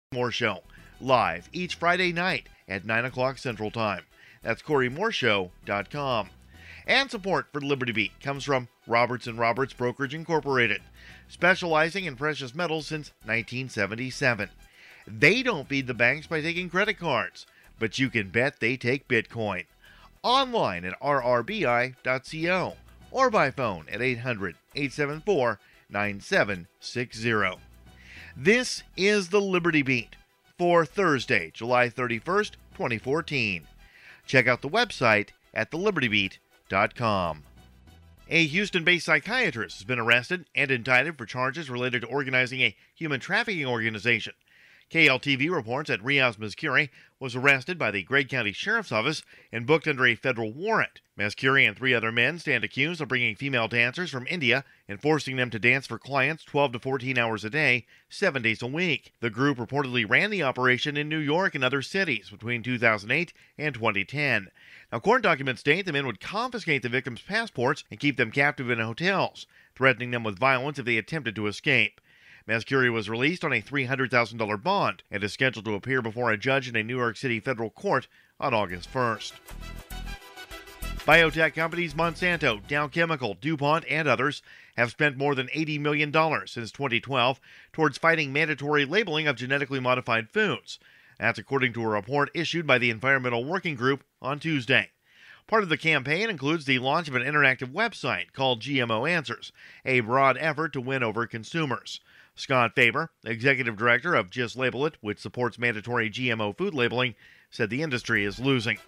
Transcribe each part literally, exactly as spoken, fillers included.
Moore Show, live each Friday night at nine o'clock Central Time. That's Corey Moore Show dot com. And support for Liberty Beat comes from Roberts and Roberts Brokerage Incorporated, specializing in precious metals since nineteen seventy-seven. They don't beat the banks by taking credit cards, but you can bet they take Bitcoin. Online at r r b i dot co or by phone at eight hundred, eight seven four, nine seven six zero. This is the Liberty Beat for Thursday, July thirty-first, twenty fourteen. Check out the website at the liberty beat dot com. A Houston-based psychiatrist has been arrested and indicted for charges related to organizing a human trafficking organization. K L T V reports that Riaz Mazkuri was arrested by the Gregg County Sheriff's Office and booked under a federal warrant. Mazkuri and three other men stand accused of bringing female dancers from India and forcing them to dance for clients twelve to fourteen hours a day, seven days a week. The group reportedly ran the operation in New York and other cities between two thousand eight and twenty ten. Now, court documents state the men would confiscate the victims' passports and keep them captive in hotels, threatening them with violence if they attempted to escape. Mazkuri was released on a three hundred thousand dollars bond and is scheduled to appear before a judge in a New York City federal court on August first. Biotech companies Monsanto, Dow Chemical, DuPont, and others have spent more than eighty million dollars since twenty twelve towards fighting mandatory labeling of genetically modified foods. That's according to a report issued by the Environmental Working Group on Tuesday. Part of the campaign includes the launch of an interactive website called G M O Answers, a broad effort to win over consumers. Scott Faber, executive director of Just Label It, which supports mandatory G M O food labeling, said the industry is losing.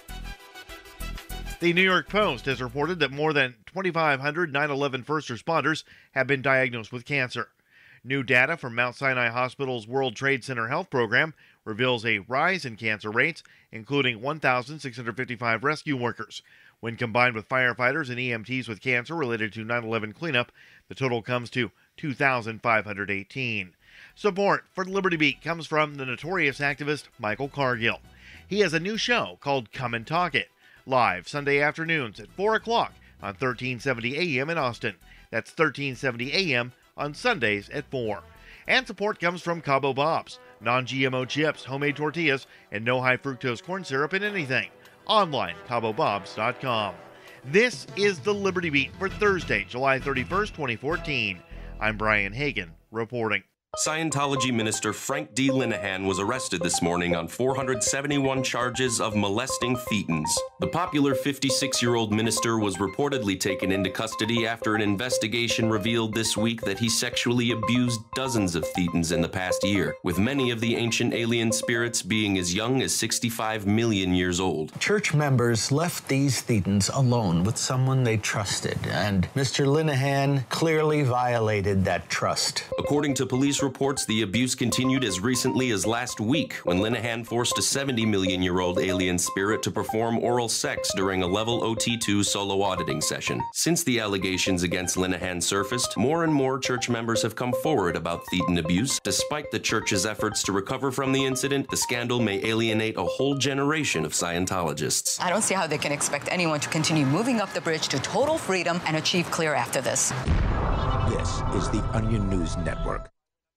The New York Post has reported that more than twenty-five hundred nine eleven first responders have been diagnosed with cancer. New data from Mount Sinai Hospital's World Trade Center Health Program reveals a rise in cancer rates, including one thousand six hundred fifty-five rescue workers. When combined with firefighters and E M Ts with cancer related to nine eleven cleanup, the total comes to two thousand five hundred eighteen. Support for Liberty Beat comes from the notorious activist Michael Cargill. He has a new show called Come and Talk It, live Sunday afternoons at four o'clock on thirteen seventy A M in Austin. That's thirteen seventy A M on Sundays at four. And support comes from Cabo Bob's, non-G M O chips, homemade tortillas, and no high-fructose corn syrup in anything. Online, cabo bobs dot com. This is the Liberty Beat for Thursday, July thirty-first, twenty fourteen. I'm Brian Hagan, reporting. Scientology minister Frank D. Linehan was arrested this morning on four hundred seventy-one charges of molesting Thetans. The popular fifty-six-year-old minister was reportedly taken into custody after an investigation revealed this week that he sexually abused dozens of Thetans in the past year, with many of the ancient alien spirits being as young as sixty-five million years old. Church members left these Thetans alone with someone they trusted, and Mister Linehan clearly violated that trust. According to police reports, the abuse continued as recently as last week when Linehan forced a seventy million year old alien spirit to perform oral sex during a level O T two solo auditing session. Since the allegations against Linehan surfaced, more and more church members have come forward about Thetan abuse. Despite the church's efforts to recover from the incident, the scandal may alienate a whole generation of Scientologists. I don't see how they can expect anyone to continue moving up the bridge to total freedom and achieve clear after this. This is the Onion News Network.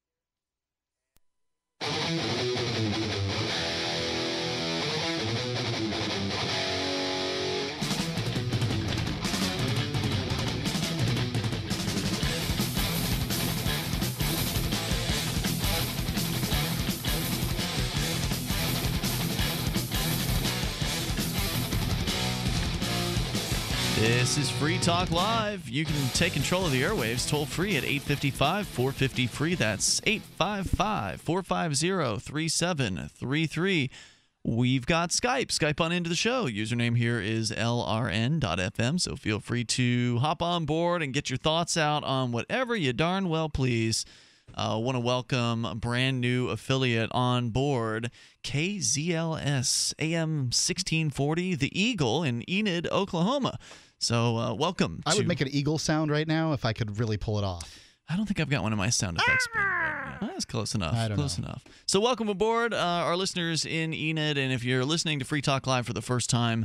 This is Free Talk Live. You can take control of the airwaves toll free at eight five five, four five zero, free. That's eight five five, four five zero, three seven three three. We've got Skype. Skype on into the show. Username here is L R N dot F M, so feel free to hop on board and get your thoughts out on whatever you darn well please. I uh, want to welcome a brand new affiliate on board, K Z L S A M sixteen forty, The Eagle in Enid, Oklahoma. So uh, welcome. I to... would make an eagle sound right now if I could really pull it off. I don't think I've got one of my sound effects. But, yeah, that's close enough. I don't close know. enough. So welcome aboard, uh, our listeners in Enid. And if you're listening to Free Talk Live for the first time,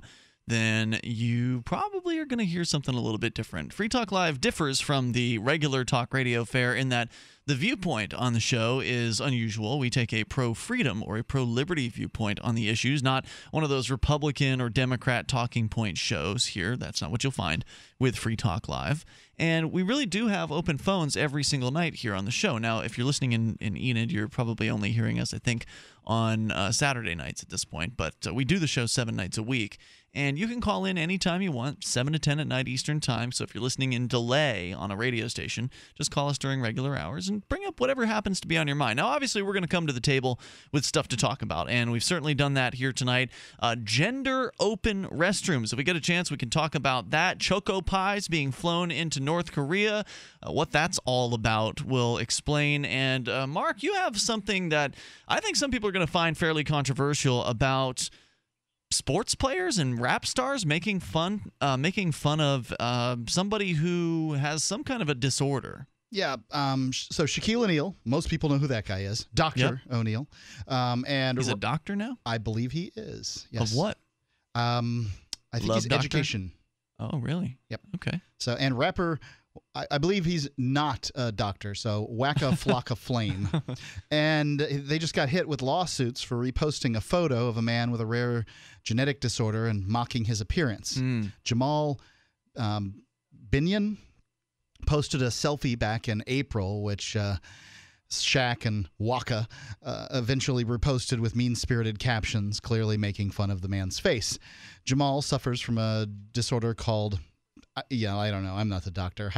then you probably are going to hear something a little bit different. Free Talk Live differs from the regular talk radio fare in that the viewpoint on the show is unusual. We take a pro-freedom or a pro-liberty viewpoint on the issues, not one of those Republican or Democrat talking point shows here. That's not what you'll find with Free Talk Live. And we really do have open phones every single night here on the show. Now, if you're listening in, in Enid, you're probably only hearing us, I think, on uh, Saturday nights at this point. But uh, we do the show seven nights a week. And you can call in anytime you want, seven to ten at night Eastern Time. So if you're listening in delay on a radio station, just call us during regular hours and bring up whatever happens to be on your mind. Now, obviously, we're going to come to the table with stuff to talk about, and we've certainly done that here tonight. Uh, gender-open restrooms. If we get a chance, we can talk about that. Choco pies being flown into North Korea. Uh, what that's all about, we'll explain. And, uh, Mark, you have something that I think some people are going to find fairly controversial about sports players and rap stars making fun uh, making fun of uh, somebody who has some kind of a disorder. Yeah, um, so Shaquille O'Neal, most people know who that guy is. Doctor Yep. O'Neal. Um, and He's a doctor now? I believe he is, yes. Of what? Um, I think Love he's doctor? education. Oh, really? Yep. Okay. So, and rapper, I, I believe he's not a doctor, so Wacka Flocka Flame. And they just got hit with lawsuits for reposting a photo of a man with a rare genetic disorder and mocking his appearance. Mm. Jamal um, Binion posted a selfie back in April, which uh, Shaq and Waka uh, eventually reposted with mean-spirited captions, clearly making fun of the man's face. Jamal suffers from a disorder called, uh, yeah, I don't know, I'm not the doctor,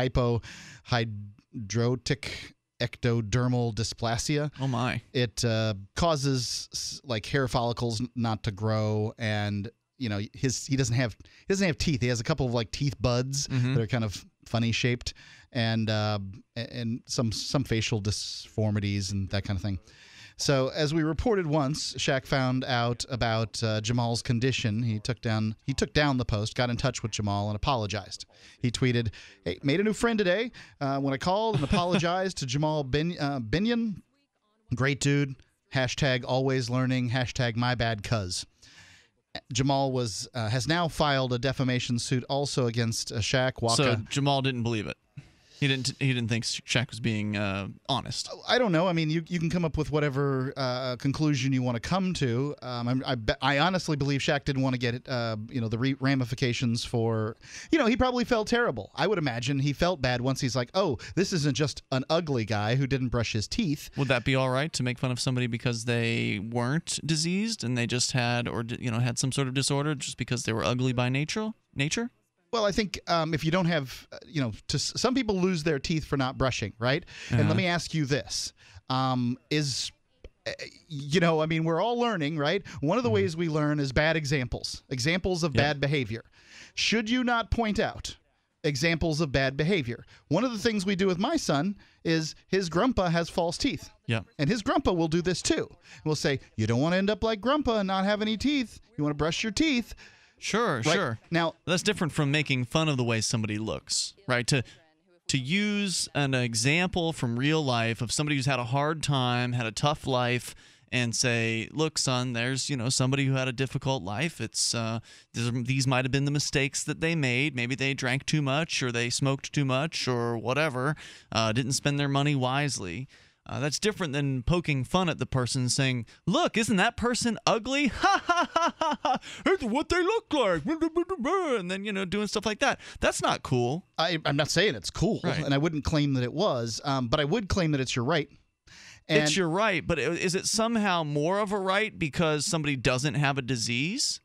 hypohidrotic ectodermal dysplasia. Oh, my. It uh, causes, like, hair follicles not to grow, and you know, his he doesn't have he doesn't have teeth. He has a couple of like teeth buds mm-hmm. that are kind of funny shaped, and uh, and some some facial deformities and that kind of thing. So as we reported once, Shaq found out about uh, Jamal's condition. He took down he took down the post, got in touch with Jamal, and apologized. He tweeted, "Hey, made a new friend today. Uh, when I called and apologized to Jamal Bin, uh, Binion, great dude. Hashtag always learning. Hashtag my bad cuz." Jamal was uh, has now filed a defamation suit also against uh, Shaq, Waka. So Jamal didn't believe it. He didn't. He didn't think Shaq was being uh, honest. I don't know. I mean, you you can come up with whatever uh, conclusion you want to come to. Um, I, I, I honestly believe Shaq didn't want to get uh, you know the re ramifications for. You know, he probably felt terrible. I would imagine he felt bad once he's like, oh, this isn't just an ugly guy who didn't brush his teeth. Would that be all right to make fun of somebody because they weren't diseased and they just had or you know had some sort of disorder just because they were ugly by nature? Nature. Well, I think um, if you don't have, uh, you know, to, some people lose their teeth for not brushing, right? Uh-huh. And let me ask you this. Um, is, uh, you know, I mean, we're all learning, right? One of the mm-hmm. ways we learn is bad examples, examples of yep. bad behavior. Should you not point out examples of bad behavior? One of the things we do with my son is his grandpa has false teeth. Yeah. And his grandpa will do this too. We'll say, you don't want to end up like grandpa and not have any teeth. You want to brush your teeth. Sure, right? sure. Now that's different from making fun of the way somebody looks, right? To to use an example from real life of somebody who's had a hard time, had a tough life, and say, "Look, son, there's you know somebody who had a difficult life. It's uh, these might have been the mistakes that they made. Maybe they drank too much, or they smoked too much, or whatever. Uh, didn't spend their money wisely." Uh, that's different than poking fun at the person saying, look, isn't that person ugly? Ha, ha, ha, ha, ha. Here's what they look like. And then, you know, doing stuff like that. That's not cool. I, I'm not saying it's cool, right. and I wouldn't claim that it was, um, but I would claim that it's your right. And it's your right, but is it somehow more of a right because somebody doesn't have a disease?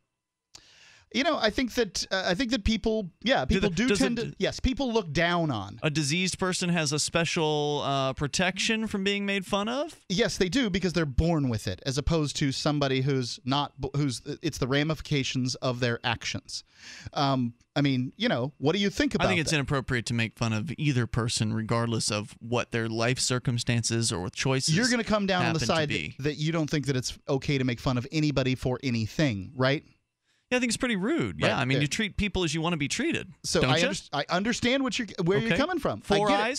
You know, I think that uh, I think that people, yeah, people do, the, do tend it, to, yes, people look down on. A diseased person has a special uh, protection from being made fun of? Yes, they do because they're born with it, as opposed to somebody who's not, who's, it's the ramifications of their actions. Um, I mean, you know, what do you think about I think it's that? inappropriate to make fun of either person, regardless of what their life circumstances or choices. You're going to come down on the side that, that you don't think that it's okay to make fun of anybody for anything, right? Yeah, I think it's pretty rude. Yeah, right. I mean, yeah. you treat people as you want to be treated. So don't I, you? Under I understand what you're, where okay. you're coming from. Four I get eyes? It.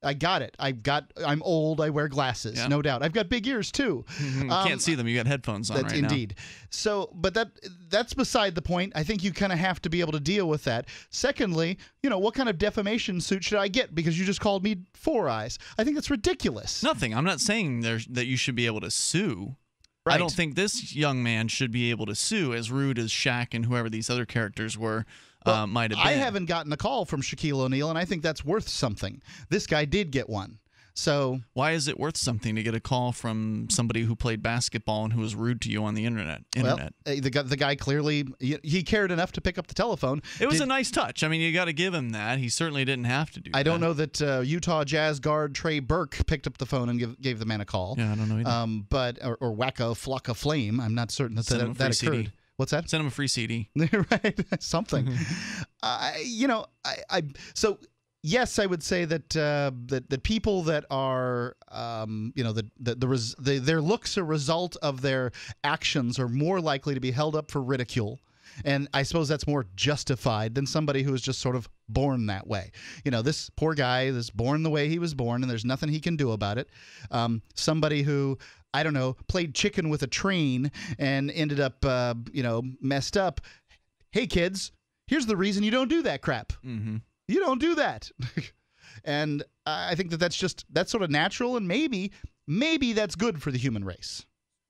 I got it. I've got. I'm old. I wear glasses, Yeah. no doubt. I've got big ears too. You Um, can't see them. You got headphones on That's right now. indeed. So, but that that's beside the point. I think you kind of have to be able to deal with that. Secondly, you know, what kind of defamation suit should I get because you just called me Four Eyes? I think that's ridiculous. Nothing. I'm not saying there's, that you should be able to sue. Right. I don't think this young man should be able to sue, as rude as Shaq and whoever these other characters were Well, uh, might have been. I haven't gotten a call from Shaquille O'Neal, and I think that's worth something. This guy did get one. So why is it worth something to get a call from somebody who played basketball and who was rude to you on the internet? Internet. Well, the guy, the guy clearly he, he cared enough to pick up the telephone. It was Did, a nice touch. I mean, you got to give him that. He certainly didn't have to do I that. don't know that uh, Utah Jazz guard Trey Burke picked up the phone and give, gave the man a call. Yeah, I don't know either. Um, but or, or Wacko Flocka Flame. I'm not certain that Send him a that, that free occurred. C D. What's that? Send him a free C D. Right, something. uh, you know, I, I so. Yes, I would say that uh, that that people that are, um, you know, the the, the, res- the their looks a result of their actions are more likely to be held up for ridicule, and I suppose that's more justified than somebody who is just sort of born that way. You know, this poor guy is born the way he was born, and there's nothing he can do about it. Um, somebody who, I don't know, played chicken with a train and ended up, uh, you know, messed up. Hey, kids, here's the reason you don't do that crap. Mm-hmm. You don't do that. And I think that that's just, that's sort of natural, and maybe, maybe that's good for the human race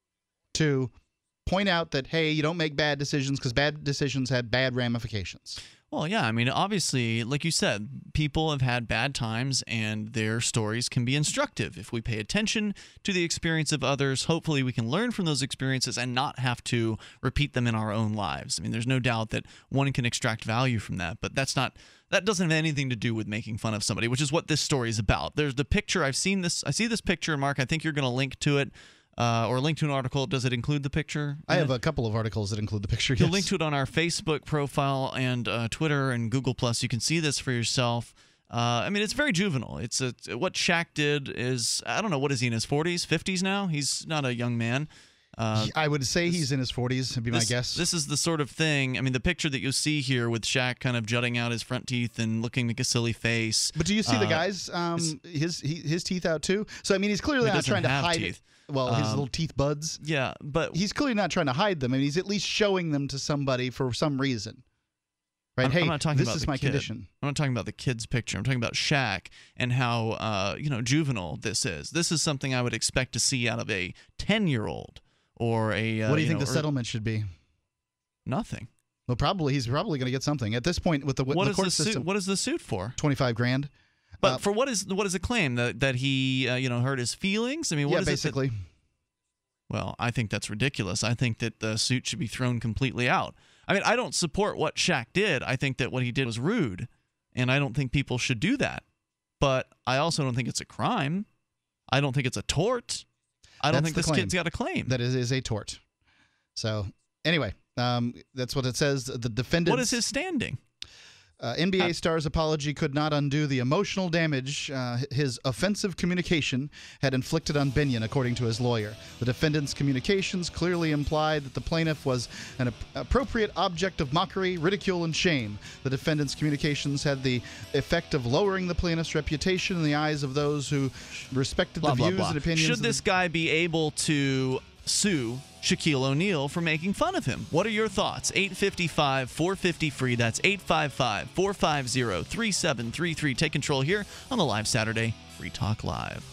to point out that, hey, you don't make bad decisions because bad decisions have bad ramifications. Well, yeah. I mean, obviously, like you said, people have had bad times and their stories can be instructive. If we pay attention to the experience of others, hopefully we can learn from those experiences and not have to repeat them in our own lives. I mean, there's no doubt that one can extract value from that, but that's not, that doesn't have anything to do with making fun of somebody, which is what this story is about. There's the picture. I've seen this. I see this picture, Mark. I think you're going to link to it. Uh, or link to an article. Does it include the picture? I have a couple of articles that include the picture. You'll yes. link to it on our Facebook profile and uh, Twitter and Google Plus. You can see this for yourself. Uh, I mean, it's very juvenile. It's a, what Shaq did is, I don't know, what is he, in his forties, fifties now? He's not a young man. Uh, I would say this, he's in his forties, would be this, my guess. This is the sort of thing, I mean, the picture that you see here with Shaq kind of jutting out his front teeth and looking like a silly face. But do you see uh, the guy's um, his he, his teeth out too? So I mean, he's clearly he not trying to have hide teeth. it. Well, his Um, little teeth buds. Yeah, but He's clearly not trying to hide them. I mean, he's at least showing them to somebody for some reason. Right? I'm, hey, I'm not talking this about is the my kid. condition. I'm not talking about the kid's picture. I'm talking about Shaq and how uh, you know, juvenile this is. This is something I would expect to see out of a ten-year-old or a. Uh, What do you, think know, the or- settlement should be? Nothing. Well, probably he's probably going to get something at this point with the, with What the is court the system. suit? What is the suit for? Twenty-five grand. But Uh, for what is what is the claim that that he uh, you know, hurt his feelings? I mean, what yeah, is it that- basically. Well, I think that's ridiculous. I think that the suit should be thrown completely out. I mean, I don't support what Shaq did. I think that what he did was rude, and I don't think people should do that. But I also don't think it's a crime. I don't think it's a tort. I don't That's think the this claim. kid's got a claim. That is, is a tort. So anyway, um, that's what it says. The defendant. What is his standing? Uh, N B A Uh, star's apology could not undo the emotional damage uh, his offensive communication had inflicted on Binion, according to his lawyer. The defendant's communications clearly implied that the plaintiff was an ap- appropriate object of mockery, ridicule, and shame. The defendant's communications had the effect of lowering the plaintiff's reputation in the eyes of those who respected Blah, the blah, views blah. and opinions. Should of the- this guy be able to sue Shaquille O'Neal for making fun of him? What are your thoughts? eight five five, four five zero, free. That's eight five five, four five zero, three seven three three. Take control here on the Live Saturday Free Talk Live.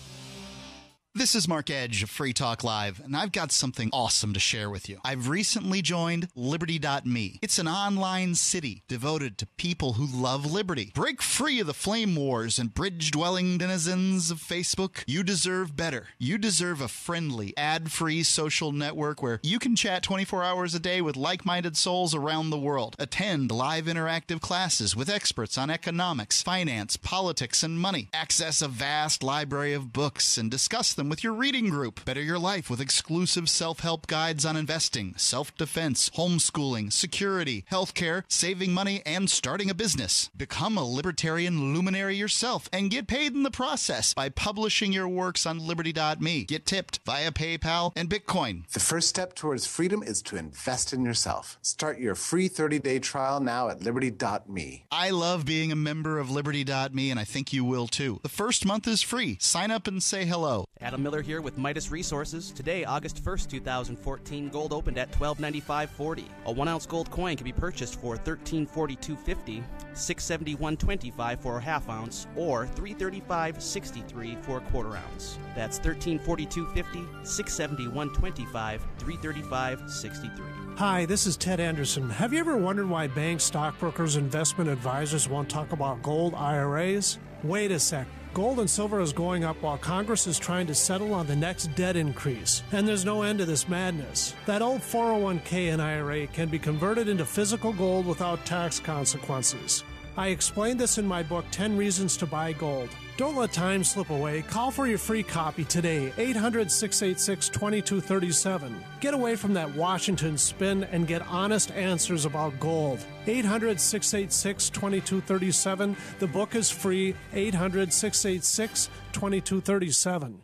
This is Mark Edge of Free Talk Live, and I've got something awesome to share with you. I've recently joined Liberty dot me. It's an online city devoted to people who love liberty. Break free of the flame wars and bridge-dwelling denizens of Facebook. You deserve better. You deserve a friendly, ad-free social network where you can chat twenty-four hours a day with like-minded souls around the world. Attend live interactive classes with experts on economics, finance, politics, and money. Access a vast library of books and discuss them them with your reading group. Better your life with exclusive self-help guides on investing, self-defense, homeschooling, security, healthcare, saving money, and starting a business. Become a libertarian luminary yourself and get paid in the process by publishing your works on Liberty dot me. Get tipped via PayPal and Bitcoin. The first step towards freedom is to invest in yourself. Start your free thirty-day trial now at Liberty dot me. I love being a member of Liberty dot me, and I think you will too. The first month is free. Sign up and say hello. Adam Miller here with Midas Resources. Today, August first, two thousand fourteen, gold opened at twelve ninety-five forty. A one ounce gold coin can be purchased for thirteen forty-two fifty, six seventy-one twenty-five for a half ounce, or three thirty-five sixty-three for a quarter ounce. That's thirteen forty-two fifty, six seventy-one twenty-five, three thirty-five sixty-three. Hi, this is Ted Anderson. Have you ever wondered why banks, stockbrokers, investment advisors won't talk about gold I R As? Wait a sec. Gold and silver is going up while Congress is trying to settle on the next debt increase. And there's no end to this madness. That old four oh one k and I R A can be converted into physical gold without tax consequences. I explained this in my book, ten Reasons to Buy Gold. Don't let time slip away. Call for your free copy today, eight hundred, six eight six, two two three seven. Get away from that Washington spin and get honest answers about gold. eight hundred, six eight six, two two three seven. The book is free, eight hundred, six eight six, two two three seven.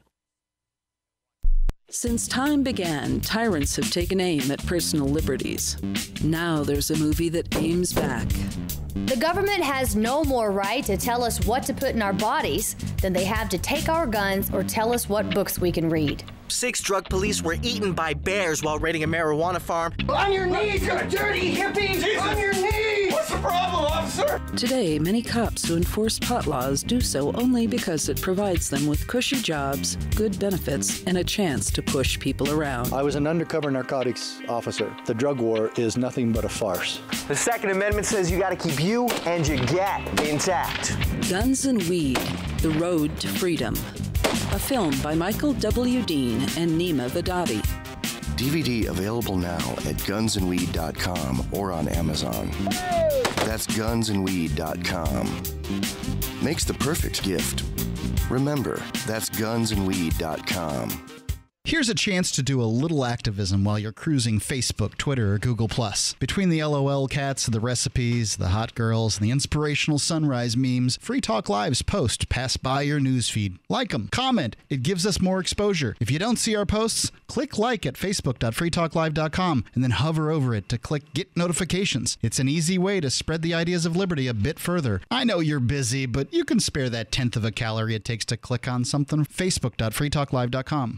Since time began, tyrants have taken aim at personal liberties. Now there's a movie that aims back. The government has no more right to tell us what to put in our bodies than they have to take our guns or tell us what books we can read. Six drug police were eaten by bears while raiding a marijuana farm. On your knees, you dirty hippies! Jesus. On your knees! What's the problem, officer? Today, many cops who enforce pot laws do so only because it provides them with cushy jobs, good benefits, and a chance to push people around. I was an undercover narcotics officer. The drug war is nothing but a farce. The Second Amendment says you gotta keep you and your gat intact. Guns and Weed, The Road to Freedom. A film by Michael W. Dean and Nima Vadadi. D V D available now at guns and weed dot com or on Amazon. That's guns and weed dot com. Makes the perfect gift. Remember, that's guns and weed dot com. Here's a chance to do a little activism while you're cruising Facebook, Twitter, or Google plus. Between the LOL cats, the recipes, the hot girls, and the inspirational sunrise memes, Free Talk Live's post pass by your newsfeed. Like them, comment. It gives us more exposure. If you don't see our posts, click like at facebook dot free talk live dot com and then hover over it to click Get Notifications. It's an easy way to spread the ideas of liberty a bit further. I know you're busy, but you can spare that tenth of a calorie it takes to click on something. facebook dot free talk live dot com.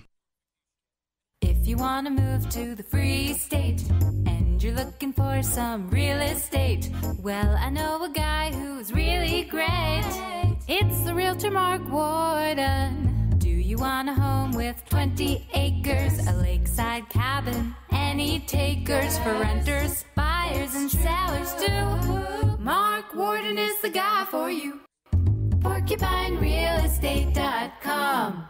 If you want to move to the free state and you're looking for some real estate, well, I know a guy who's really great. It's the realtor Mark Warden. Do you want a home with twenty acres, a lakeside cabin, any takers for renters, buyers, and sellers too? Mark Warden is the guy for you. porcupine real estate dot com.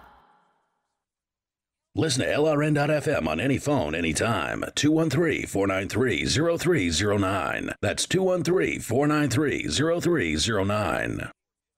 Listen to L R N dot F M on any phone, anytime. two one three, four nine three, zero three zero nine. That's two one three, four nine three, zero three zero nine.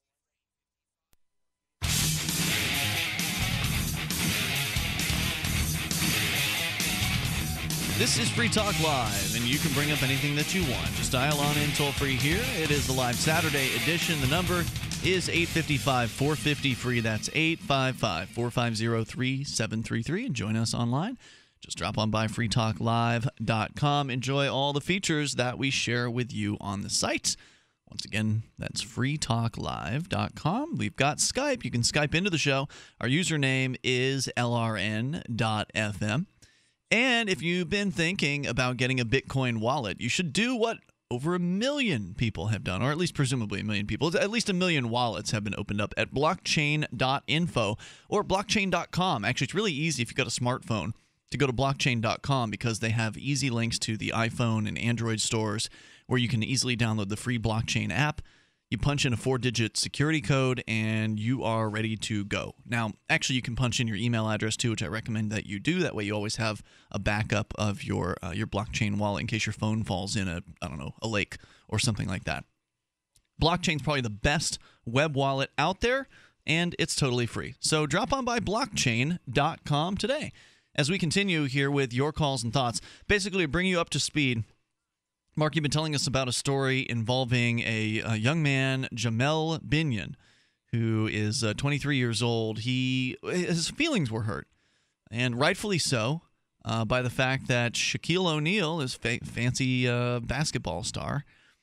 This is Free Talk Live, and you can bring up anything that you want. Just dial on in toll-free here. It is the live Saturday edition. The number is eight five five, four five zero, free. That's eight five five, four five zero, three seven three three. And join us online. Just drop on by free talk live dot com. Enjoy all the features that we share with you on the site. Once again, that's free talk live dot com. We've got Skype. You can Skype into the show. Our username is L R N dot F M. And if you've been thinking about getting a Bitcoin wallet, you should do what over a million people have done, or at least presumably a million people. At least a million wallets have been opened up at blockchain dot info or blockchain dot com. Actually, it's really easy if you've got a smartphone to go to blockchain dot com because they have easy links to the iPhone and Android stores where you can easily download the free blockchain app. You punch in a four-digit security code, and you are ready to go. Now, actually, you can punch in your email address, too, which I recommend that you do. That way you always have a backup of your uh, your blockchain wallet in case your phone falls in a, I don't know, a lake or something like that. Blockchain's probably the best web wallet out there. and it's totally free. So drop on by blockchain dot com today. As we continue here with your calls and thoughts, basically bring you up to speed. Mark, you've been telling us about a story involving a, a young man, Jamel Binion, who is uh, twenty-three years old. He his feelings were hurt, and rightfully so, uh, by the fact that Shaquille O'Neal, his fa- fancy uh, basketball star,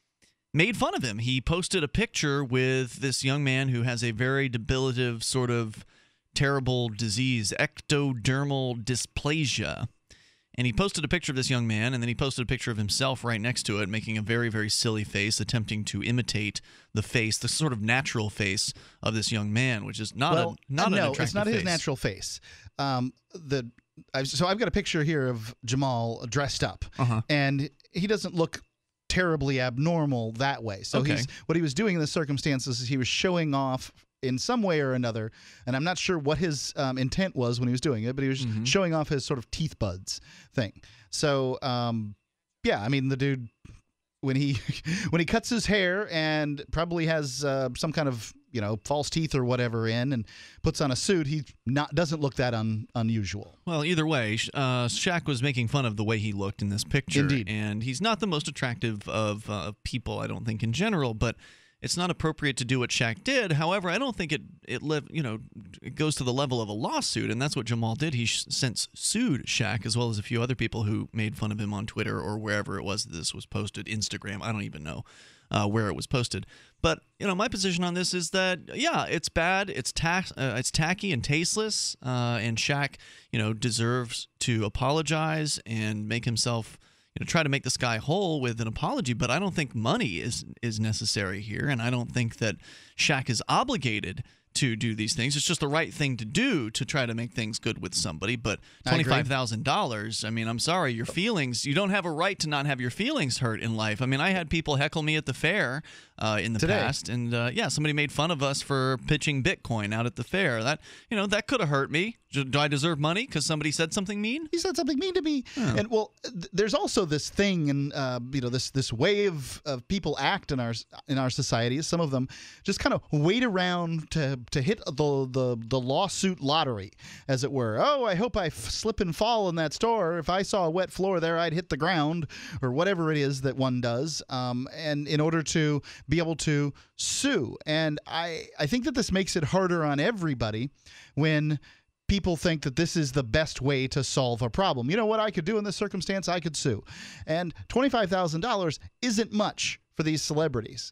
made fun of him. He posted a picture with this young man who has a very debilitative sort of terrible disease, ectodermal dysplasia. And he posted a picture of this young man, and then he posted a picture of himself right next to it, making a very, very silly face, attempting to imitate the face, the sort of natural face of this young man, which is not well, a not uh, an no, attractive it's not face. his natural face. Um, the I've, so I've got a picture here of Jamal dressed up, uh-huh. and he doesn't look terribly abnormal that way. So Okay. he's what he was doing in the circumstances is he was showing off in some way or another, and I'm not sure what his um, intent was when he was doing it, but he was Mm-hmm. showing off his sort of teeth buds thing. So, um, yeah, I mean, the dude, when he when he cuts his hair and probably has uh, some kind of, you know, false teeth or whatever in and puts on a suit, he not doesn't look that un, unusual. Well, either way, uh, Shaq was making fun of the way he looked in this picture. Indeed. And he's not the most attractive of uh, people, I don't think, in general, but it's not appropriate to do what Shaq did. However, I don't think it it live, you know, it goes to the level of a lawsuit, and that's what Jamal did. He sh- since sued Shaq, as well as a few other people who made fun of him on Twitter or wherever it was that this was posted, Instagram. I don't even know uh, where it was posted. But you know, my position on this is that yeah, it's bad, it's tax, uh, it's tacky and tasteless, uh, and Shaq, you know, deserves to apologize and make himself. You know, try to make this guy whole with an apology, but I don't think money is is necessary here, and I don't think that Shaq is obligated to do these things. It's just the right thing to do to try to make things good with somebody. But twenty-five thousand dollars, I mean, I'm sorry, your feelings, you don't have a right to not have your feelings hurt in life. I mean, I had people heckle me at the fair uh, in the Today. past, and uh, yeah, somebody made fun of us for pitching Bitcoin out at the fair. That, you know, that could have hurt me. Do I deserve money because somebody said something mean? He said something mean to me. Oh. And well, th- there's also this thing, and uh, you know, this this way of, of people act in our in our society. Some of them just kind of wait around to to hit the the the lawsuit lottery, as it were. Oh, I hope I f- slip and fall in that store. If I saw a wet floor there, I'd hit the ground, or whatever it is that one does. Um, and in order to be able to sue, and I I think that this makes it harder on everybody when people think that this is the best way to solve a problem. You know what I could do in this circumstance? I could sue. And twenty-five thousand dollars isn't much for these celebrities.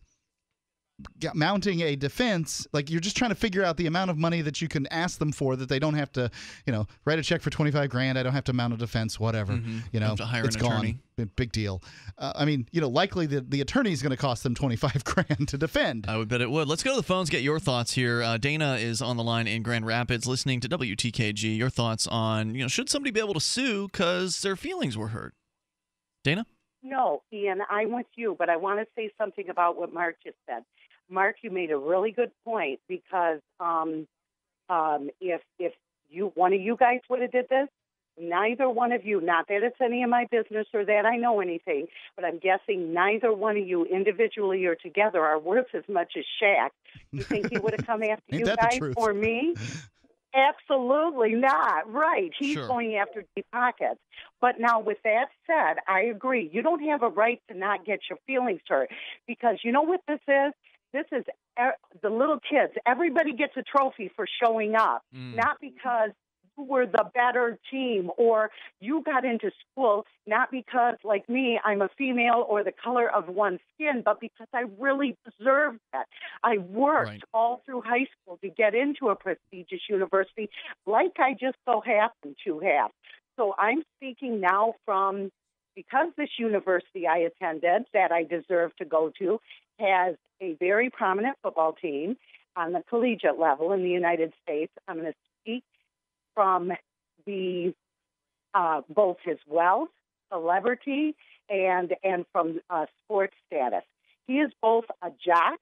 Mounting a defense, like you're just trying to figure out the amount of money that you can ask them for that they don't have to, you know, write a check for twenty-five grand. I don't have to mount a defense, whatever. Mm-hmm. You know, Have to hire it's an gone. attorney. Big deal. Uh, I mean, you know, likely the, the attorney is going to cost them twenty-five grand to defend. I would bet it would. Let's go to the phones, get your thoughts here. Uh, Dana is on the line in Grand Rapids listening to W T K G. Your thoughts on, you know, should somebody be able to sue because their feelings were hurt? Dana? No, Ian, I'm with you, but I want to say something about what Mark just said. Mark, you made a really good point because um, um, if if you one of you guys would have did this, neither one of you, not that it's any of my business or that I know anything, but I'm guessing neither one of you individually or together are worth as much as Shaq. You think he would have come after Ain't you that the guys truth? or me? Absolutely not. Right. He's Sure. going after deep pockets. But now with that said, I agree. You don't have a right to not get your feelings hurt because you know what this is? This is er, the little kids. Everybody gets a trophy for showing up, Mm. not because you were the better team or you got into school, not because, like me, I'm a female or the color of one's skin, but because I really deserved that. I worked Right. all through high school to get into a prestigious university like I just so happened to have. So I'm speaking now from, because this university I attended that I deserve to go to has a very prominent football team on the collegiate level in the United States. I'm going to speak from the uh, both his wealth, celebrity, and and from uh, sports status. He is both a jock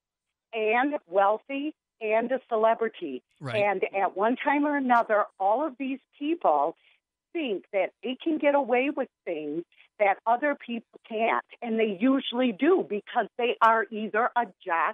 and wealthy and a celebrity. Right. And at one time or another, all of these people think that they can get away with things that other people can't, and they usually do because they are either a jock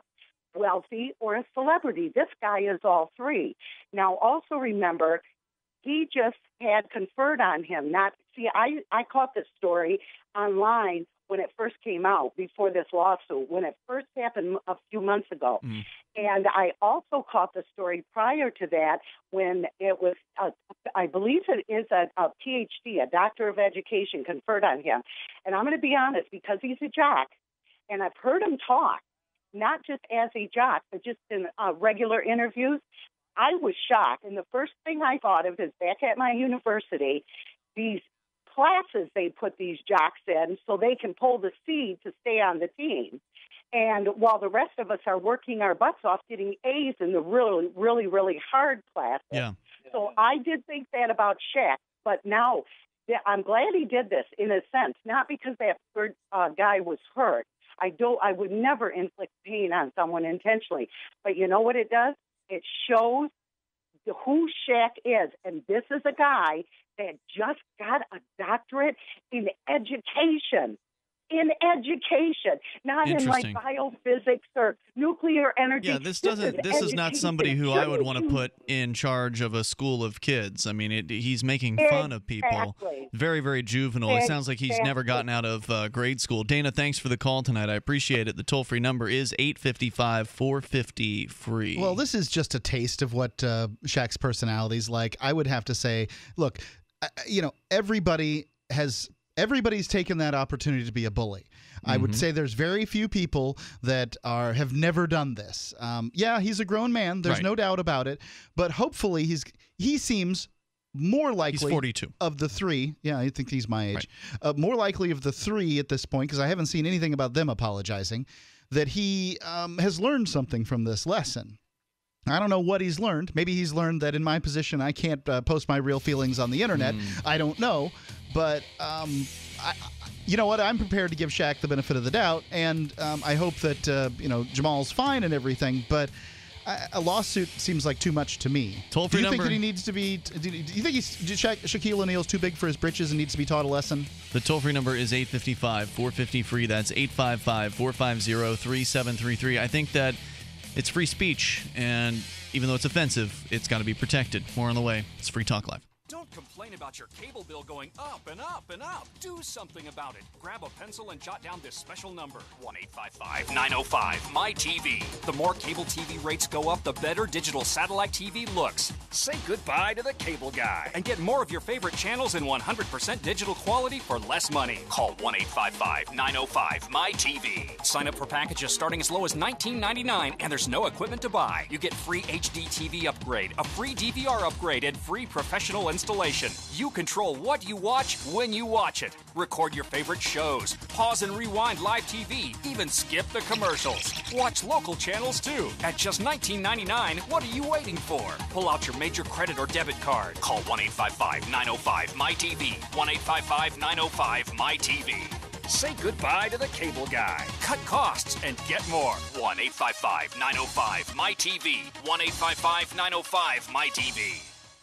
wealthy, or a celebrity. This guy is all three. Now, also remember, he just had conferred on him. Not see, I, I caught this story online when it first came out, before this lawsuit, when it first happened a few months ago. Mm. And I also caught the story prior to that when it was, uh, I believe it is a, a P H D, a doctor of education, conferred on him. And I'm going to be honest, because he's a jock, and I've heard him talk, not just as a jock, but just in uh, regular interviews, I was shocked. And the first thing I thought of is back at my university, these classes they put these jocks in so they can pull the seed to stay on the team. And while the rest of us are working our butts off getting A's in the really, really, really hard classes. Yeah. So I did think that about Shaq, but now I'm glad he did this in a sense, not because that third uh, guy was hurt. I don't. I would never inflict pain on someone intentionally. But you know what it does? It shows the, who Shaq is. And this is a guy that just got a doctorate in education. In education, not in like biophysics or nuclear energy. Yeah, this doesn't. This, this is not somebody who I would want to put in charge of a school of kids. I mean, it, he's making fun of people. Exactly. Very, very juvenile. It sounds like he's Exactly. never gotten out of uh, grade school. Dana, thanks for the call tonight. I appreciate it. The toll-free number is eight five five, four five zero, free. Well, this is just a taste of what uh, Shaq's personality's like. I would have to say, look, uh, you know, everybody has. Everybody's taken that opportunity to be a bully. Mm-hmm. I would say there's very few people that are have never done this. Um, yeah, he's a grown man. There's Right. no doubt about it. But hopefully he's he seems more likely He's forty-two. of the three. Yeah, I think he's my age. Right. Uh, more likely of the three at this point, because I haven't seen anything about them apologizing, that he um, has learned something from this lesson. I don't know what he's learned. Maybe he's learned that in my position I can't uh, post my real feelings on the internet. Mm. I don't know. But, um, I, you know what? I'm prepared to give Shaq the benefit of the doubt. And um, I hope that, uh, you know, Jamal's fine and everything. But I, a lawsuit seems like too much to me. Toll free do you number. think that he needs to be – do you think he's, Sha- Shaquille O'Neal's too big for his britches and needs to be taught a lesson? The toll-free number is eight five five, four five zero, free. That's eight five five, four five zero, three seven three three. I think that it's free speech, and even though it's offensive, it's got to be protected. More on the way. It's Free Talk Live. Don't complain about your cable bill going up and up and up. Do something about it. Grab a pencil and jot down this special number, one eight five five, nine oh five, M Y T V. The more cable T V rates go up, the better digital satellite T V looks. Say goodbye to the cable guy and get more of your favorite channels in one hundred percent digital quality for less money. Call one eight five five, nine oh five, M Y T V. Sign up for packages starting as low as nineteen ninety-nine, and there's no equipment to buy. You get free H D T V upgrade, a free D V R upgrade, and free professional installation. You control what you watch when you watch it. Record your favorite shows, pause and rewind live T V, even skip the commercials. Watch local channels too. At just nineteen ninety-nine, what are you waiting for? Pull out your major credit or debit card. Call one eight five five, nine oh five, M Y T V. one eight five five, nine oh five, M Y T V. Say goodbye to the cable guy. Cut costs and get more. one eight five five, nine oh five, M Y T V. one eight five five, nine oh five, M Y T V.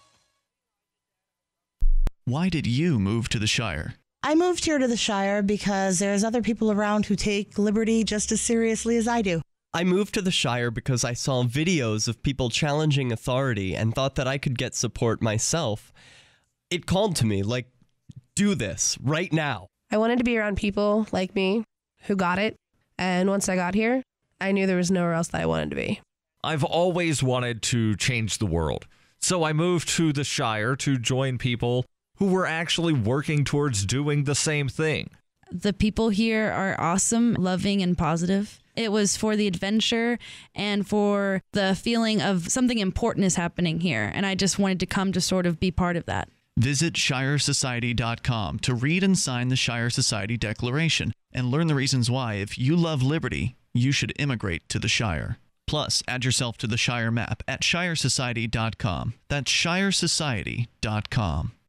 Why did you move to the Shire? I moved here to the Shire because there's other people around who take liberty just as seriously as I do. I moved to the Shire because I saw videos of people challenging authority and thought that I could get support myself. It called to me, like, do this right now. I wanted to be around people like me who got it, and once I got here, I knew there was nowhere else that I wanted to be. I've always wanted to change the world, so I moved to the Shire to join people who were actually working towards doing the same thing. The people here are awesome, loving, and positive. It was for the adventure and for the feeling of something important is happening here, and I just wanted to come to sort of be part of that. Visit Shire Society dot com to read and sign the Shire Society Declaration and learn the reasons why, if you love liberty, you should immigrate to the Shire. Plus, add yourself to the Shire map at Shire Society dot com. That's Shire Society dot com.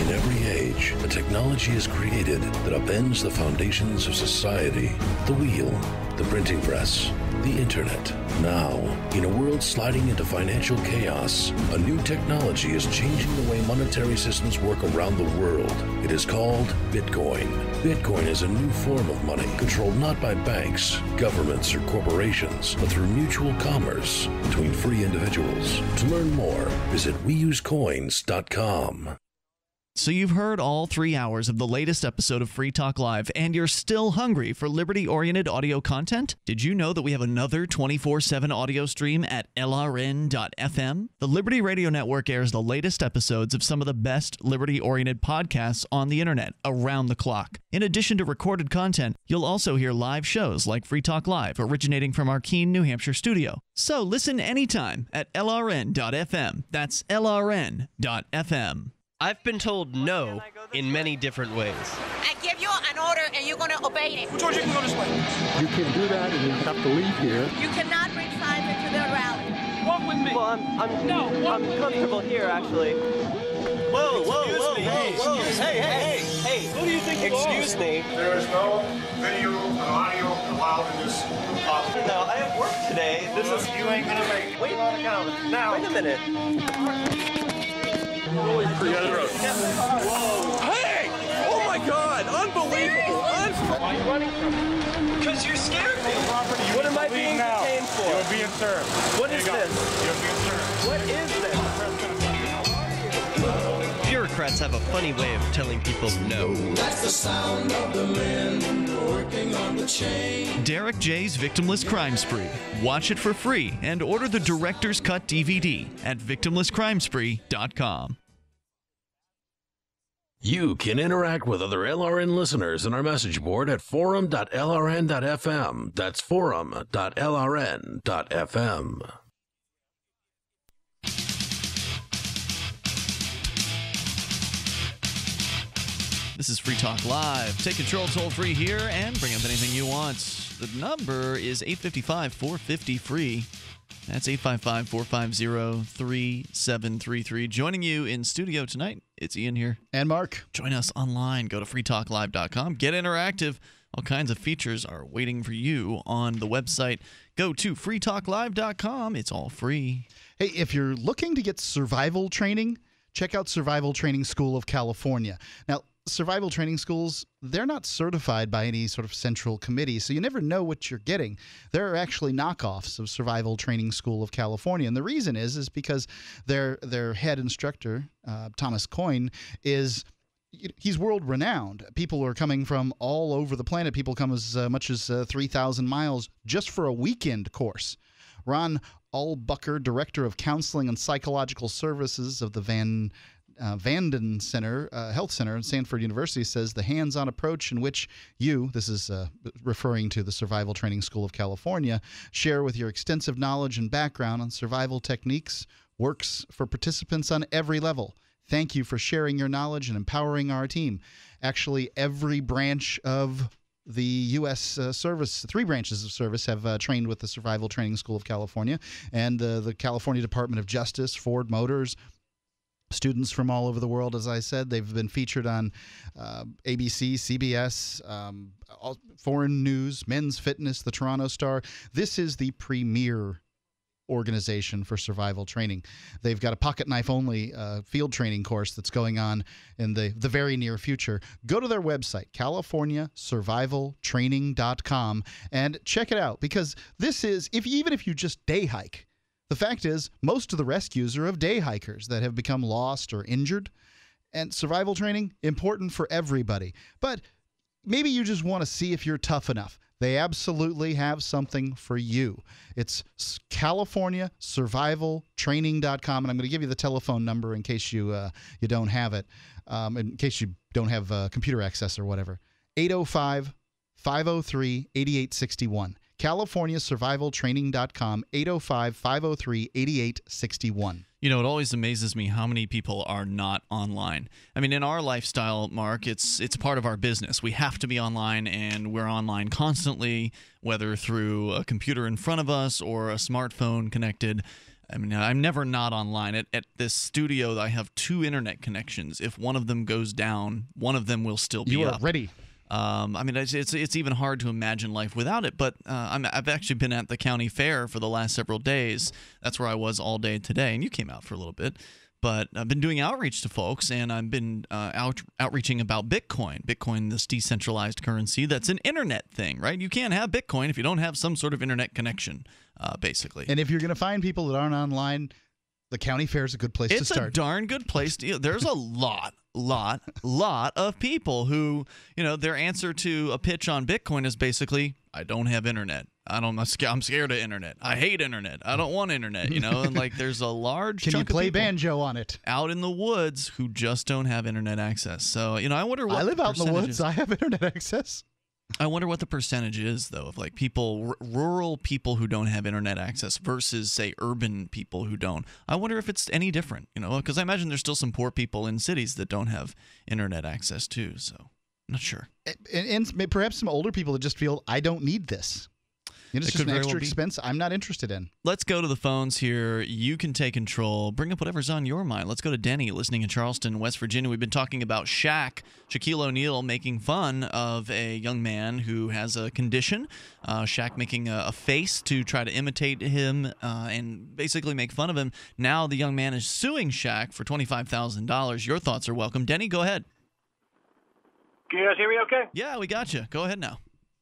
In every age, a technology is created that upends the foundations of society. The wheel, the printing press, the internet. Now, in a world sliding into financial chaos, a new technology is changing the way monetary systems work around the world. It is called Bitcoin. Bitcoin is a new form of money controlled not by banks, governments, or corporations, but through mutual commerce between free individuals. To learn more, visit we use coins dot com. So you've heard all three hours of the latest episode of Free Talk Live, and you're still hungry for liberty-oriented audio content? Did you know that we have another twenty-four seven audio stream at L R N dot F M? The Liberty Radio Network airs the latest episodes of some of the best liberty-oriented podcasts on the internet around the clock. In addition to recorded content, you'll also hear live shows like Free Talk Live, originating from our Keene, New Hampshire studio. So listen anytime at L R N dot F M. That's L R N dot F M. I've been told no in many different ways. I give you an order and you're going to obey it. George, you can go this way. You can't do that and you have to leave here. You cannot bring signs into the rally. Walk with me. Well, I'm, I'm, no, I'm comfortable here, actually. Whoa, whoa, Excuse whoa, me. whoa, whoa. Excuse Hey, me. hey, hey, hey. Who do you think you Excuse are? me. There is no video and audio allowed in this office. No, I have work today. This is... You ain't going to make it. Wait, on the counter. Now. Wait a minute. Holy crap. Whoa. Hey! Oh my God! Unbelievable! Unbelievable! Why are you running from me? Because you scared me. You What am I being now. detained for? You're being served. What There is you go. this? You're being served. What is this? Bureaucrats have a funny way of telling people no. That's the sound of the men working on the chain. Derek J's Victimless Crime Spree. Watch it for free and order the Director's Cut D V D at victimless crime spree dot com. You can interact with other L R N listeners in our message board at forum dot L R N dot F M. That's forum dot L R N dot F M. This is Free Talk Live. Take control toll free here and bring up anything you want. The number is eight five five, four five zero, free. That's eight five five, four five zero, three seven three three. Joining you in studio tonight, it's Ian here. And Mark. Join us online. Go to free talk live dot com. Get interactive. All kinds of features are waiting for you on the website. Go to free talk live dot com. It's all free. Hey, if you're looking to get survival training, check out Survival Training School of California. Now, survival training schools, they're not certified by any sort of central committee, so you never know what you're getting. There are actually knockoffs of Survival Training School of California, and the reason is is because their their head instructor, uh, Thomas Coyne, is he's world-renowned. People are coming from all over the planet. People come as uh, much as uh, three thousand miles just for a weekend course. Ron Allbucker, Director of Counseling and Psychological Services of the Van Uh, Vanden Center, uh, Health Center at Stanford University, says the hands-on approach in which you, this is uh, referring to the Survival Training School of California, share with your extensive knowledge and background on survival techniques works for participants on every level. Thank you for sharing your knowledge and empowering our team. Actually, every branch of the U S uh, service, three branches of service, have uh, trained with the Survival Training School of California, and uh, the California Department of Justice, Ford Motors, students from all over the world. As I said, they've been featured on uh, A B C, C B S, um, all, Foreign News, Men's Fitness, the Toronto Star. This is the premier organization for survival training. They've got a pocket knife only uh, field training course that's going on in the, the very near future. Go to their website, california survival training dot com, and check it out, because this is, if even if you just day hike, the fact is, most of the rescues are of day hikers that have become lost or injured. And survival training, important for everybody. But maybe you just want to see if you're tough enough. They absolutely have something for you. It's california survival training dot com, and I'm going to give you the telephone number in case you uh, you don't have it, um, in case you don't have uh, computer access or whatever. eight oh five, five oh three, eight eight six one. california survival training dot com, eight oh five, five oh three, eight eight six one. You know, it always amazes me how many people are not online. I mean, in our lifestyle, Mark, it's it's part of our business. We have to be online, and we're online constantly, whether through a computer in front of us or a smartphone connected. I mean, I'm never not online. At, at this studio, I have two internet connections. If one of them goes down, one of them will still be You are up. ready. Um, I mean, it's, it's it's even hard to imagine life without it. But uh, I'm, I've actually been at the county fair for the last several days. That's where I was all day today, and you came out for a little bit. But I've been doing outreach to folks, and I've been uh, out, outreaching about Bitcoin. Bitcoin, this decentralized currency that's an internet thing, right? You can't have Bitcoin if you don't have some sort of internet connection, uh, basically. And if you're going to find people that aren't online, the county fair is a good place it's to start. It's a darn good place to. There's a lot, lot, lot of people who, you know, their answer to a pitch on Bitcoin is basically, I don't have internet. I don't. I'm scared of internet. I hate internet. I don't want internet. You know, and like there's a large. Can chunk you play of people banjo on it? Out in the woods who just don't have internet access. So you know, I wonder what I live the out in the percentage woods. is. I have internet access. I wonder what the percentage is, though, of like people, r- rural people who don't have internet access versus, say, urban people who don't. I wonder if it's any different, you know, because I imagine there's still some poor people in cities that don't have internet access, too. So I'm not sure. And, and perhaps some older people that just feel, I don't need this. You know, it's It just could an very extra well be. expense I'm not interested in. Let's go to the phones here. You can take control. Bring up whatever's on your mind. Let's go to Denny, listening in Charleston, West Virginia. We've been talking about Shaq, Shaquille O'Neal, making fun of a young man who has a condition. Uh, Shaq making a, a face to try to imitate him uh, and basically make fun of him. Now the young man is suing Shaq for twenty-five thousand dollars. Your thoughts are welcome. Denny, go ahead. Can you guys hear me okay? Yeah, we got you. Go ahead now.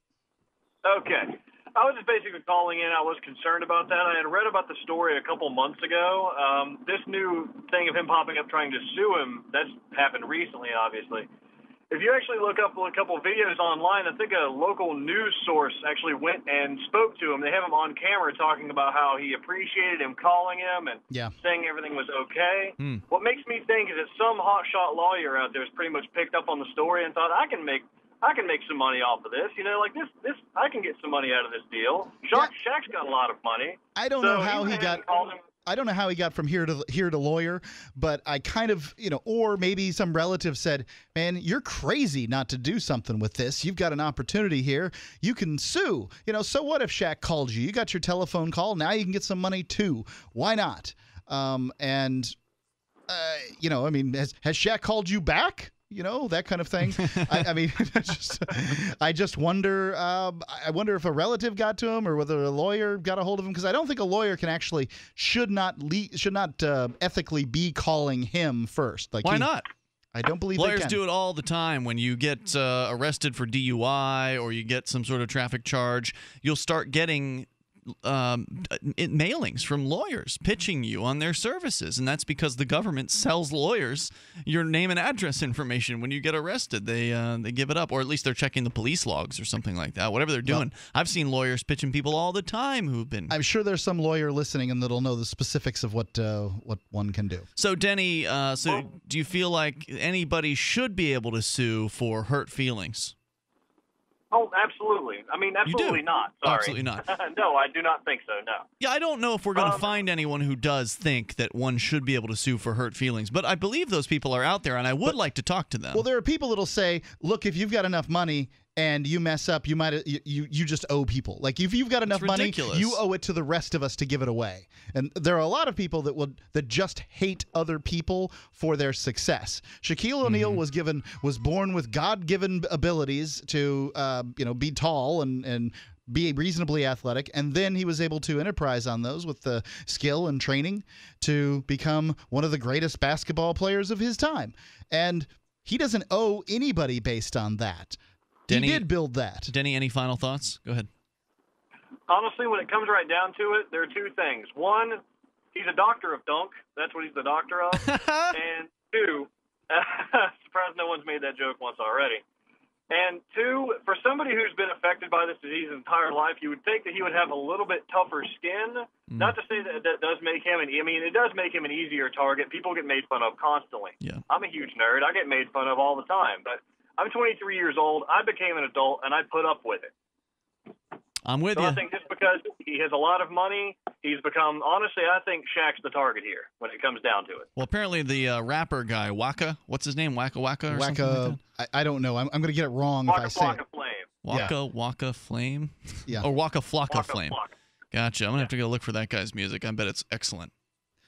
Okay. I was just basically calling in. I was concerned about that. I had read about the story a couple months ago. Um, this new thing of him popping up trying to sue him, that's happened recently, obviously. If you actually look up a couple videos online, I think a local news source actually went and spoke to him. They have him on camera talking about how he appreciated him calling him and yeah. saying everything was okay. Mm. What makes me think is that some hotshot lawyer out there has pretty much picked up on the story and thought, I can make I can make some money off of this. You know, like this, this, I can get some money out of this deal. Shaq, Shaq's got a lot of money. I don't so know how he, he got. Him, I don't know how he got from here to here to lawyer, but I kind of, you know, or maybe some relative said, "Man, you're crazy not to do something with this. You've got an opportunity here. You can sue. You know, so what if Shaq called you? You got your telephone call. Now you can get some money too. Why not?" Um, and uh, you know, I mean, has has Shaq called you back? You know, that kind of thing. I, I mean, I just, I just wonder. Um, I wonder if a relative got to him or whether a lawyer got a hold of him, because I don't think a lawyer can actually should not le- should not uh, ethically be calling him first. Like Why he, not? I don't believe Lawyers they can. do it all the time. When you get uh, arrested for D U I or you get some sort of traffic charge, you'll start getting um, it, mailings from lawyers pitching you on their services, and that's because the government sells lawyers your name and address information. When you get arrested, they uh, they give it up, or at least they're checking the police logs or something like that. Whatever they're doing, well, I've seen lawyers pitching people all the time who've been. I'm sure there's some lawyer listening and that'll know the specifics of what uh, what one can do. So, Denny, uh, so well, do you feel like anybody should be able to sue for hurt feelings? Oh, absolutely. I mean, absolutely not. Sorry. Absolutely not. No, I do not think so, no. Yeah, I don't know if we're going to um, find anyone who does think that one should be able to sue for hurt feelings, but I believe those people are out there, and I would but, like to talk to them. Well, there are people that'll say, look, if you've got enough money and you mess up, you might you you, you just owe people. Like, if you've got enough money, you owe it to the rest of us to give it away. And there are a lot of people that will that just hate other people for their success. Shaquille O'Neal mm-hmm. was given was born with God-given abilities to uh, you know be tall and and be reasonably athletic, and then he was able to enterprise on those with the skill and training to become one of the greatest basketball players of his time. And he doesn't owe anybody based on that. Denny, he did build that. Denny, any final thoughts? Go ahead. Honestly, when it comes right down to it, there are two things. One, he's a doctor of dunk. That's what he's the doctor of. And two, surprised no one's made that joke once already. And two, for somebody who's been affected by this disease his entire life, you would think that he would have a little bit tougher skin. Mm. Not to say that that does make him an I mean, it does make him an easier target. People get made fun of constantly. Yeah. I'm a huge nerd. I get made fun of all the time. But I'm twenty-three years old. I became an adult, and I put up with it. I'm with so you. I think just because he has a lot of money, he's become, honestly, I think Shaq's the target here when it comes down to it. Well, apparently the uh, rapper guy, Waka, what's his name? Waka Waka or Waka, something like that? I, I don't know. I'm, I'm going to get it wrong Waka if I say Flocka it. Flame. Waka yeah. Waka Flame? Yeah. Or Waka Flocka Waka Flame. Flocka. Gotcha. I'm going to have to go look for that guy's music. I bet it's excellent.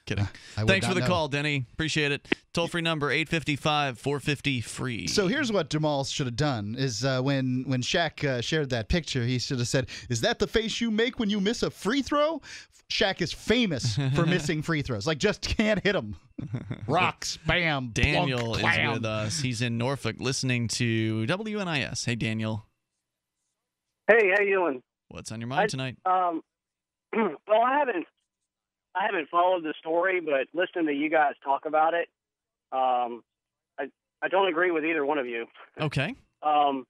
Kidding. I would Thanks for not the know. call, Denny. Appreciate it. Toll-free number, eight five five, four five zero, free. So here's what Jamal should have done: is uh, when when Shaq uh, shared that picture, he should have said, "Is that the face you make when you miss a free throw?" Shaq is famous for missing free throws, like just can't hit them. Rocks, bam. Daniel plunk, is clam. with us. He's in Norfolk, listening to W N I S. Hey, Daniel. Hey, how you doing? What's on your mind I, tonight? Um, well, I haven't, I haven't followed the story, but listening to you guys talk about it, um, I, I don't agree with either one of you. Okay. Um,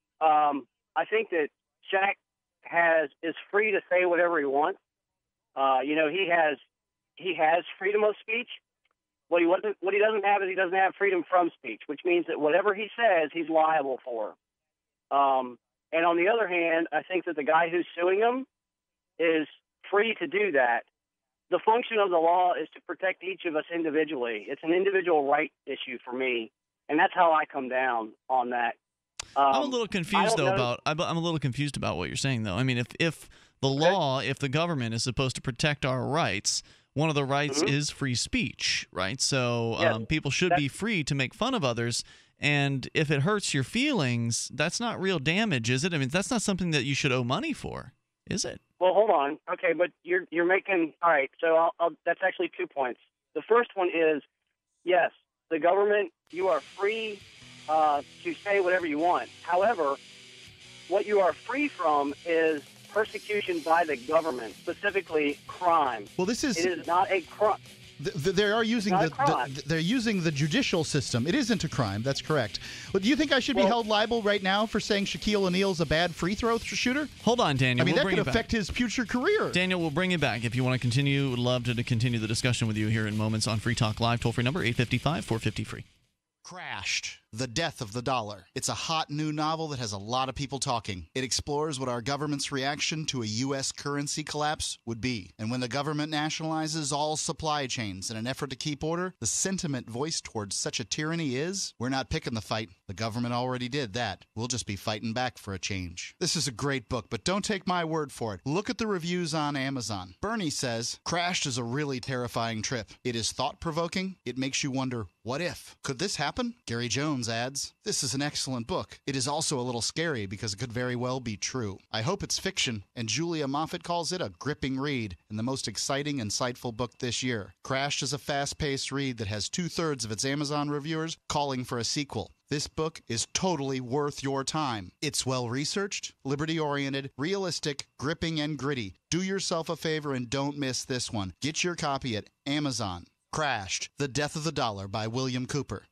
um, I think that Shaq has is free to say whatever he wants. Uh, you know, he has he has freedom of speech. What he wasn't, what he doesn't have is he doesn't have freedom from speech, which means that whatever he says, he's liable for. Um, and on the other hand, I think that the guy who's suing him is free to do that. The function of the law is to protect each of us individually. It's an individual right issue for me, and that's how I come down on that. Um, I'm a little confused though know. about. I'm I'm a little confused about what you're saying though. I mean, if if the law, if the government is supposed to protect our rights, one of the rights Mhm. is free speech, right? So Yeah, um, people should be free to make fun of others. And if it hurts your feelings, that's not real damage, is it? I mean, that's not something that you should owe money for, is it? Well, hold on. Okay, but you're you're making all right. So I'll, I'll, that's actually two points. The first one is yes, the government. You are free uh, to say whatever you want. However, what you are free from is persecution by the government, specifically crime. Well, this is- it is not a crime. Th- th- they are using Not the, a crime. the they're using the judicial system. It isn't a crime. That's correct. But do you think I should be Well- held liable right now for saying Shaquille O'Neal's a bad free throw th- shooter? Hold on, Daniel. I mean, we'll that bring could it affect back. his future career. Daniel, we'll bring it back. If you want to continue, would love to, to continue the discussion with you here in moments on Free Talk Live. Toll-free number, eight five five, four five zero, free. Crashed. The Death of the Dollar. It's a hot new novel that has a lot of people talking. It explores what our government's reaction to a U S currency collapse would be. And when the government nationalizes all supply chains in an effort to keep order, the sentiment voiced towards such a tyranny is, we're not picking the fight. The government already did that. We'll just be fighting back for a change. This is a great book, but don't take my word for it. Look at the reviews on Amazon. Bernie says, Crashed is a really terrifying trip. It is thought-provoking. It makes you wonder, what if? Could this happen? Gary Jones adds, this is an excellent book. It is also a little scary because it could very well be true. I hope it's fiction, and Julia Moffat calls it a gripping read and the most exciting, insightful book this year. Crashed is a fast-paced read that has two-thirds of its Amazon reviewers calling for a sequel. This book is totally worth your time. It's well-researched, liberty-oriented, realistic, gripping, and gritty. Do yourself a favor and don't miss this one. Get your copy at Amazon. Crashed, The Death of the Dollar by William Cooper.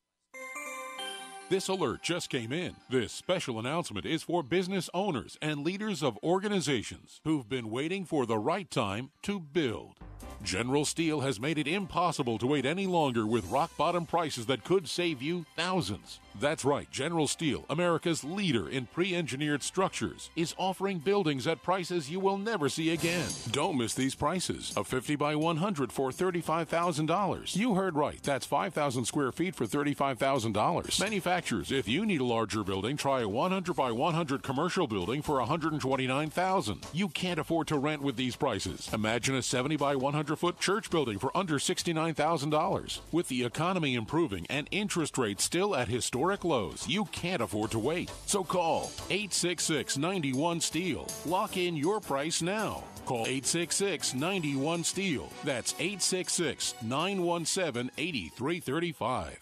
This alert just came in. This special announcement is for business owners and leaders of organizations who've been waiting for the right time to build. General Steel has made it impossible to wait any longer with rock-bottom prices that could save you thousands. That's right, General Steel, America's leader in pre-engineered structures, is offering buildings at prices you will never see again. Don't miss these prices. A fifty by one hundred for thirty-five thousand dollars. You heard right. That's five thousand square feet for thirty-five thousand dollars. Manufacturers, if you need a larger building, try a one hundred by one hundred commercial building for one hundred twenty-nine thousand dollars. You can't afford to rent with these prices. Imagine a seventy by one hundred foot church building for under sixty-nine thousand dollars. With the economy improving and interest rates still at historic lows, you can't afford to wait. So call eight six six, nine one, STEEL. Lock in your price now. Call eight six six, nine one, STEEL. That's eight six six, nine one seven, eight three three five.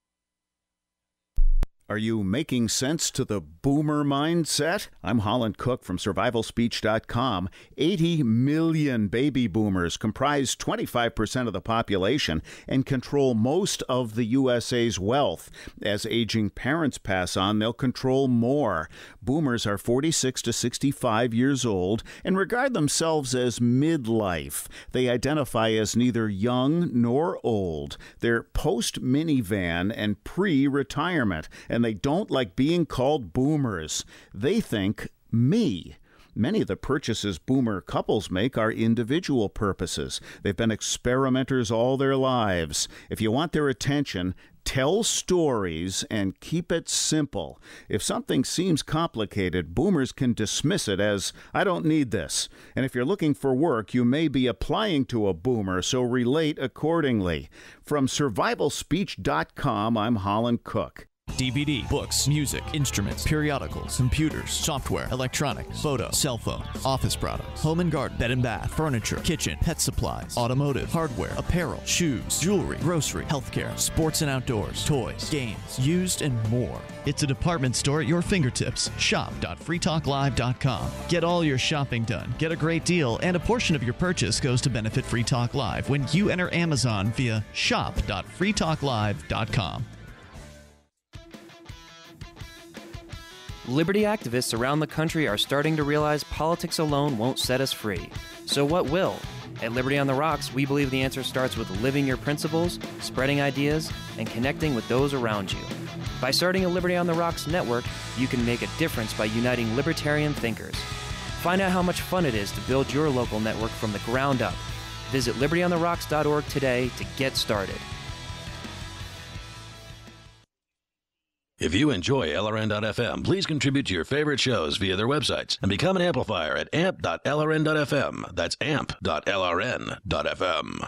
Are you making sense to the boomer mindset? I'm Holland Cook from survival speech dot com. eighty million baby boomers comprise twenty-five percent of the population and control most of the U S A's wealth. As aging parents pass on, they'll control more. Boomers are forty-six to sixty-five years old and regard themselves as midlife. They identify as neither young nor old. They're post-minivan and pre-retirement, and they don't like being called boomers. They think me. Many of the purchases boomer couples make are individual purposes. They've been experimenters all their lives. If you want their attention, tell stories and keep it simple. If something seems complicated, boomers can dismiss it as, I don't need this. And if you're looking for work, you may be applying to a boomer, so relate accordingly. From survival speech dot com, I'm Holland Cook. D V D, books, music, instruments, periodicals, computers, software, electronics, photo, cell phones, office products, home and garden, bed and bath, furniture, kitchen, pet supplies, automotive, hardware, apparel, shoes, jewelry, grocery, healthcare, sports and outdoors, toys, games, used, and more. It's a department store at your fingertips. shop dot free talk live dot com. Get all your shopping done, get a great deal, and a portion of your purchase goes to benefit Free Talk Live when you enter Amazon via shop dot free talk live dot com. Liberty activists around the country are starting to realize politics alone won't set us free. So what will? At Liberty on the Rocks, we believe the answer starts with living your principles, spreading ideas, and connecting with those around you. By starting a Liberty on the Rocks network, you can make a difference by uniting libertarian thinkers. Find out how much fun it is to build your local network from the ground up. Visit liberty on the rocks dot org today to get started. If you enjoy L R N dot F M, please contribute to your favorite shows via their websites and become an amplifier at amp dot L R N dot F M. That's amp dot L R N dot F M.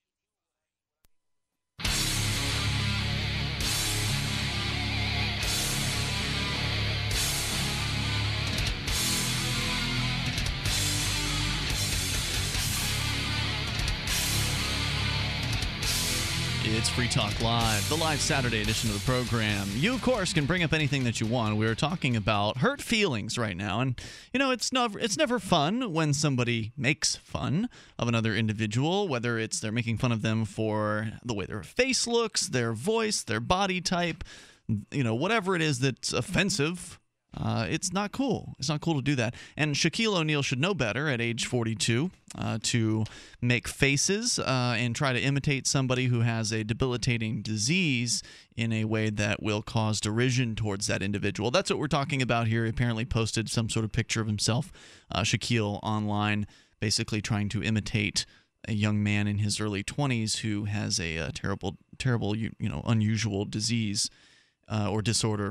It's Free Talk Live, the live Saturday edition of the program. You, of course, can bring up anything that you want. We are talking about hurt feelings right now. And, you know, it's never, it's never fun when somebody makes fun of another individual, whether it's they're making fun of them for the way their face looks, their voice, their body type, you know, whatever it is that's offensive. Uh, it's not cool. It's not cool to do that. And Shaquille O'Neal should know better at age forty-two uh, to make faces uh, and try to imitate somebody who has a debilitating disease in a way that will cause derision towards that individual. That's what we're talking about here. He apparently posted some sort of picture of himself, uh, Shaquille, online, basically trying to imitate a young man in his early twenties who has a, a terrible, terrible, you, you know, unusual disease uh, or disorder.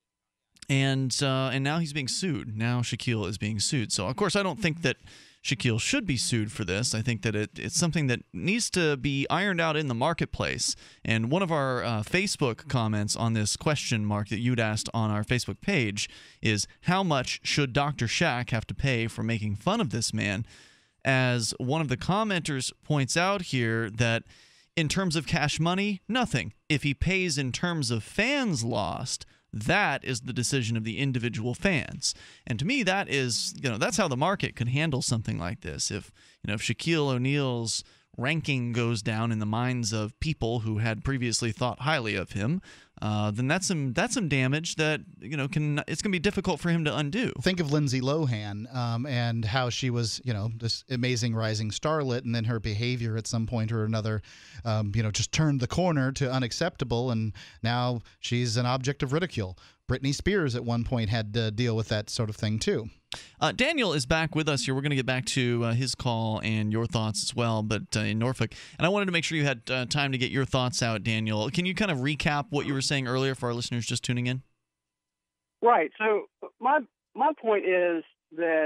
And uh, and now he's being sued. Now Shaquille is being sued. So, of course, I don't think that Shaquille should be sued for this. I think that it, it's something that needs to be ironed out in the marketplace. And one of our uh, Facebook comments on this question mark that you'd asked on our Facebook page is, how much should Doctor Shaq have to pay for making fun of this man? As one of the commenters points out here that in terms of cash money, nothing. If he pays in terms of fans lost, that is the decision of the individual fans. And to me, that is, you know, that's how the market could handle something like this. If, you know, if Shaquille O'Neal's ranking goes down in the minds of people who had previously thought highly of him, uh, then that's some that's some damage that, you know, can it's going to be difficult for him to undo. Think of Lindsay Lohan um, and how she was, you know, this amazing rising starlet, and then her behavior at some point or another, um, you know, just turned the corner to unacceptable, and now she's an object of ridicule. Britney Spears at one point had to deal with that sort of thing too. Uh, Daniel is back with us here. We're going to get back to uh, his call and your thoughts as well, but uh, in Norfolk. And I wanted to make sure you had uh, time to get your thoughts out, Daniel. Can you kind of recap what you were saying earlier for our listeners just tuning in? Right. So my my point is that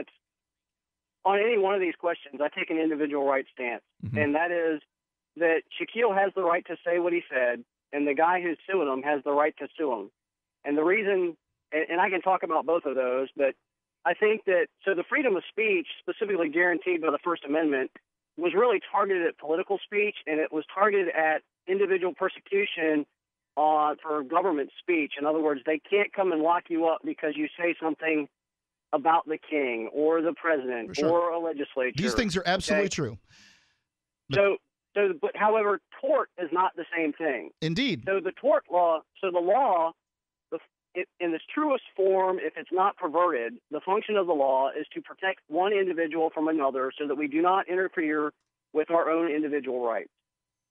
on any one of these questions, I take an individual right stance, mm-hmm. and that is that Shaquille has the right to say what he said, and the guy who's suing him has the right to sue him. And the reason, and I can talk about both of those, but I think that, so the freedom of speech, specifically guaranteed by the First Amendment, was really targeted at political speech, and it was targeted at individual persecution uh, for government speech. In other words, they can't come and lock you up because you say something about the king or the president sure. or a legislature. These things are absolutely okay? true. But so, so, but however, tort is not the same thing. Indeed. So the tort law, so the law, It, in its truest form, if it's not perverted, the function of the law is to protect one individual from another so that we do not interfere with our own individual rights.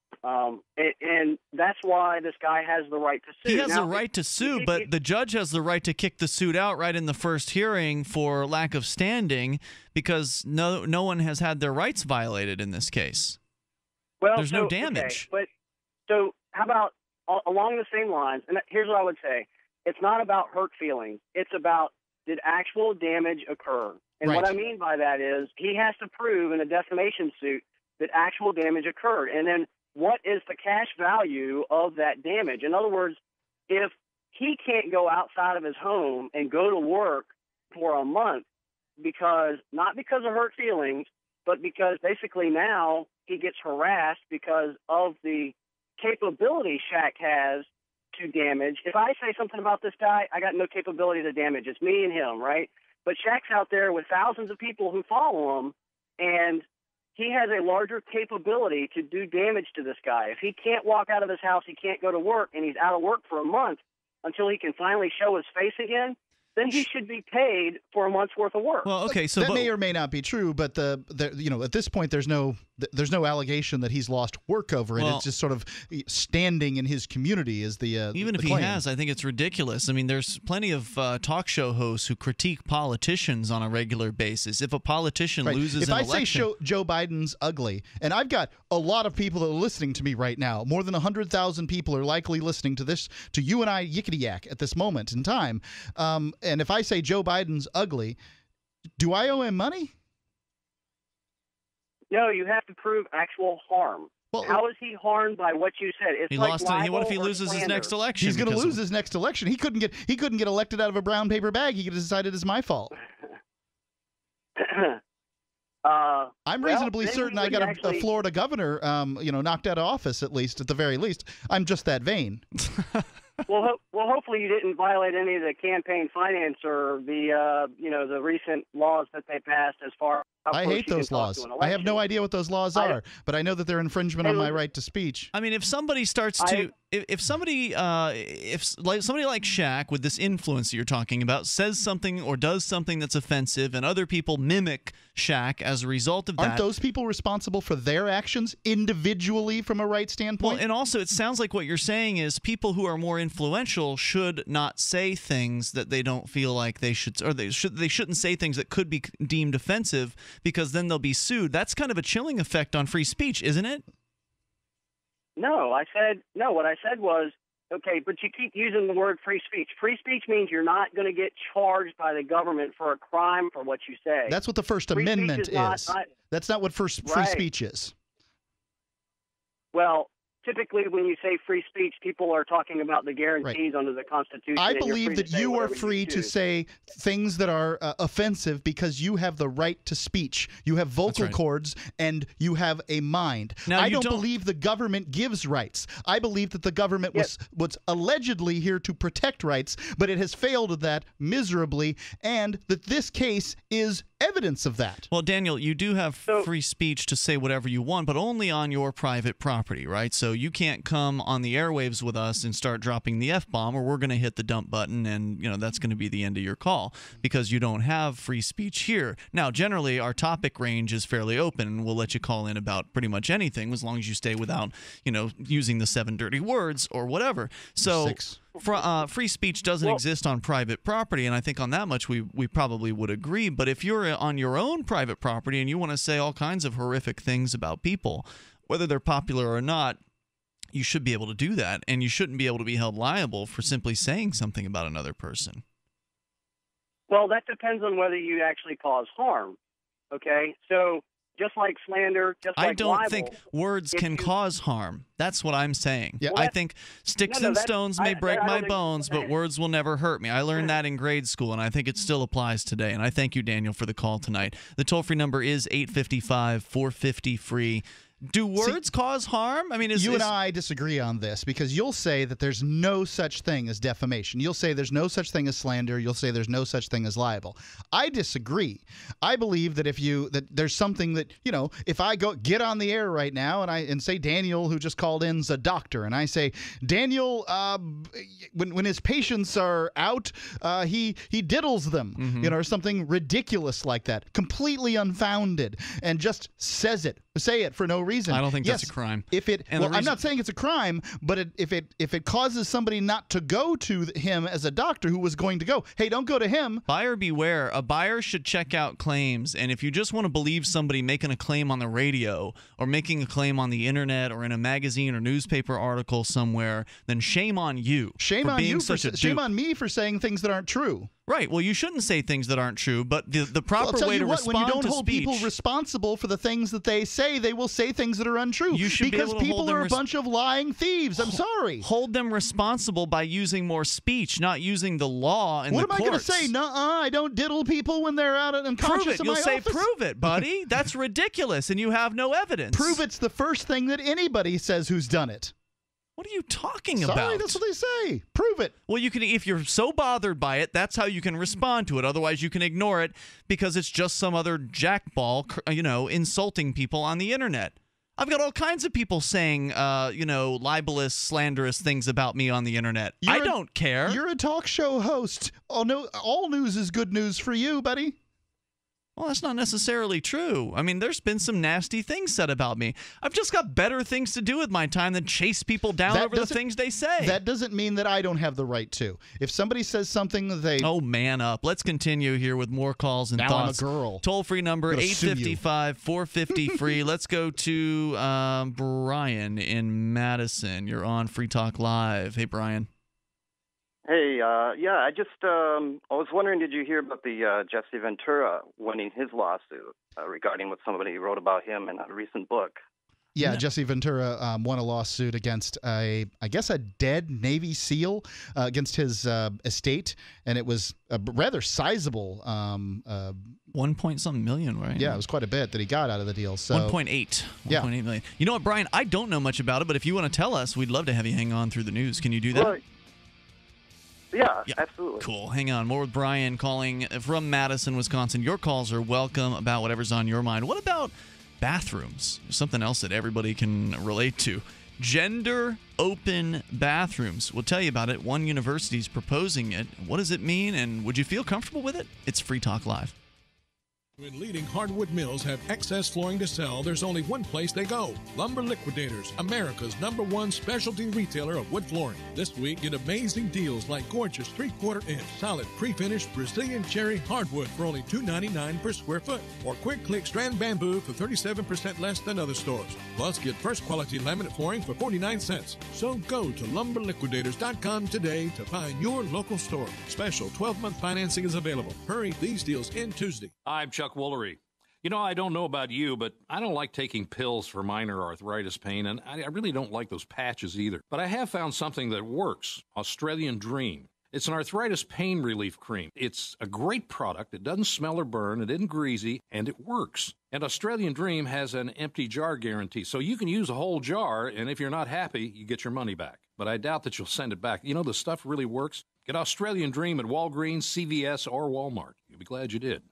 Um, and, and that's why this guy has the right to sue. He has now, the right to sue, he- but he- the judge has the right to kick the suit out right in the first hearing for lack of standing because no no one has had their rights violated in this case. Well, There's so, no damage. Okay, but so how about a- along the same lines? And here's what I would say: it's not about hurt feelings. It's about did actual damage occur? And what Right. I mean by that is he has to prove in a defamation suit that actual damage occurred, and then what is the cash value of that damage? In other words, if he can't go outside of his home and go to work for a month because not because of hurt feelings, but because basically now he gets harassed because of the capability Shaq has to damage. If I say something about this guy, I got no capability to damage. It's me and him, right? But Shaq's out there with thousands of people who follow him, and he has a larger capability to do damage to this guy. If he can't walk out of his house, he can't go to work, and he's out of work for a month until he can finally show his face again, then he should be paid for a month's worth of work. Well, okay, so that but, may or may not be true, but the, the you know at this point there's no there's no allegation that he's lost work over it. Well, it's just sort of standing in his community is the uh, even the if he claim. has, I think it's ridiculous. I mean, there's plenty of uh, talk show hosts who critique politicians on a regular basis. If a politician Right. loses if an I election, say Joe, Joe Biden's ugly, and I've got a lot of people that are listening to me right now, more than one hundred thousand people are likely listening to this, to you and I yickety yak at this moment in time. Um, and if I say Joe Biden's ugly, do I owe him money? No, you have to prove actual harm. Well, how is he harmed by what you said? It's he like lost. it. What if he libel or loses his slander. next election? He's going to because lose of- his next election. He couldn't get he couldn't get elected out of a brown paper bag. He could have decided it's my fault. uh, I'm well, reasonably then certain he I got a, actually- a Florida governor, um, you know, knocked out of office at least, at the very least. I'm just that vain. Well, ho- well, hopefully you didn't violate any of the campaign finance or the, uh, you know, the recent laws that they passed as far. How I close hate you can those talk laws. to an I have no election. idea what those laws I- are, but I know that they're infringement on Hey, my look- right to speech. I mean, if somebody starts to, I- if, if somebody, uh, if like somebody like Shaq with this influence that you're talking about says something or does something that's offensive, and other people mimic Shaq as a result of that, Aren't those people responsible for their actions individually from a right standpoint? well, and also it sounds like what you're saying is people who are more influential should not say things that they don't feel like they should, or they should they shouldn't say things that could be deemed offensive because then they'll be sued. That's kind of a chilling effect on free speech, isn't it? No, I said no. What I said was okay, but you keep using the word free speech. Free speech means you're not going to get charged by the government for a crime for what you say. That's what the First Free speech Amendment is is. not- not- That's not what first free Right. speech is. Well, typically when you say free speech, people are talking about the guarantees under the Constitution. I and you're believe free that to say you are whatever free to choose. say things that are uh, offensive because you have the right to speech. You have vocal right. cords and you have a mind. Now, I you don't, don't- believe the government gives rights. I believe that the government was was allegedly here to protect rights, but it has failed at that miserably, and that this case is evidence of that. Well, Daniel, you do have free speech to say whatever you want, but only on your private property, right? So you can't come on the airwaves with us and start dropping the F-bomb, or we're going to hit the dump button, and you know that's going to be the end of your call because you don't have free speech here. Now, generally, our topic range is fairly open, and we'll let you call in about pretty much anything as long as you stay without, you know, using the seven dirty words or whatever. So. Six. Fr- uh, free speech doesn't exist on private property, and I think on that much we, we probably would agree. But if you're on your own private property and you want to say all kinds of horrific things about people, whether they're popular or not, you should be able to do that, and you shouldn't be able to be held liable for simply saying something about another person. Well, that depends on whether you actually cause harm. Okay, so just like slander, just like I don't libel, think words if can you- cause harm. That's what I'm saying. Yeah. I What? think sticks No, no, and that's- stones may I- break I don't my think- bones, but words will never hurt me. I learned that in grade school, and I think it still applies today. And I thank you, Daniel, for the call tonight. The toll-free number is eight five five, four five zero, free. Do words cause harm? I mean, is you is, and I disagree on this because you'll say that there's no such thing as defamation. You'll say there's no such thing as slander. You'll say there's no such thing as libel. I disagree. I believe that if you that there's something that, you know, if I go get on the air right now and I and say Daniel, who just called in, is a doctor, and I say Daniel, uh, when when his patients are out, uh, he he diddles them, Mm-hmm. you know, or something ridiculous like that, completely unfounded, and just says it, say it for no reason. I don't think yes, that's a crime. If it, And well, the I'm reason- not saying it's a crime, but it, if it if it causes somebody not to go to him as a doctor who was going to go, hey, don't go to him. Buyer beware. A buyer should check out claims, and if you just want to believe somebody making a claim on the radio or making a claim on the internet or in a magazine or newspaper article somewhere, then shame on you. Shame for on being you for such a shame dupe. on me for saying things that aren't true. Right. Well, you shouldn't say things that aren't true, but the the Well, I'll proper tell way you to what, respond when you don't to hold speech. people responsible for the things that they say, they will say things that are untrue. You should be because able to hold people them are a res- bunch of lying thieves. I'm sorry. Hold them responsible by using more speech, not using the law and What the am I going to courts. say? Nuh-uh, I don't diddle people when they're out and Prove unconscious it. in You'll my say, office. prove it, buddy. That's ridiculous, and you have no evidence. Prove it's the first thing that anybody says who's done it. What are you talking Sorry, about? that's what they say. Prove it. Well, you can, if you're so bothered by it, that's how you can respond to it. Otherwise, you can ignore it because it's just some other jackball, cr- you know, insulting people on the internet. I've got all kinds of people saying, uh, you know, libelous, slanderous things about me on the internet. I You're a- don't care. You're a talk show host. Oh no, all news is good news for you, buddy. Well, that's not necessarily true. I mean, there's been some nasty things said about me. I've just got better things to do with my time than chase people down That over the doesn't- things they say. That doesn't mean that I don't have the right to. If somebody says something that they Oh, man up. Let's continue here with more calls and Now I'm a thoughts. girl. Toll-free number, I'm gonna eight sue you. five five, four five zero, free. Let's go to um, Brian in Madison. You're on Free Talk Live. Hey, Brian. Hey, uh, yeah, I just um, I was wondering, did you hear about the uh, Jesse Ventura winning his lawsuit uh, regarding what somebody wrote about him in a recent book? Yeah, Jesse Ventura um, won a lawsuit against a, I guess, a dead Navy SEAL uh, against his uh, estate, and it was a rather sizable. Um, uh, One point something million, right? Yeah, it was quite a bit that he got out of the deal. So one point eight. Yeah. one point eight million. You know what, Brian? I don't know much about it, but if you want to tell us, we'd love to have you hang on through the news. Can you do that? Well, yeah, absolutely. Cool. Hang on. More with Brian calling from Madison, Wisconsin. Your calls are welcome about whatever's on your mind. What about bathrooms? Something else that everybody can relate to. Gender open bathrooms. We'll tell you about it. One university's proposing it. What does it mean, and would you feel comfortable with it? It's Free Talk Live. When leading hardwood mills have excess flooring to sell, there's only one place they go. Lumber Liquidators, America's number one specialty retailer of wood flooring. This week, get amazing deals like gorgeous three-quarter inch solid pre-finished Brazilian cherry hardwood for only two ninety-nine per square foot, or quick-click strand bamboo for thirty-seven percent less than other stores. Plus, get first-quality laminate flooring for forty-nine cents. So go to lumber liquidators dot com today to find your local store. Special twelve-month financing is available. Hurry, these deals end Tuesday. I'm Chuck Woolery. You know, I don't know about you, but I don't like taking pills for minor arthritis pain, and I, I really don't like those patches either. But I have found something that works, Australian Dream. It's an arthritis pain relief cream. It's a great product. It doesn't smell or burn. It isn't greasy, and it works. And Australian Dream has an empty jar guarantee, so you can use a whole jar, and if you're not happy, you get your money back. But I doubt that you'll send it back. You know, the stuff really works. Get Australian Dream at Walgreens, C V S, or Walmart. You'll be glad you did.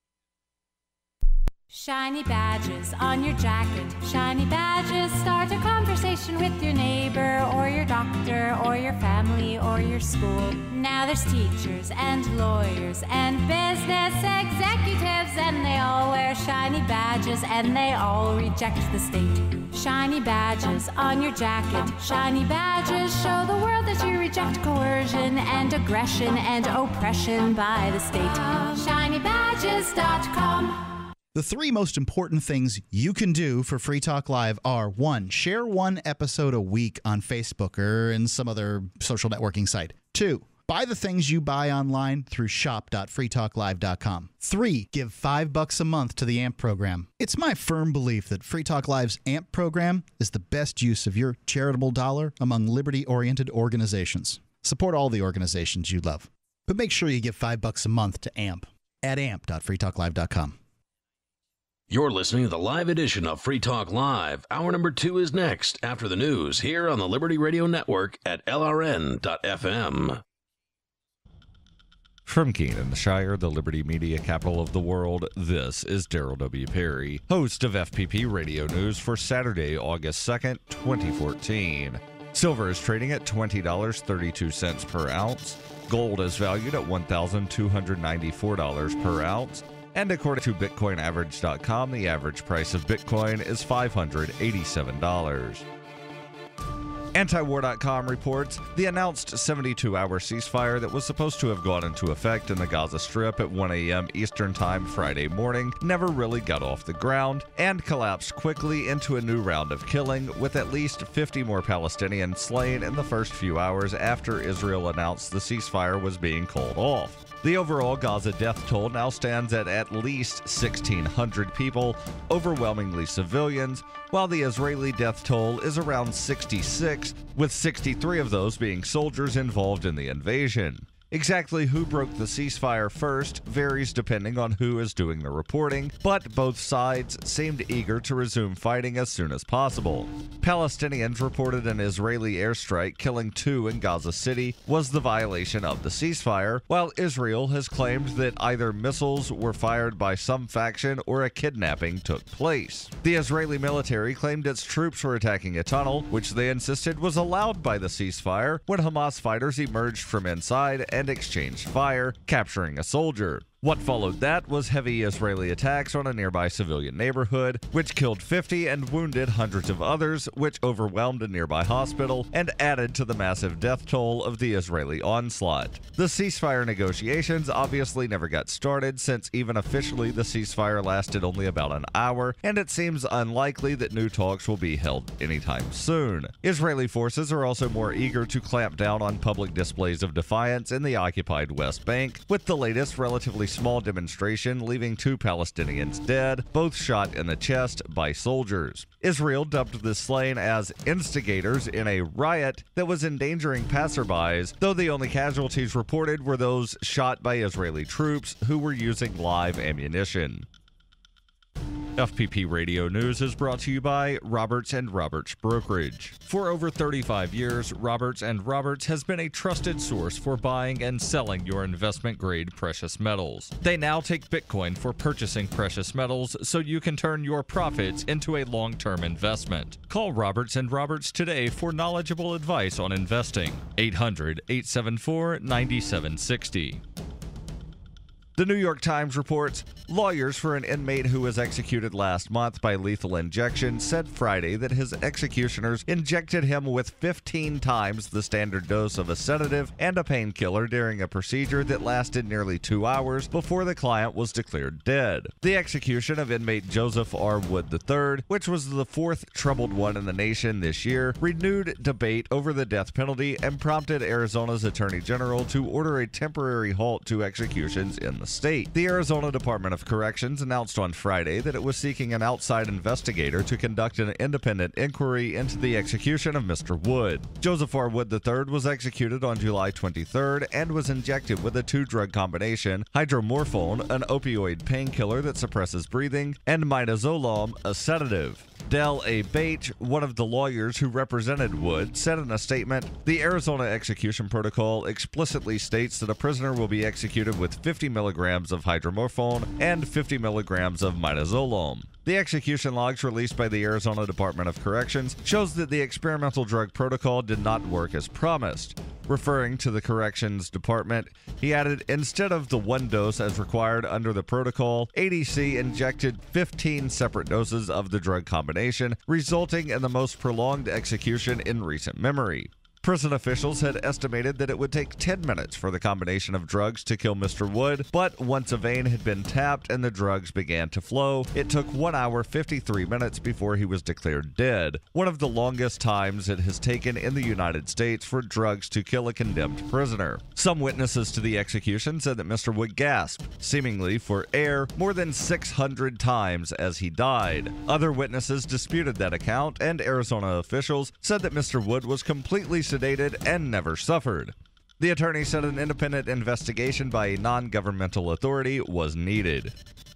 Shiny badges on your jacket. Shiny badges start a conversation with your neighbor or your doctor or your family or your school. Now there's teachers and lawyers and business executives, and they all wear shiny badges and they all reject the state. Shiny badges on your jacket. Shiny badges show the world that you reject coercion and aggression and oppression by the state. shiny badges dot com. The three most important things you can do for Free Talk Live are, one, share one episode a week on Facebook or in some other social networking site. Two, buy the things you buy online through shop dot free talk live dot com. Three, give five bucks a month to the A M P program. It's my firm belief that Free Talk Live's A M P program is the best use of your charitable dollar among liberty-oriented organizations. Support all the organizations you love, but make sure you give five bucks a month to A M P at A M P dot free talk live dot com. You're listening to the live edition of Free Talk Live. Hour number two is next after the news here on the Liberty Radio Network at L R N dot F M. From Keenan Shire, the Liberty Media capital of the world, this is Daryl W. Perry, host of F P P Radio News for Saturday, August second, twenty fourteen. Silver is trading at twenty dollars and thirty-two cents per ounce. Gold is valued at one thousand two hundred ninety-four dollars per ounce. And according to Bitcoin Average dot com, the average price of Bitcoin is five hundred eighty-seven dollars. Antiwar dot com reports the announced seventy-two hour ceasefire that was supposed to have gone into effect in the Gaza Strip at one a.m. Eastern Time Friday morning never really got off the ground and collapsed quickly into a new round of killing, with at least fifty more Palestinians slain in the first few hours after Israel announced the ceasefire was being called off. The overall Gaza death toll now stands at at least sixteen hundred people, overwhelmingly civilians, while the Israeli death toll is around sixty-six, with sixty-three of those being soldiers involved in the invasion. Exactly who broke the ceasefire first varies depending on who is doing the reporting, but both sides seemed eager to resume fighting as soon as possible. Palestinians reported an Israeli airstrike killing two in Gaza City was the violation of the ceasefire, while Israel has claimed that either missiles were fired by some faction or a kidnapping took place. The Israeli military claimed its troops were attacking a tunnel, which they insisted was allowed by the ceasefire, when Hamas fighters emerged from inside and exchanged fire, capturing a soldier. What followed that was heavy Israeli attacks on a nearby civilian neighborhood, which killed fifty and wounded hundreds of others, which overwhelmed a nearby hospital and added to the massive death toll of the Israeli onslaught. The ceasefire negotiations obviously never got started, since even officially the ceasefire lasted only about an hour, and it seems unlikely that new talks will be held anytime soon. Israeli forces are also more eager to clamp down on public displays of defiance in the occupied West Bank, with the latest relatively small demonstration leaving two Palestinians dead, both shot in the chest by soldiers. Israel dubbed the slain as instigators in a riot that was endangering passerbys, though the only casualties reported were those shot by Israeli troops who were using live ammunition. F P P Radio News is brought to you by Roberts and Roberts Brokerage. For over thirty-five years, Roberts and Roberts has been a trusted source for buying and selling your investment-grade precious metals. They now take Bitcoin for purchasing precious metals so you can turn your profits into a long-term investment. Call Roberts and Roberts today for knowledgeable advice on investing. eight hundred, eight seven four, nine seven six zero. The New York Times reports lawyers for an inmate who was executed last month by lethal injection said Friday that his executioners injected him with fifteen times the standard dose of a sedative and a painkiller during a procedure that lasted nearly two hours before the client was declared dead. The execution of inmate Joseph R. Wood the third, which was the fourth troubled one in the nation this year, renewed debate over the death penalty and prompted Arizona's Attorney General to order a temporary halt to executions in the state. The Arizona Department of Corrections announced on Friday that it was seeking an outside investigator to conduct an independent inquiry into the execution of Mister Wood. Joseph R. Wood the third was executed on July twenty-third and was injected with a two-drug combination, hydromorphone, an opioid painkiller that suppresses breathing, and midazolam, a sedative. Del A. Bache, one of the lawyers who represented Wood, said in a statement, "The Arizona execution protocol explicitly states that a prisoner will be executed with fifty milligrams of hydromorphone and fifty milligrams of midazolam." The execution logs released by the Arizona Department of Corrections shows that the experimental drug protocol did not work as promised. Referring to the Corrections Department, he added, instead of the one dose as required under the protocol, A D C injected fifteen separate doses of the drug combination, resulting in the most prolonged execution in recent memory. Prison officials had estimated that it would take ten minutes for the combination of drugs to kill Mister Wood, but once a vein had been tapped and the drugs began to flow, it took one hour fifty-three minutes before he was declared dead, one of the longest times it has taken in the United States for drugs to kill a condemned prisoner. Some witnesses to the execution said that Mister Wood gasped, seemingly for air, more than six hundred times as he died. Other witnesses disputed that account, and Arizona officials said that Mister Wood was completely sedated and never suffered. The attorney said an independent investigation by a non-governmental authority was needed.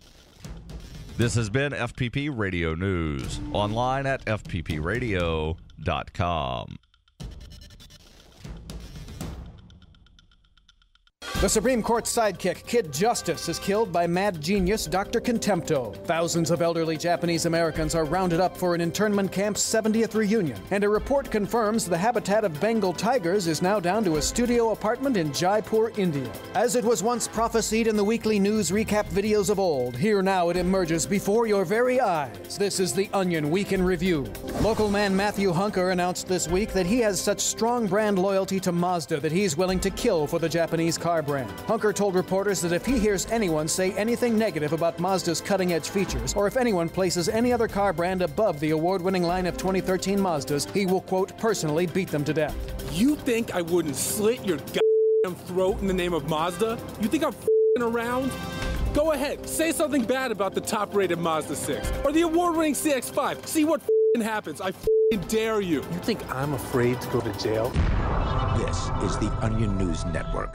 This has been F P P Radio News, online at f p p radio dot com. The Supreme Court's sidekick, Kid Justice, is killed by mad genius Doctor Contempto. Thousands of elderly Japanese Americans are rounded up for an internment camp's seventieth reunion, and a report confirms the habitat of Bengal tigers is now down to a studio apartment in Jaipur, India. As it was once prophesied in the weekly news recap videos of old, here now it emerges before your very eyes. This is the Onion Week in Review. Local man Matthew Hunker announced this week that he has such strong brand loyalty to Mazda that he's willing to kill for the Japanese car brand. Hunker told reporters that if he hears anyone say anything negative about Mazda's cutting-edge features, or if anyone places any other car brand above the award-winning line of twenty thirteen Mazdas, he will, quote, personally beat them to death. You think I wouldn't slit your goddamn throat in the name of Mazda? You think I'm f***ing around? Go ahead, say something bad about the top-rated Mazda six, or the award-winning C X five. See what f***ing happens. I f***ing dare you. You think I'm afraid to go to jail? This is the Onion News Network.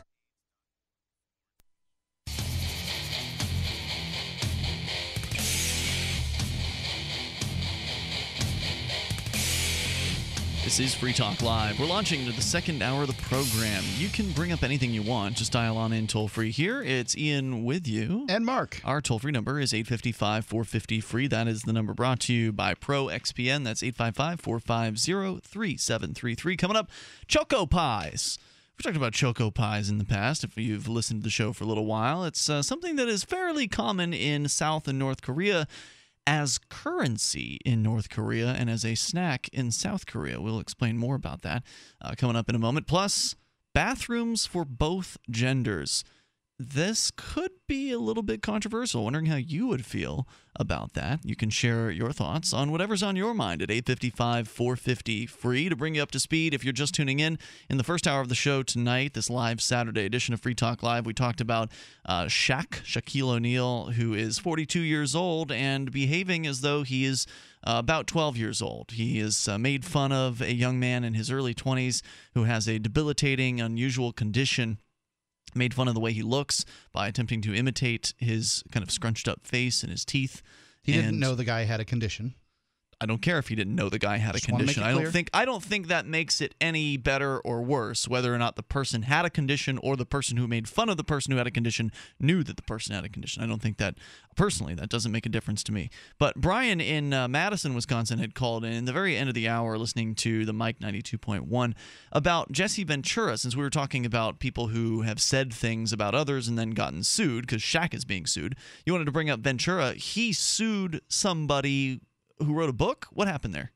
This is Free Talk Live. We're launching into the second hour of the program. You can bring up anything you want. Just dial on in toll-free here. It's Ian with you. And Mark. Our toll-free number is eight five five, four five zero, free. That is the number brought to you by Pro X P N. That's eight five five, four five zero, three seven three three. Coming up, Choco Pies. We've talked about Choco Pies in the past. If you've listened to the show for a little while, it's uh, something that is fairly common in South and North Korea as currency in North Korea and as a snack in South Korea. We'll explain more about that uh, coming up in a moment. Plus, bathrooms for both genders. This could be a little bit controversial. Wondering how you would feel about that. You can share your thoughts on whatever's on your mind at eight five five, four five zero, free to bring you up to speed. If you're just tuning in, in the first hour of the show tonight, this live Saturday edition of Free Talk Live, we talked about uh, Shaq, Shaquille O'Neal, who is forty-two years old and behaving as though he is uh, about twelve years old. He has uh, made fun of a young man in his early twenties who has a debilitating, unusual condition. Made fun of the way he looks by attempting to imitate his kind of scrunched up face and his teeth. He and didn't know the guy had a condition. I don't care if he didn't know the guy had Just a condition. wanna make it I don't clear. think I don't think that makes it any better or worse whether or not the person had a condition or the person who made fun of the person who had a condition knew that the person had a condition. I don't think that personally that doesn't make a difference to me. But Brian in uh, Madison, Wisconsin had called in the very end of the hour listening to the Mike ninety-two point one about Jesse Ventura, since we were talking about people who have said things about others and then gotten sued because Shaq is being sued. You wanted to bring up Ventura. He sued somebody who wrote a book. What happened there?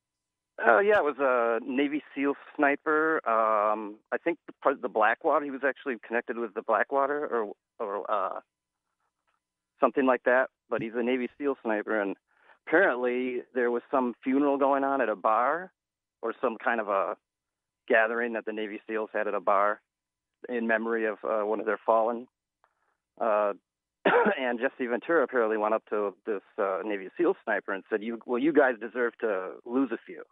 Uh, yeah, it was a Navy SEAL sniper. Um, I think the part of the Blackwater. He was actually connected with the Blackwater, or or uh, something like that. But he's a Navy SEAL sniper, and apparently there was some funeral going on at a bar, or some kind of a gathering that the Navy SEALs had at a bar in memory of uh, one of their fallen. Uh, and Jesse Ventura apparently went up to this uh, Navy SEAL sniper and said, "You, well, you guys deserve to lose a few."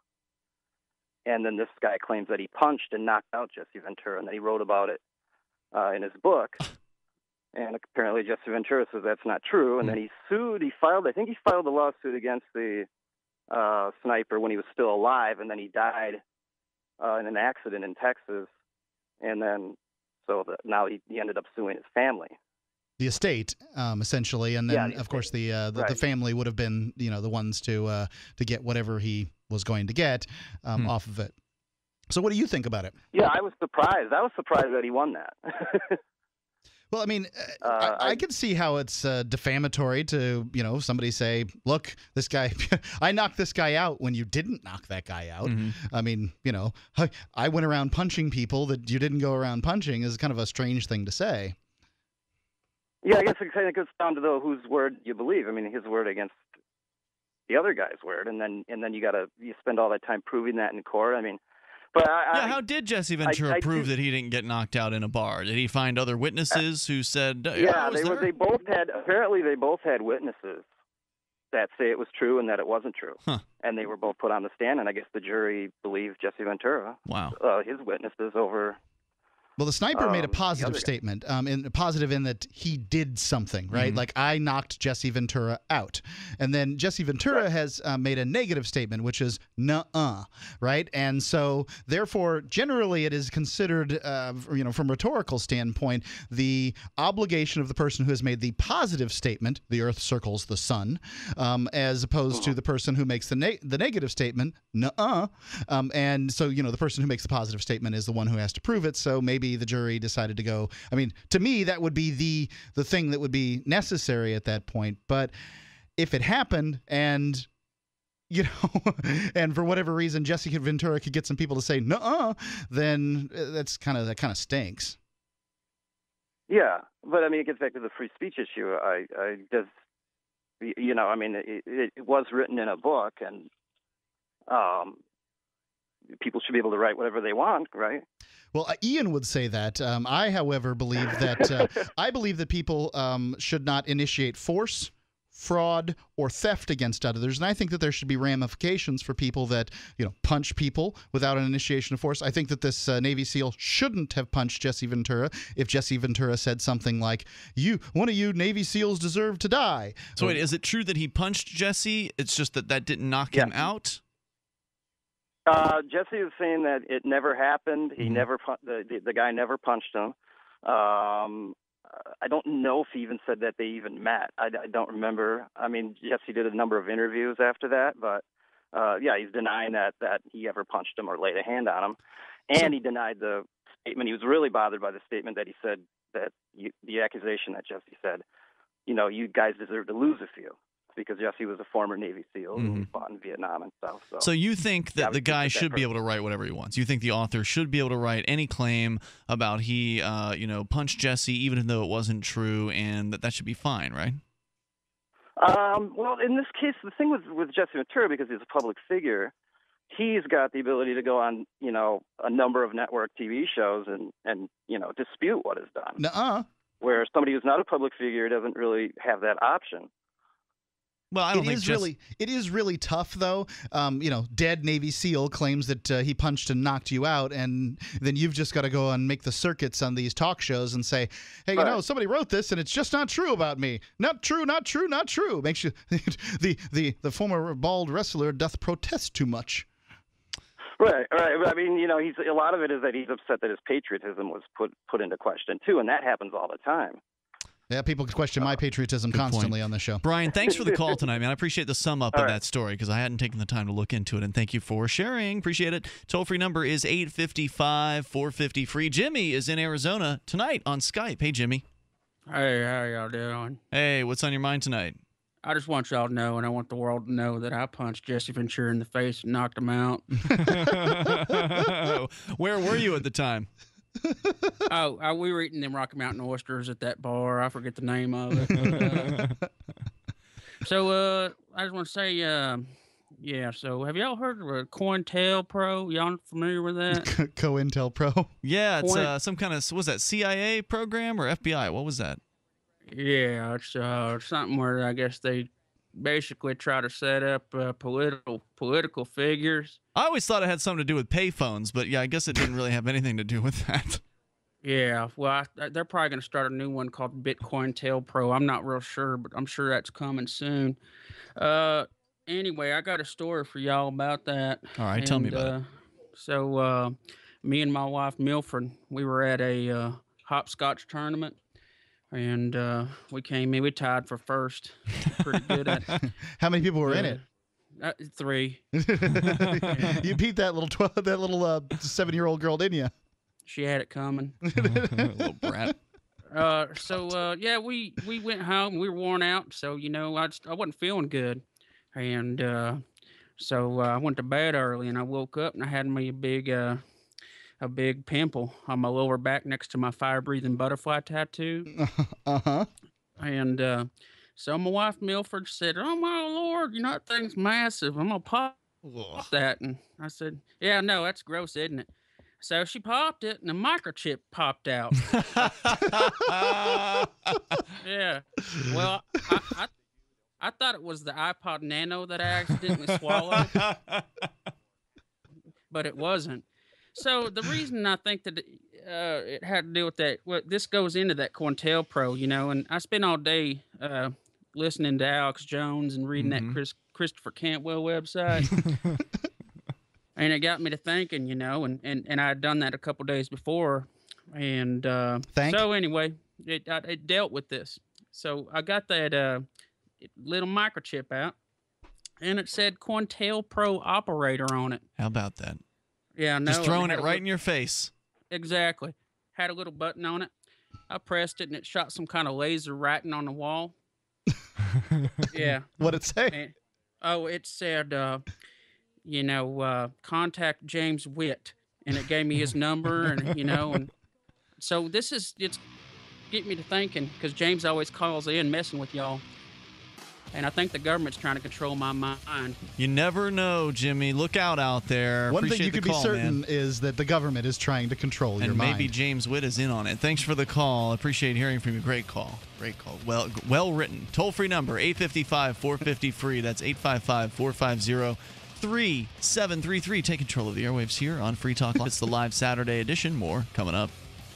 And then this guy claims that he punched and knocked out Jesse Ventura, and that he wrote about it uh, in his book. And apparently Jesse Ventura says that's not true. And then he sued. He filed, I think he filed a lawsuit against the uh, sniper when he was still alive, and then he died uh, in an accident in Texas. And then, so the, now he, he ended up suing his family. The estate, um, essentially, and then Yeah, the of estate. course the, uh, the Right. the family would have been, you know, the ones to uh, to get whatever he was going to get um, off of it. So, what do you think about it? Yeah, I was surprised. I was surprised that he won that. Well, I mean, uh, Uh, I, I can see how it's uh, defamatory to, you know, somebody say, look, this guy, I knocked this guy out when you didn't knock that guy out. I mean, you know, I, I went around punching people that you didn't go around punching is kind of a strange thing to say. Yeah, I guess it kind of goes down to the whose word you believe. I mean, his word against the other guy's word, and then and then you got to you spend all that time proving that in court. I mean, but I, Yeah, I, how did Jesse Ventura I- I prove do- that he didn't get knocked out in a bar? Did he find other witnesses who said, uh, yeah, I was they were, there? they both had apparently they both had witnesses that say it was true and that it wasn't true, Huh. and they were both put on the stand. And I guess the jury believed Jesse Ventura, Wow. uh, his witnesses over Well, the sniper um, made a the positive other guy. statement, um, in, positive in that he did something, right? Mm-hmm. Like, I knocked Jesse Ventura out. And then Jesse Ventura Right. has uh, made a negative statement, which is nuh-uh, right? And so, therefore, generally it is considered, uh, you know, from a rhetorical standpoint, the obligation of the person who has made the positive statement, the earth circles the sun, um, as opposed to the person who makes the, ne- the negative statement, nuh-uh. Um, and so, you know, the person who makes the positive statement is the one who has to prove it. So maybe the jury decided to go. I mean, to me, that would be the the thing that would be necessary at that point. But if it happened, and you know, and for whatever reason, Jesse Ventura could get some people to say "nuh-uh," then that's kind of that kind of stinks. Yeah, but I mean, it gets back to the free speech issue. I, I just, you know, I mean, it, it was written in a book, and um, people should be able to write whatever they want, right? Well, uh, Ian would say that. Um, I, however, believe that uh, I believe that people um, should not initiate force, fraud, or theft against others, and I think that there should be ramifications for people that, you know, punch people without an initiation of force. I think that this uh, Navy SEAL shouldn't have punched Jesse Ventura if Jesse Ventura said something like, "You, one of you Navy SEALs deserve to die." So wait, is it true that he punched Jesse? It's just that that didn't knock him out? Uh, Jesse is saying that it never happened. He Mm-hmm. never pu- the, the the guy never punched him. Um, I don't know if he even said that they even met. I, I don't remember. I mean, Jesse did a number of interviews after that, but uh, yeah, he's denying that that he ever punched him or laid a hand on him, and So- he denied the statement. He was really bothered by the statement that he said that you, the accusation that Jesse said, you know, you guys deserve to lose a few. Because Jesse was a former Navy SEAL who Mhm. fought in Vietnam and stuff. So, So you think that Yeah, the we guy think that should be able to write whatever he wants? You think the author should be able to write any claim about he, uh, you know, punched Jesse, even though it wasn't true, and that that should be fine, right? Um, well, in this case, the thing with with Jesse Ventura, because he's a public figure, he's got the ability to go on, you know, a number of network T V shows and and you know dispute what is done. Nuh-uh. Where somebody who's not a public figure doesn't really have that option. Well, I don't it think is Jess- really it is really tough, though. Um, you know, dead Navy SEAL claims that uh, he punched and knocked you out, and then you've just got to go and make the circuits on these talk shows and say, "Hey, you Right. know, somebody wrote this, and it's just not true about me. Not true, not true, not true." Makes you the the the former bald wrestler doth protest too much. Right, right. But I mean, you know, he's a lot of it is that he's upset that his patriotism was put put into question too, and that happens all the time. Yeah, people question my patriotism constantly on the show. Brian, thanks for the call tonight, man. I appreciate the sum up All of right. that story because I hadn't taken the time to look into it, and thank you for sharing. Appreciate it. Toll-free number is eight five five, four five zero, free. Jimmy is in Arizona tonight on Skype. Hey, Jimmy. Hey, how y'all doing? Hey, what's on your mind tonight? I just want y'all to know, and I want the world to know that I punched Jesse Ventura in the face and knocked him out. Where were you at the time? oh, uh, we were eating them Rocky Mountain oysters at that bar. I forget the name of it. But, uh, so, uh, I just want to say, uh, yeah. So, have y'all heard of a COINTELPRO? Y'all familiar with that? COINTELPRO. Yeah, it's Point- uh, some kind of, what was that, C I A program or F B I? What was that? Yeah, it's uh, something where I guess they basically try to set up uh, political political figures. I always thought it had something to do with payphones, but yeah, I guess it didn't really have anything to do with that. Yeah, well, I, they're probably going to start a new one called Bitcoin Tail Pro. I'm not real sure, but I'm sure that's coming soon. Uh, anyway, I got a story for y'all about that. All right, tell me And, about uh, it. So, uh, me and my wife Milford, we were at a uh, hopscotch tournament, and uh, we came in. We tied for first. Pretty good at. How many people were in it? Uh, three. You beat that little twelve, that little uh, seven-year-old girl, didn't you? She had it coming. Little brat. Uh, so uh, yeah, we we went home. We were worn out, so you know, I just, I wasn't feeling good, and uh, so uh, I went to bed early, and I woke up and I had me a big uh, a big pimple on my lower back next to my fire-breathing butterfly tattoo. Uh huh. And uh, so my wife Milford said, "Oh my Lord, you know that thing's massive. I'm gonna pop that." And I said, "Yeah, no, that's gross, isn't it?" So she popped it, and a microchip popped out. Yeah. Well, I, I I thought it was the iPod Nano that I accidentally swallowed, but it wasn't. So the reason I think that uh, it had to do with that, well, this goes into that COINTELPRO, you know, and I spent all day uh, listening to Alex Jones and reading Mm-hmm. that Chris, Christopher Cantwell website. And it got me to thinking, you know, and, and, and I had done that a couple days before. And uh, Thank? so anyway, it, I, it dealt with this. So I got that uh, little microchip out, and it said COINTELPRO operator on it. How about that? Yeah, no. Just throwing had it a right little- in your face. Exactly. Had a little button on it. I pressed it, and it shot some kind of laser writing on the wall. Yeah. What'd it say? And- oh, it said, uh, you know, uh, contact James Witt, and it gave me his number, and you know, and so this is it's get me to thinking because James always calls in messing with y'all, and I think the government's trying to control my mind. You never know, Jimmy. Look out out there. One Appreciate thing you the can call, be certain man. is that the government is trying to control your And mind. maybe James Witt is in on it. Thanks for the call. Appreciate hearing from you. Great call. Great call. Well, well written. Toll free number eight five five, four five zero, free. That's eight five five, four five zero, three seven three three. Take control of the airwaves here on Free Talk Live. It's the live Saturday edition. More coming up.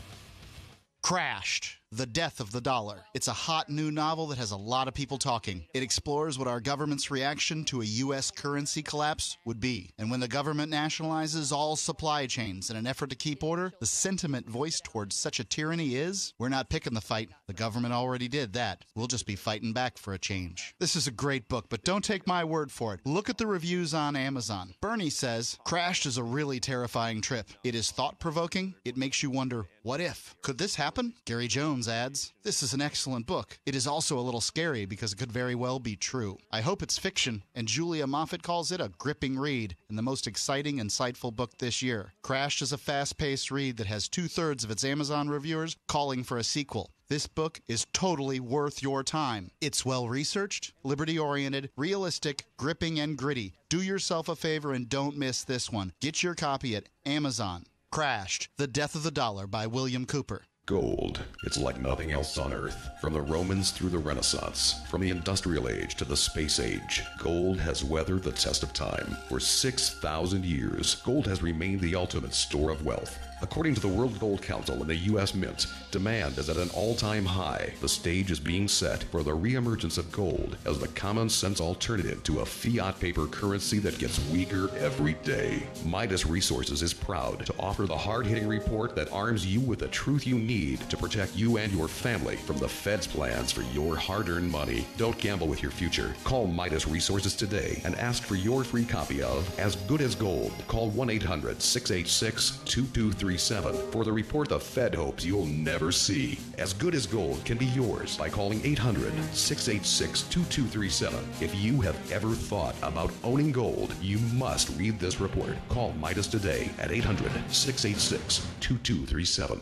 Crashed. The Death of the Dollar. It's a hot new novel that has a lot of people talking. It explores what our government's reaction to a U S currency collapse would be. And when the government nationalizes all supply chains in an effort to keep order, the sentiment voiced towards such a tyranny is, we're not picking the fight. The government already did that. We'll just be fighting back for a change. This is a great book, but don't take my word for it. Look at the reviews on Amazon. Bernie says, Crashed is a really terrifying trip. It is thought-provoking. It makes you wonder, what if? Could this happen? Gary Jones adds, this is an excellent book. It is also a little scary because it could very well be true. I hope it's fiction, and Julia Moffat calls it a gripping read and the most exciting, insightful book this year. Crashed is a fast-paced read that has two-thirds of its Amazon reviewers calling for a sequel. This book is totally worth your time. It's well-researched, liberty-oriented, realistic, gripping, and gritty. Do yourself a favor and don't miss this one. Get your copy at Amazon. Crashed, The Death of the Dollar by William Cooper. Gold. It's like nothing else on Earth. From the Romans through the Renaissance, from the Industrial Age to the Space Age, gold has weathered the test of time. For six thousand years, gold has remained the ultimate store of wealth. According to the World Gold Council and the U S Mint, demand is at an all-time high. The stage is being set for the reemergence of gold as the common-sense alternative to a fiat paper currency that gets weaker every day. Midas Resources is proud to offer the hard-hitting report that arms you with the truth you need to protect you and your family from the Fed's plans for your hard-earned money. Don't gamble with your future. Call Midas Resources today and ask for your free copy of As Good as Gold. Call one eight hundred, six eight six, two two three seven for the report the Fed hopes you'll never see. As Good as Gold can be yours by calling eight hundred, six eight six, two two three seven. If you have ever thought about owning gold, you must read this report. Call Midas today at eight hundred, six eight six, two two three seven.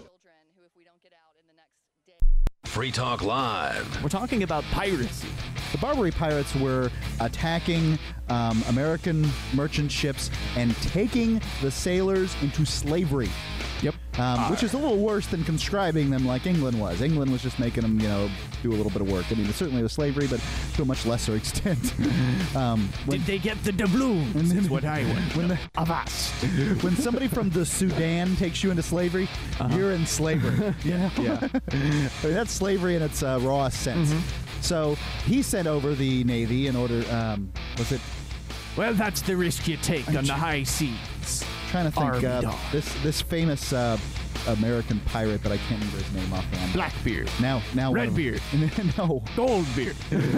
Free Talk Live. We're talking about piracy. The Barbary pirates were attacking um, American merchant ships and taking the sailors into slavery. Yep. Um, which is a little worse than conscribing them like England was. England was just making them, you know, do a little bit of work. I mean, it certainly was slavery, but to a much lesser extent. um, when, Did they get the doubloons? Is what I want. When the, Avast. When somebody from the Sudan takes you into slavery, uh-huh. you're in slavery. You know? Yeah. I mean, that's slavery in its uh, rawest sense. Mm-hmm. So he sent over the Navy in order, um, was it? Well, that's the risk you take I'm on the high seas. Trying to think uh, this this famous uh, American pirate, but I can't remember his name offhand. Blackbeard. Now, now Redbeard. No. Goldbeard.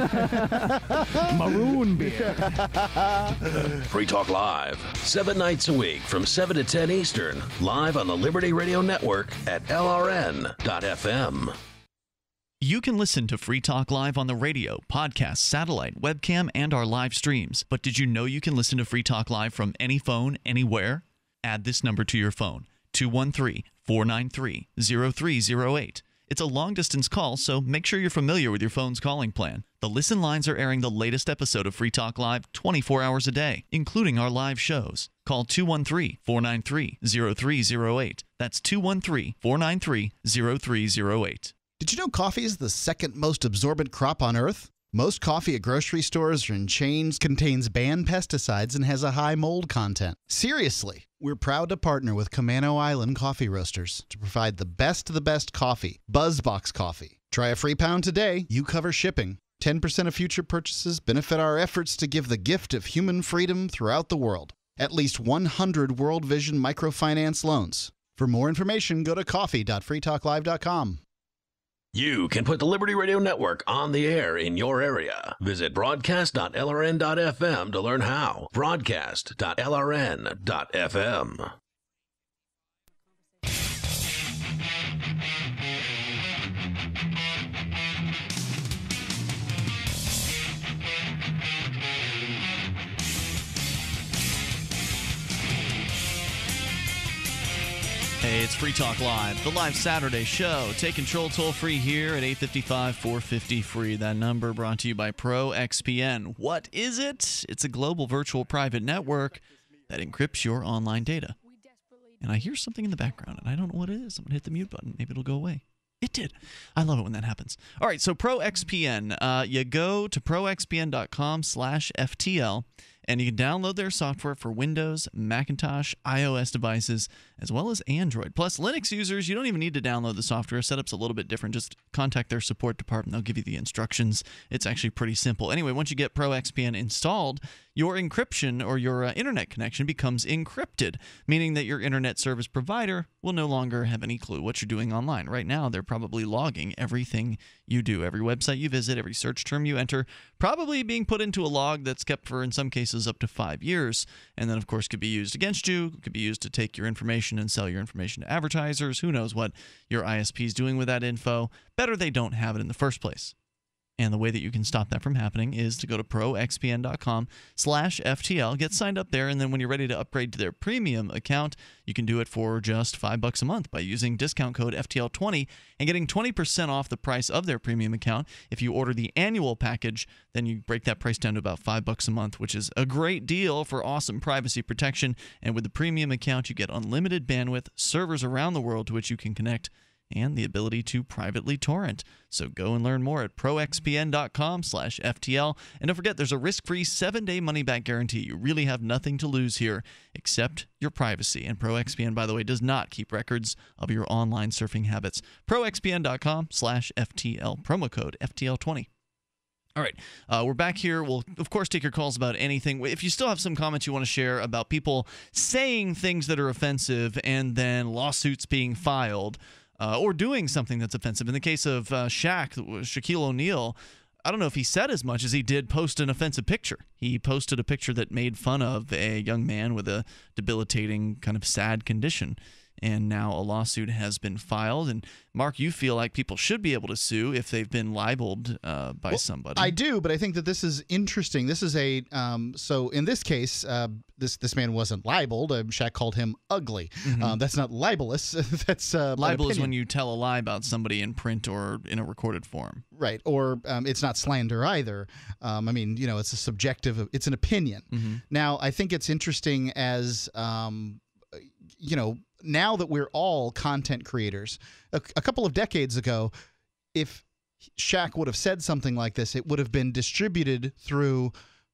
Maroonbeard. Free Talk Live, seven nights a week from seven to ten Eastern, live on the Liberty Radio Network at L R N dot F M. You can listen to Free Talk Live on the radio, podcast, satellite, webcam, and our live streams. But did you know you can listen to Free Talk Live from any phone, anywhere? Add this number to your phone, two one three, four nine three, zero three zero eight. It's a long-distance call, so make sure you're familiar with your phone's calling plan. The Listen Lines are airing the latest episode of Free Talk Live twenty-four hours a day, including our live shows. Call two one three, four nine three, zero three zero eight. That's two one three, four nine three, zero three zero eight. Did you know coffee is the second most absorbent crop on Earth? Most coffee at grocery stores or in chains contains banned pesticides and has a high mold content. Seriously, we're proud to partner with Camano Island Coffee Roasters to provide the best of the best coffee, Buzzbox Coffee. Try a free pound today. You cover shipping. ten percent of future purchases benefit our efforts to give the gift of human freedom throughout the world. At least one hundred World Vision microfinance loans. For more information, go to coffee dot free talk live dot com. You can put the Liberty Radio Network on the air in your area. Visit broadcast dot L R N dot F M to learn how. broadcast dot L R N dot F M. Hey, it's Free Talk Live, the live Saturday show. Take control toll-free here at eight five five, four five zero, free. That number brought to you by Pro X P N. What is it? It's a global virtual private network that encrypts your online data. And I hear something in the background, and I don't know what it is. I'm going to hit the mute button. Maybe it'll go away. It did. I love it when that happens. All right, so Pro X P N. Uh, you go to pro x p n dot com slash F T L, and you can download their software for Windows, Macintosh, iOS devices, as well as Android. Plus, Linux users, you don't even need to download the software. Setup's a little bit different. Just contact their support department. They'll give you the instructions. It's actually pretty simple. Anyway, once you get Pro X P N installed, your encryption or your uh, internet connection becomes encrypted, meaning that your internet service provider will no longer have any clue what you're doing online. Right now, they're probably logging everything you do, every website you visit, every search term you enter, probably being put into a log that's kept for, in some cases, up to five years, and then, of course, could be used against you, could be used to take your information and sell your information to advertisers. Who knows what your I S P is doing with that info. Better they don't have it in the first place. And the way that you can stop that from happening is to go to pro x p n dot com slash F T L, get signed up there, and then when you're ready to upgrade to their premium account, you can do it for just five bucks a month by using discount code F T L twenty and getting twenty percent off the price of their premium account. If you order the annual package, then you break that price down to about five bucks a month, which is a great deal for awesome privacy protection. And with the premium account, you get unlimited bandwidth, servers around the world to which you can connect, and the ability to privately torrent. So go and learn more at pro x p n dot com slash F T L. And don't forget, there's a risk-free seven-day money-back guarantee. You really have nothing to lose here except your privacy. And Pro X P N, by the way, does not keep records of your online surfing habits. pro x p n dot com slash F T L. Promo code F T L twenty. All right, uh, we're back here. We'll, of course, take your calls about anything. If you still have some comments you want to share about people saying things that are offensive and then lawsuits being filed, Uh, or doing something that's offensive. In the case of uh, Shaq, Shaquille O'Neal, I don't know if he said as much as he did post an offensive picture. He posted a picture that made fun of a young man with a debilitating kind of sad condition. And now a lawsuit has been filed. And Mark, you feel like people should be able to sue if they've been libeled uh, by well, somebody. I do, but I think that this is interesting. This is a um, so in this case, uh, this this man wasn't libeled. Uh, Shaq called him ugly. Mm-hmm. Um, that's not libelous. That's uh, libel is when you tell a lie about somebody in print or in a recorded form. Right, or um, it's not slander either. Um, I mean, you know, it's a subjective. It's an opinion. Mm-hmm. Now, I think it's interesting as um, you know. Now that we're all content creators, a, a couple of decades ago, if Shaq would have said something like this, it would have been distributed through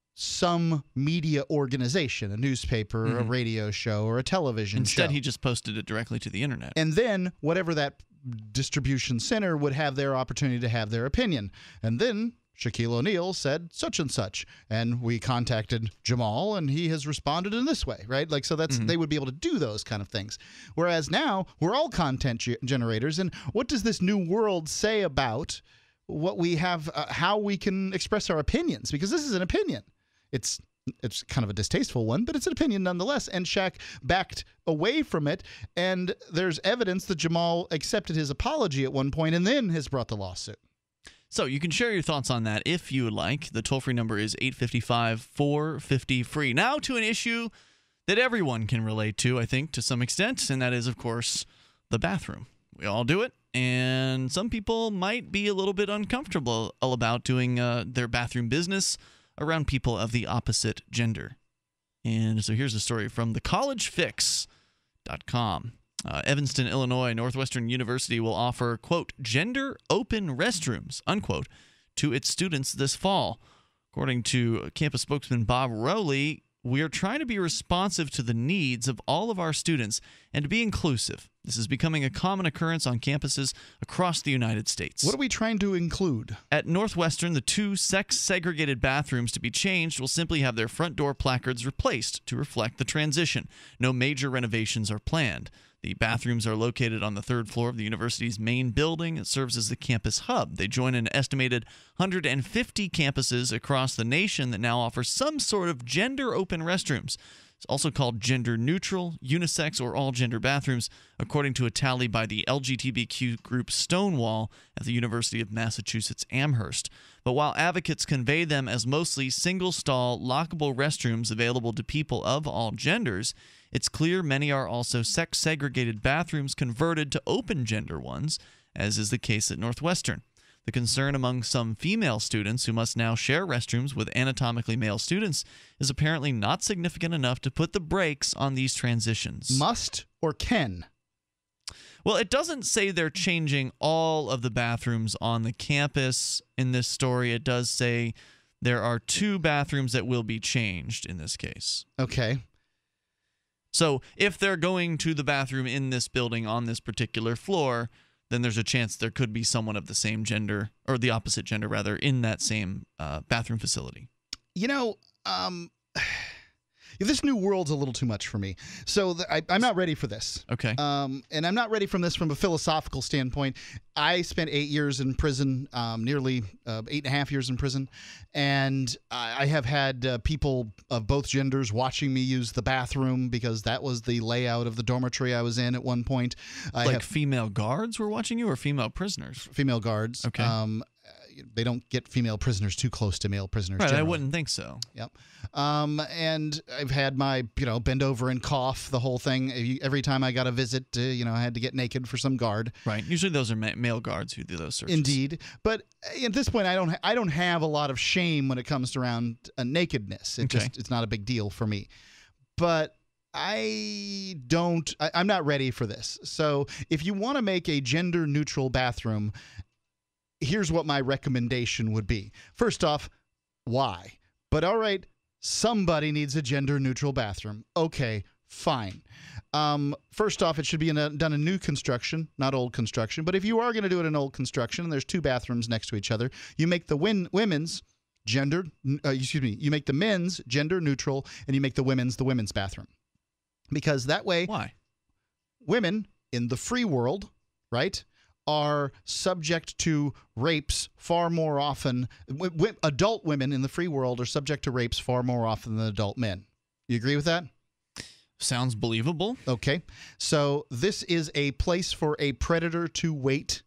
some media organization, a newspaper, mm-hmm. a radio show, or a television Instead, show. Instead, he just posted it directly to the internet. And then whatever that distribution center would have their opportunity to have their opinion. And then Shaquille O'Neal said such and such, and we contacted Jamal, and he has responded in this way, right? Like, so that's mm-hmm. they would be able to do those kind of things. Whereas now we're all content ge- generators, and what does this new world say about what we have, uh, how we can express our opinions? Because this is an opinion. It's it's kind of a distasteful one, but it's an opinion nonetheless. And Shaq backed away from it, and there's evidence that Jamal accepted his apology at one point, and then has brought the lawsuit. So you can share your thoughts on that if you would like. The toll-free number is eight five five, four five zero, free. Now to an issue that everyone can relate to, I think, to some extent, and that is, of course, the bathroom. We all do it, and some people might be a little bit uncomfortable about doing uh, their bathroom business around people of the opposite gender. And so here's a story from the college fix dot com. Uh, Evanston, Illinois, Northwestern University will offer, quote, gender-open restrooms, unquote, to its students this fall. According to campus spokesman Bob Rowley, we are trying to be responsive to the needs of all of our students and to be inclusive. This is becoming a common occurrence on campuses across the United States. What are we trying to include? At Northwestern, the two sex-segregated bathrooms to be changed will simply have their front door placards replaced to reflect the transition. No major renovations are planned. The bathrooms are located on the third floor of the university's main building. It serves as the campus hub. They join an estimated one hundred fifty campuses across the nation that now offer some sort of gender-open restrooms. It's also called gender-neutral, unisex, or all-gender bathrooms, according to a tally by the L G B T Q group Stonewall at the University of Massachusetts Amherst. But while advocates convey them as mostly single-stall, lockable restrooms available to people of all genders, it's clear many are also sex-segregated bathrooms converted to open-gender ones, as is the case at Northwestern. The concern among some female students who must now share restrooms with anatomically male students is apparently not significant enough to put the brakes on these transitions. Must or can? Well, it doesn't say they're changing all of the bathrooms on the campus in this story. It does say there are two bathrooms that will be changed in this case. Okay. So if they're going to the bathroom in this building on this particular floor, then there's a chance there could be someone of the same gender, or the opposite gender, rather, in that same uh, bathroom facility. You know, um, this new world's a little too much for me. So th- I, I'm not ready for this. Okay. Um, and I'm not ready from this from a philosophical standpoint. I spent eight years in prison, um, nearly uh, eight and a half years in prison. And I, I have had uh, people of both genders watching me use the bathroom because that was the layout of the dormitory I was in at one point. I like have, female guards were watching you, or female prisoners? Female guards. Okay. Um, they don't get female prisoners too close to male prisoners. Right, generally. I wouldn't think so. Yep. Um, and I've had my, you know, bend over and cough, the whole thing. Every time I got a visit, uh, you know, I had to get naked for some guard. Right. Usually those are ma- male guards who do those searches. Indeed. But at this point, I don't, ha- I don't have a lot of shame when it comes to around uh, nakedness. It Okay. just, it's not a big deal for me. But I don't, I, I'm not ready for this. So if you want to make a gender neutral bathroom, here's what my recommendation would be. First off, why? But all right, somebody needs a gender-neutral bathroom. Okay, fine. Um, first off, it should be in a, done in new construction, not old construction. But if you are going to do it in old construction and there's two bathrooms next to each other, you make the win- women's gender, uh, excuse me, you make the men's gender-neutral, and you make the women's the women's bathroom. Because that way, why? Women in the free world, right, are subject to rapes far more often. W- w- adult women in the free world are subject to rapes far more often than adult men. You agree with that? Sounds believable. Okay. So this is a place for a predator to wait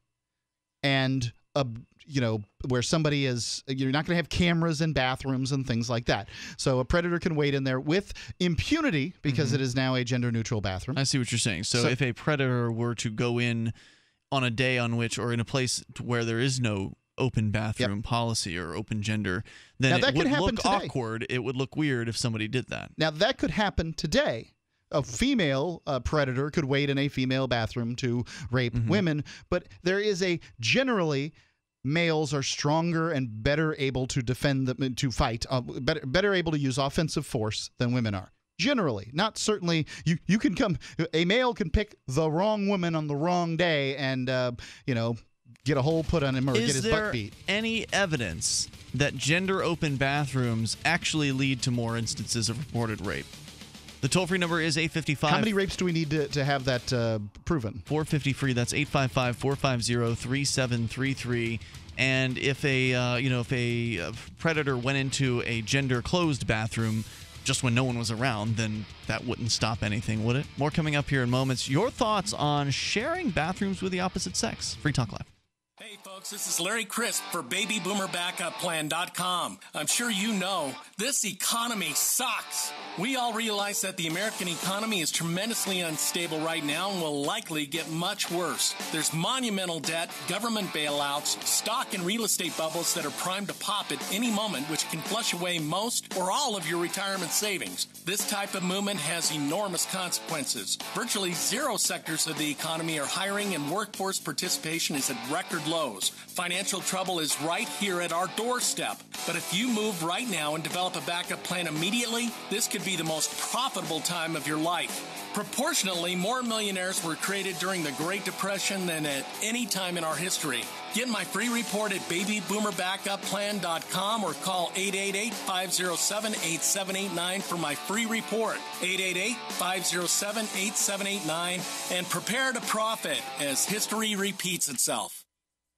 and, uh, you know, where somebody is, you're not going to have cameras in bathrooms and things like that. So a predator can wait in there with impunity because Mhm. it is now a gender-neutral bathroom. I see what you're saying. So, So- if a predator were to go in on a day on which, or in a place where there is no open bathroom policy or open gender, then Now, it that could would happen look today. awkward. It would look weird if somebody did that. Now, that could happen today. A female uh, predator could wait in a female bathroom to rape women, but there is a generally males are stronger and better able to defend them, to fight, uh, better, better able to use offensive force than women are. Generally, not certainly. You you can come. A male can pick the wrong woman on the wrong day, and uh, you know, get a hole put on him or get Is his there butt beat. any evidence that gender open bathrooms actually lead to more instances of reported rape? The toll-free number is eight five five. How many rapes do we need to, to have that uh, proven? four fifty free. That's eight five five, four five zero, three seven three three. And if a uh, you know if a uh, predator went into a gender closed bathroom just when no one was around, then that wouldn't stop anything, would it? More coming up here in moments. Your thoughts on sharing bathrooms with the opposite sex. Free Talk Live. Hey folks, this is Larry Crisp for baby boomer backup plan dot com. I'm sure you know this economy sucks. We all realize that the American economy is tremendously unstable right now and will likely get much worse. There's monumental debt, government bailouts, stock and real estate bubbles that are primed to pop at any moment, which can flush away most or all of your retirement savings. This type of movement has enormous consequences. Virtually zero sectors of the economy are hiring and workforce participation is at record record lows. Financial trouble is right here at our doorstep. But if you move right now and develop a backup plan immediately, this could be the most profitable time of your life. Proportionally, more millionaires were created during the Great Depression than at any time in our history. Get my free report at baby boomer backup plan dot com or call eight eight eight, five oh seven, eight seven eight nine for my free report. eight eight eight, five oh seven, eight seven eight nine and prepare to profit as history repeats itself.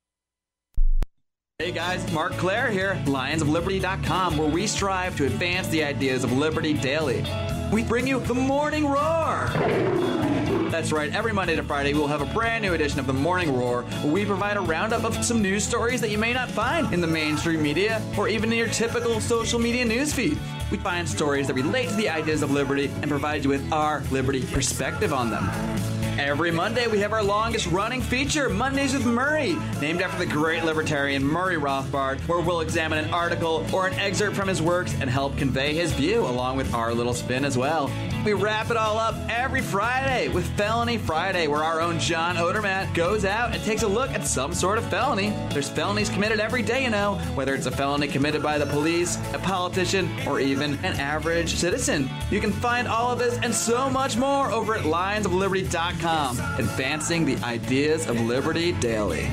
Hey guys, Mark Claire here, lions of liberty dot com, where we strive to advance the ideas of liberty daily. We bring you the Morning Roar. That's right, every Monday to Friday we'll have a brand new edition of the Morning Roar, where we provide a roundup of some news stories that you may not find in the mainstream media or even in your typical social media newsfeed. We find stories that relate to the ideas of liberty and provide you with our liberty perspective on them. Every Monday, we have our longest-running feature, Mondays with Murray, named after the great libertarian Murray Rothbard, where we'll examine an article or an excerpt from his works and help convey his view, along with our little spin as well. We wrap it all up every Friday with Felony Friday, where our own John Odermatt goes out and takes a look at some sort of felony. There's felonies committed every day, you know, whether it's a felony committed by the police, a politician, or even an average citizen. You can find all of this and so much more over at lions of liberty dot com, advancing the ideas of liberty daily.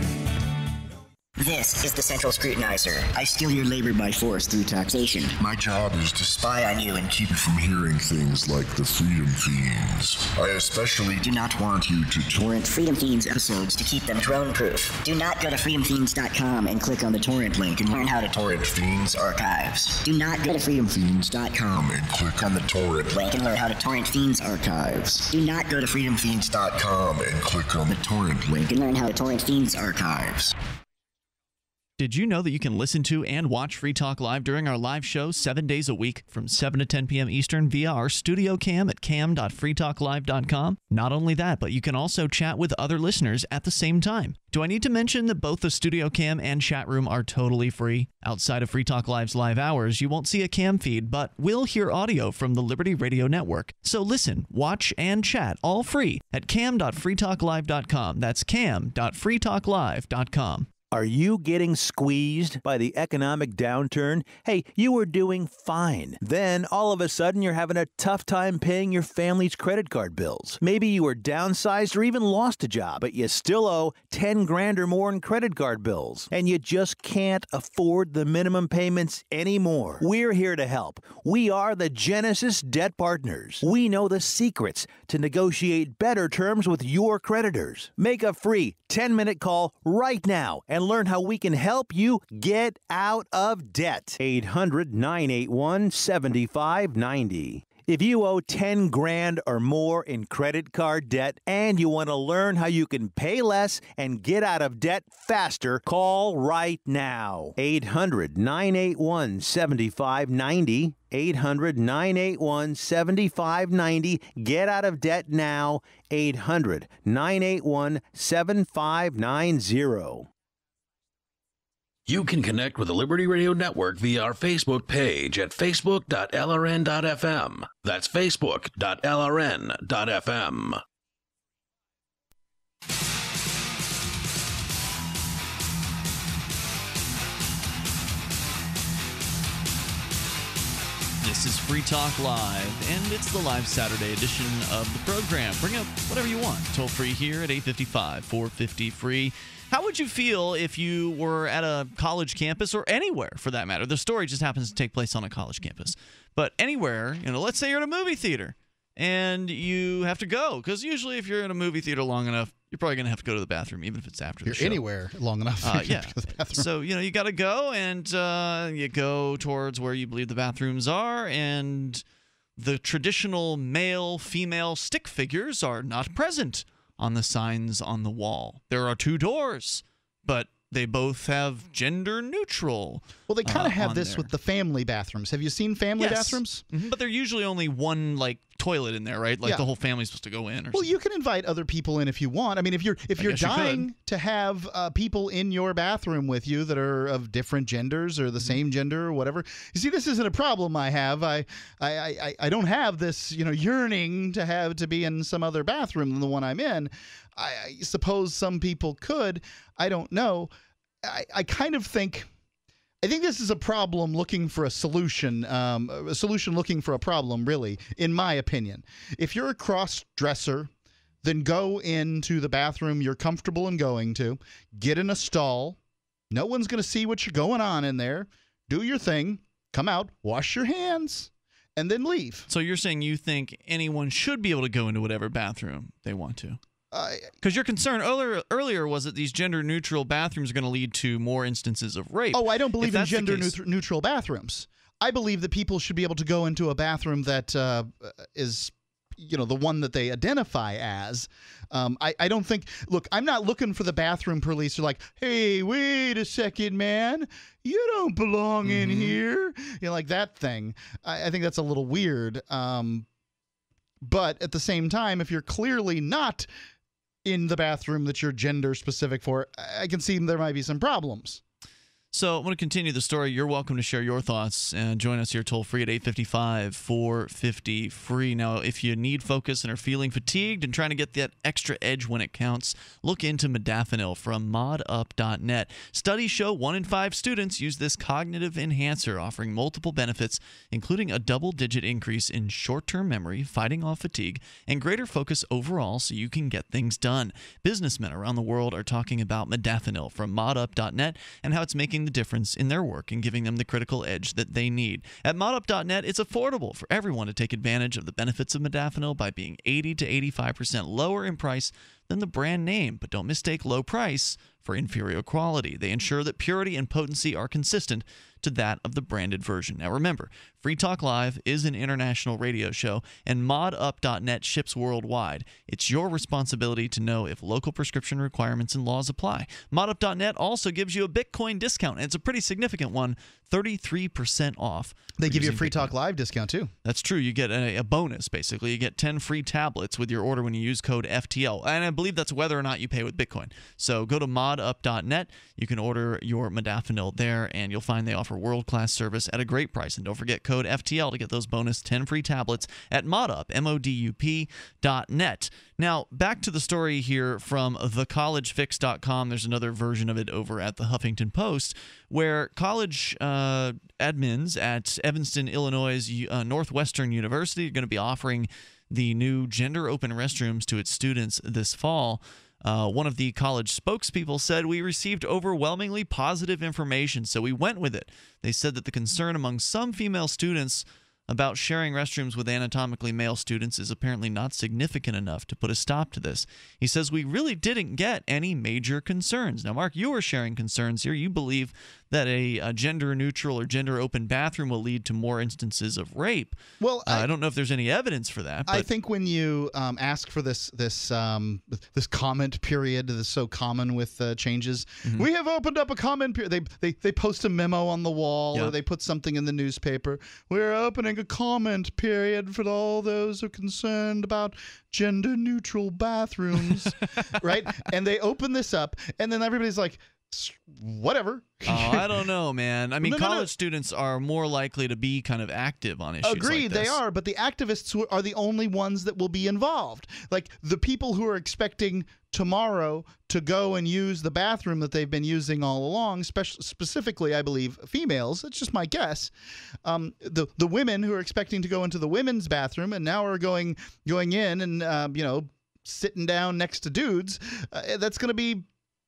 This is the Central Scrutinizer. I steal your labor by force through taxation. My job is to spy on you and keep you from hearing things like the Freedom Fiends. I especially do not want you to torrent Freedom Fiends episodes to keep them drone-proof. Do not go to freedom fiends dot com and click on the torrent link and learn how to torrent Fiends archives. Do not go to freedom fiends dot com and click on the torrent link and learn how to torrent Fiends archives. Do not go to freedom fiends dot com and click on the torrent link and learn how to torrent Fiends archives. Did you know that you can listen to and watch Free Talk Live during our live show seven days a week from seven to ten p.m. Eastern via our studio cam at cam dot free talk live dot com? Not only that, but you can also chat with other listeners at the same time. Do I need to mention that both the studio cam and chat room are totally free? Outside of Free Talk Live's live hours, you won't see a cam feed, but will hear audio from the Liberty Radio Network. So listen, watch, and chat all free at cam dot free talk live dot com. That's cam dot free talk live dot com. Are you getting squeezed by the economic downturn? Hey, you were doing fine. Then, all of a sudden, you're having a tough time paying your family's credit card bills. Maybe you were downsized or even lost a job, but you still owe ten grand or more in credit card bills, and you just can't afford the minimum payments anymore. We're here to help. We are the Genesis Debt Partners. We know the secrets to negotiate better terms with your creditors. Make a free ten-minute call right now and learn how we can help you get out of debt. eight hundred, nine eight one, seven five nine zero. If you owe ten grand or more in credit card debt and you want to learn how you can pay less and get out of debt faster, call right now. eight hundred, nine eight one, seven five nine zero. eight hundred, nine eight one, seven five nine zero. Get out of debt now. eight hundred, nine eight one, seven five nine zero. You can connect with the Liberty Radio Network via our Facebook page at facebook dot l r n dot f m. That's facebook dot l r n dot f m. This is Free Talk Live, and it's the live Saturday edition of the program. Bring up whatever you want. Toll free here at eight five five, four five zero, free. How would you feel if you were at a college campus, or anywhere for that matter? The story just happens to take place on a college campus. But anywhere, you know, let's say you're in a movie theater and you have to go. Because usually if you're in a movie theater long enough, you're probably going to have to go to the bathroom, even if it's after you're the show. Anywhere long enough. Uh, yeah. So, you know, you got to go, and uh, you go towards where you believe the bathrooms are, and the traditional male-female stick figures are not present on the signs on the wall. There are two doors, but they both have gender neutral. Well, they kind of uh, have on this there. with the family bathrooms. Have you seen family Yes. bathrooms? Mm-hmm. But they're usually only one, like, toilet in there, right? Like Yeah. the whole family's supposed to go in. Or Well, you can invite other people in if you want. I mean, if you're if I you're guess you dying could. to have uh, people in your bathroom with you that are of different genders or the Mm-hmm. same gender or whatever, you see, this isn't a problem I have. I I, I I don't have this you know yearning to have to be in some other bathroom than the one I'm in. I, I suppose some people could. I don't know. I, I kind of think. I think this is a problem looking for a solution, um, a solution looking for a problem, really, in my opinion. If you're a cross-dresser, then go into the bathroom you're comfortable in going to, get in a stall. No one's going to see what you're going on in there. Do your thing, come out, wash your hands, and then leave. So you're saying you think anyone should be able to go into whatever bathroom they want to? Because your concern earlier earlier was that these gender-neutral bathrooms are going to lead to more instances of rape. Oh, I don't believe If in that's the gender case- neutr- neutral bathrooms. I believe that people should be able to go into a bathroom that uh, is, you know, the one that they identify as. Um, I, I don't think. Look, I'm not looking for the bathroom police. They're like, hey, wait a second, man, you don't belong in here. You know, like that thing. I, I think that's a little weird. Um, but at the same time, if you're clearly not in the bathroom that you're gender specific for, I can see there might be some problems. So I'm going to continue the story. You're welcome to share your thoughts and join us here toll free at eight five five, four five zero, free. Now, if you need focus and are feeling fatigued and trying to get that extra edge when it counts, look into modafinil from mod up dot net. Studies show one in five students use this cognitive enhancer, offering multiple benefits, including a double-digit increase in short-term memory, fighting off fatigue, and greater focus overall so you can get things done. Businessmen around the world are talking about modafinil from mod up dot net and how it's making the difference in their work and giving them the critical edge that they need. At mod up dot net, it's affordable for everyone to take advantage of the benefits of modafinil by being eighty to eighty-five percent lower in price than the brand name. But don't mistake low price for inferior quality. They ensure that purity and potency are consistent to that of the branded version. Now remember, Free Talk Live is an international radio show, and mod up dot net ships worldwide. It's your responsibility to know if local prescription requirements and laws apply. mod up dot net also gives you a Bitcoin discount, and it's a pretty significant one, thirty-three percent off. They give you a using Free Bitcoin. Talk Live discount, too. That's true. You get a, a bonus, basically. You get ten free tablets with your order when you use code F T L. And I believe that's whether or not you pay with Bitcoin. So go to mod up dot net. You can order your modafinil there, and you'll find they offer world-class service at a great price. And don't forget code F T L to get those bonus ten free tablets at modup, M O D U P dot net. Now, back to the story here from the college fix dot com. There's another version of it over at the Huffington Post, where college uh, admins at Evanston, Illinois uh, Northwestern University are going to be offering the new gender-open restrooms to its students this fall. Uh, one of the college spokespeople said, "We received overwhelmingly positive information, so we went with it." They said that the concern among some female students about sharing restrooms with anatomically male students is apparently not significant enough to put a stop to this. He says, "We really didn't get any major concerns." Now, Mark, you were sharing concerns here. You believe that a, a gender-neutral or gender-open bathroom will lead to more instances of rape. Well, uh, I, I don't know if there's any evidence for that. But I think when you um, ask for this this um, this comment period that's so common with uh, changes, Mm-hmm. we have opened up a comment period. They, they they post a memo on the wall, Yeah. or they put something in the newspaper. We're opening a comment period for all those who are concerned about gender neutral bathrooms, right? And they open this up, and then everybody's like, whatever. Oh, I don't know, man. I mean, No, no, no. college students are more likely to be kind of active on issues Agreed, like this. they are, but the activists who are the only ones that will be involved. Like the people who are expecting tomorrow to go and use the bathroom that they've been using all along, spec- specifically, I believe, females. That's just my guess. Um, the the women who are expecting to go into the women's bathroom and now are going going in and uh, you know sitting down next to dudes. Uh, that's going to be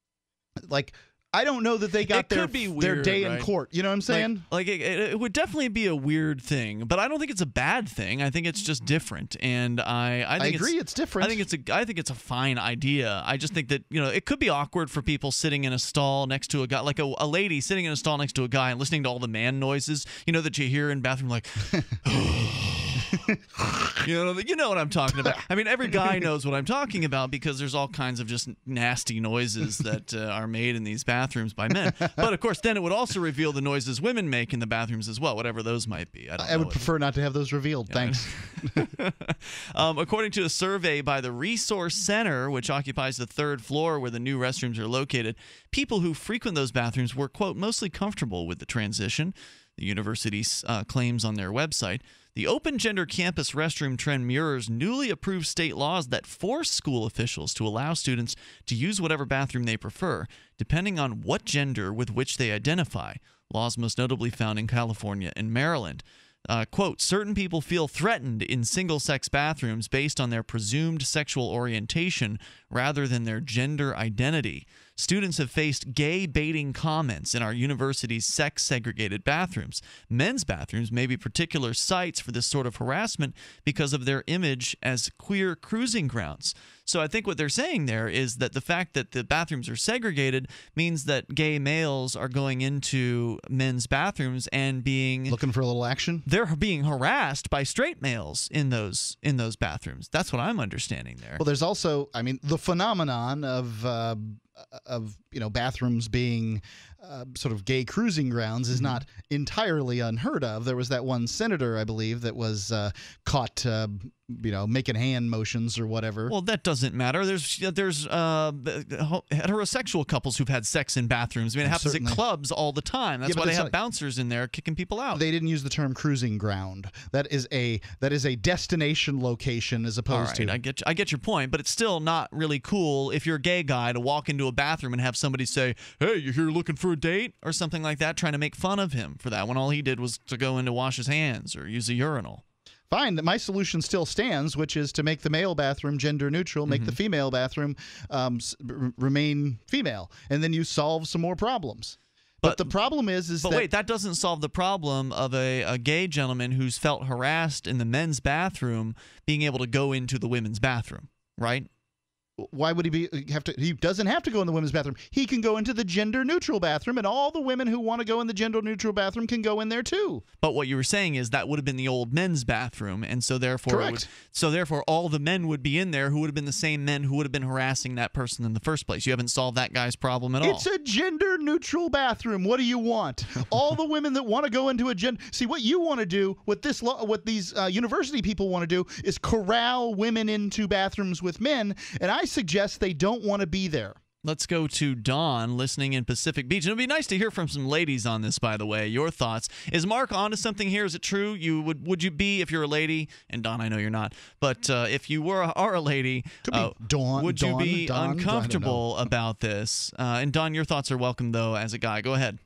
like. I don't know that they got It their, could be their weird, day in right? court. You know what I'm saying? Like, like it, it would definitely be a weird thing, but I don't think it's a bad thing. I think it's just different, and I I, think I agree, it's, it's different. I think it's a I think it's a fine idea. I just think that you know it could be awkward for people sitting in a stall next to a guy, like a, a lady sitting in a stall next to a guy and listening to all the man noises, you know, that you hear in bathroom, like. You know, you know what I'm talking about. I mean, every guy knows what I'm talking about because there's all kinds of just nasty noises that uh, are made in these bathrooms by men. But of course, then it would also reveal the noises women make in the bathrooms as well, whatever those might be. I, don't I know would what- prefer not to have those revealed. Thanks. um, according to a survey by the Resource Center, which occupies the third floor where the new restrooms are located, people who frequent those bathrooms were, quote, mostly comfortable with the transition, the university uh, claims on their website. The open gender campus restroom trend mirrors newly approved state laws that force school officials to allow students to use whatever bathroom they prefer, depending on what gender with which they identify. Laws most notably found in California and Maryland. Uh, quote, certain people feel threatened in single-sex bathrooms based on their presumed sexual orientation rather than their gender identity. Students have faced gay-baiting comments in our university's sex-segregated bathrooms. Men's bathrooms may be particular sites for this sort of harassment because of their image as queer cruising grounds. So I think what they're saying there is that the fact that the bathrooms are segregated means that gay males are going into men's bathrooms and being looking for a little action. They're being harassed by straight males in those in those bathrooms. That's what I'm understanding there. Well, there's also, I mean, the phenomenon of uh, of you know bathrooms being uh, sort of gay cruising grounds is mm-hmm. not entirely unheard of. There was that one senator, I believe, that was uh, caught, uh, you know, making hand motions or whatever. Well, that doesn't matter. There's there's uh, heterosexual couples who've had sex in bathrooms. I mean, it happens Certainly. at clubs all the time. That's Yeah, why but they it's have not- bouncers in there kicking people out. They didn't use the term cruising ground. That is a that is a destination location as All opposed right, to. I get I get your point, but it's still not really cool if you're a gay guy to walk into a bathroom and have somebody say, "Hey, you're here looking for a date?" or something like that, trying to make fun of him for that when all he did was to go in to wash his hands or use a urinal. Fine, my solution still stands, which is to make the male bathroom gender neutral, make the female bathroom um, s- r- remain female, and then you solve some more problems. But, the problem is, is But that wait, that doesn't solve the problem of a, a gay gentleman who's felt harassed in the men's bathroom being able to go into the women's bathroom, right? why would he be have to? He doesn't have to go in the women's bathroom. He can go into the gender neutral bathroom, and all the women who want to go in the gender neutral bathroom can go in there too. But what you were saying is that would have been the old men's bathroom, and so therefore, it would, Correct. so therefore, all the men would be in there who would have been the same men who would have been harassing that person in the first place. You haven't solved that guy's problem at all. It's a gender neutral bathroom. What do you want? All the women that want to go into a gender. See, what you want to do, what this, lo- what these uh, university people want to do, is corral women into bathrooms with men, and I suggest they don't want to be there. Let's go to Dawn, listening in Pacific Beach. And it'd be nice to hear from some ladies on this, by the way. Your thoughts. Is Mark onto something here? Is it true? You would would you be, if you're a lady, and Dawn, I know you're not, but uh, if you were are a lady, Could be uh, Dawn, would you Dawn, be Dawn, I don't uncomfortable about this? Uh, and Dawn, your thoughts are welcome, though, as a guy. Go ahead.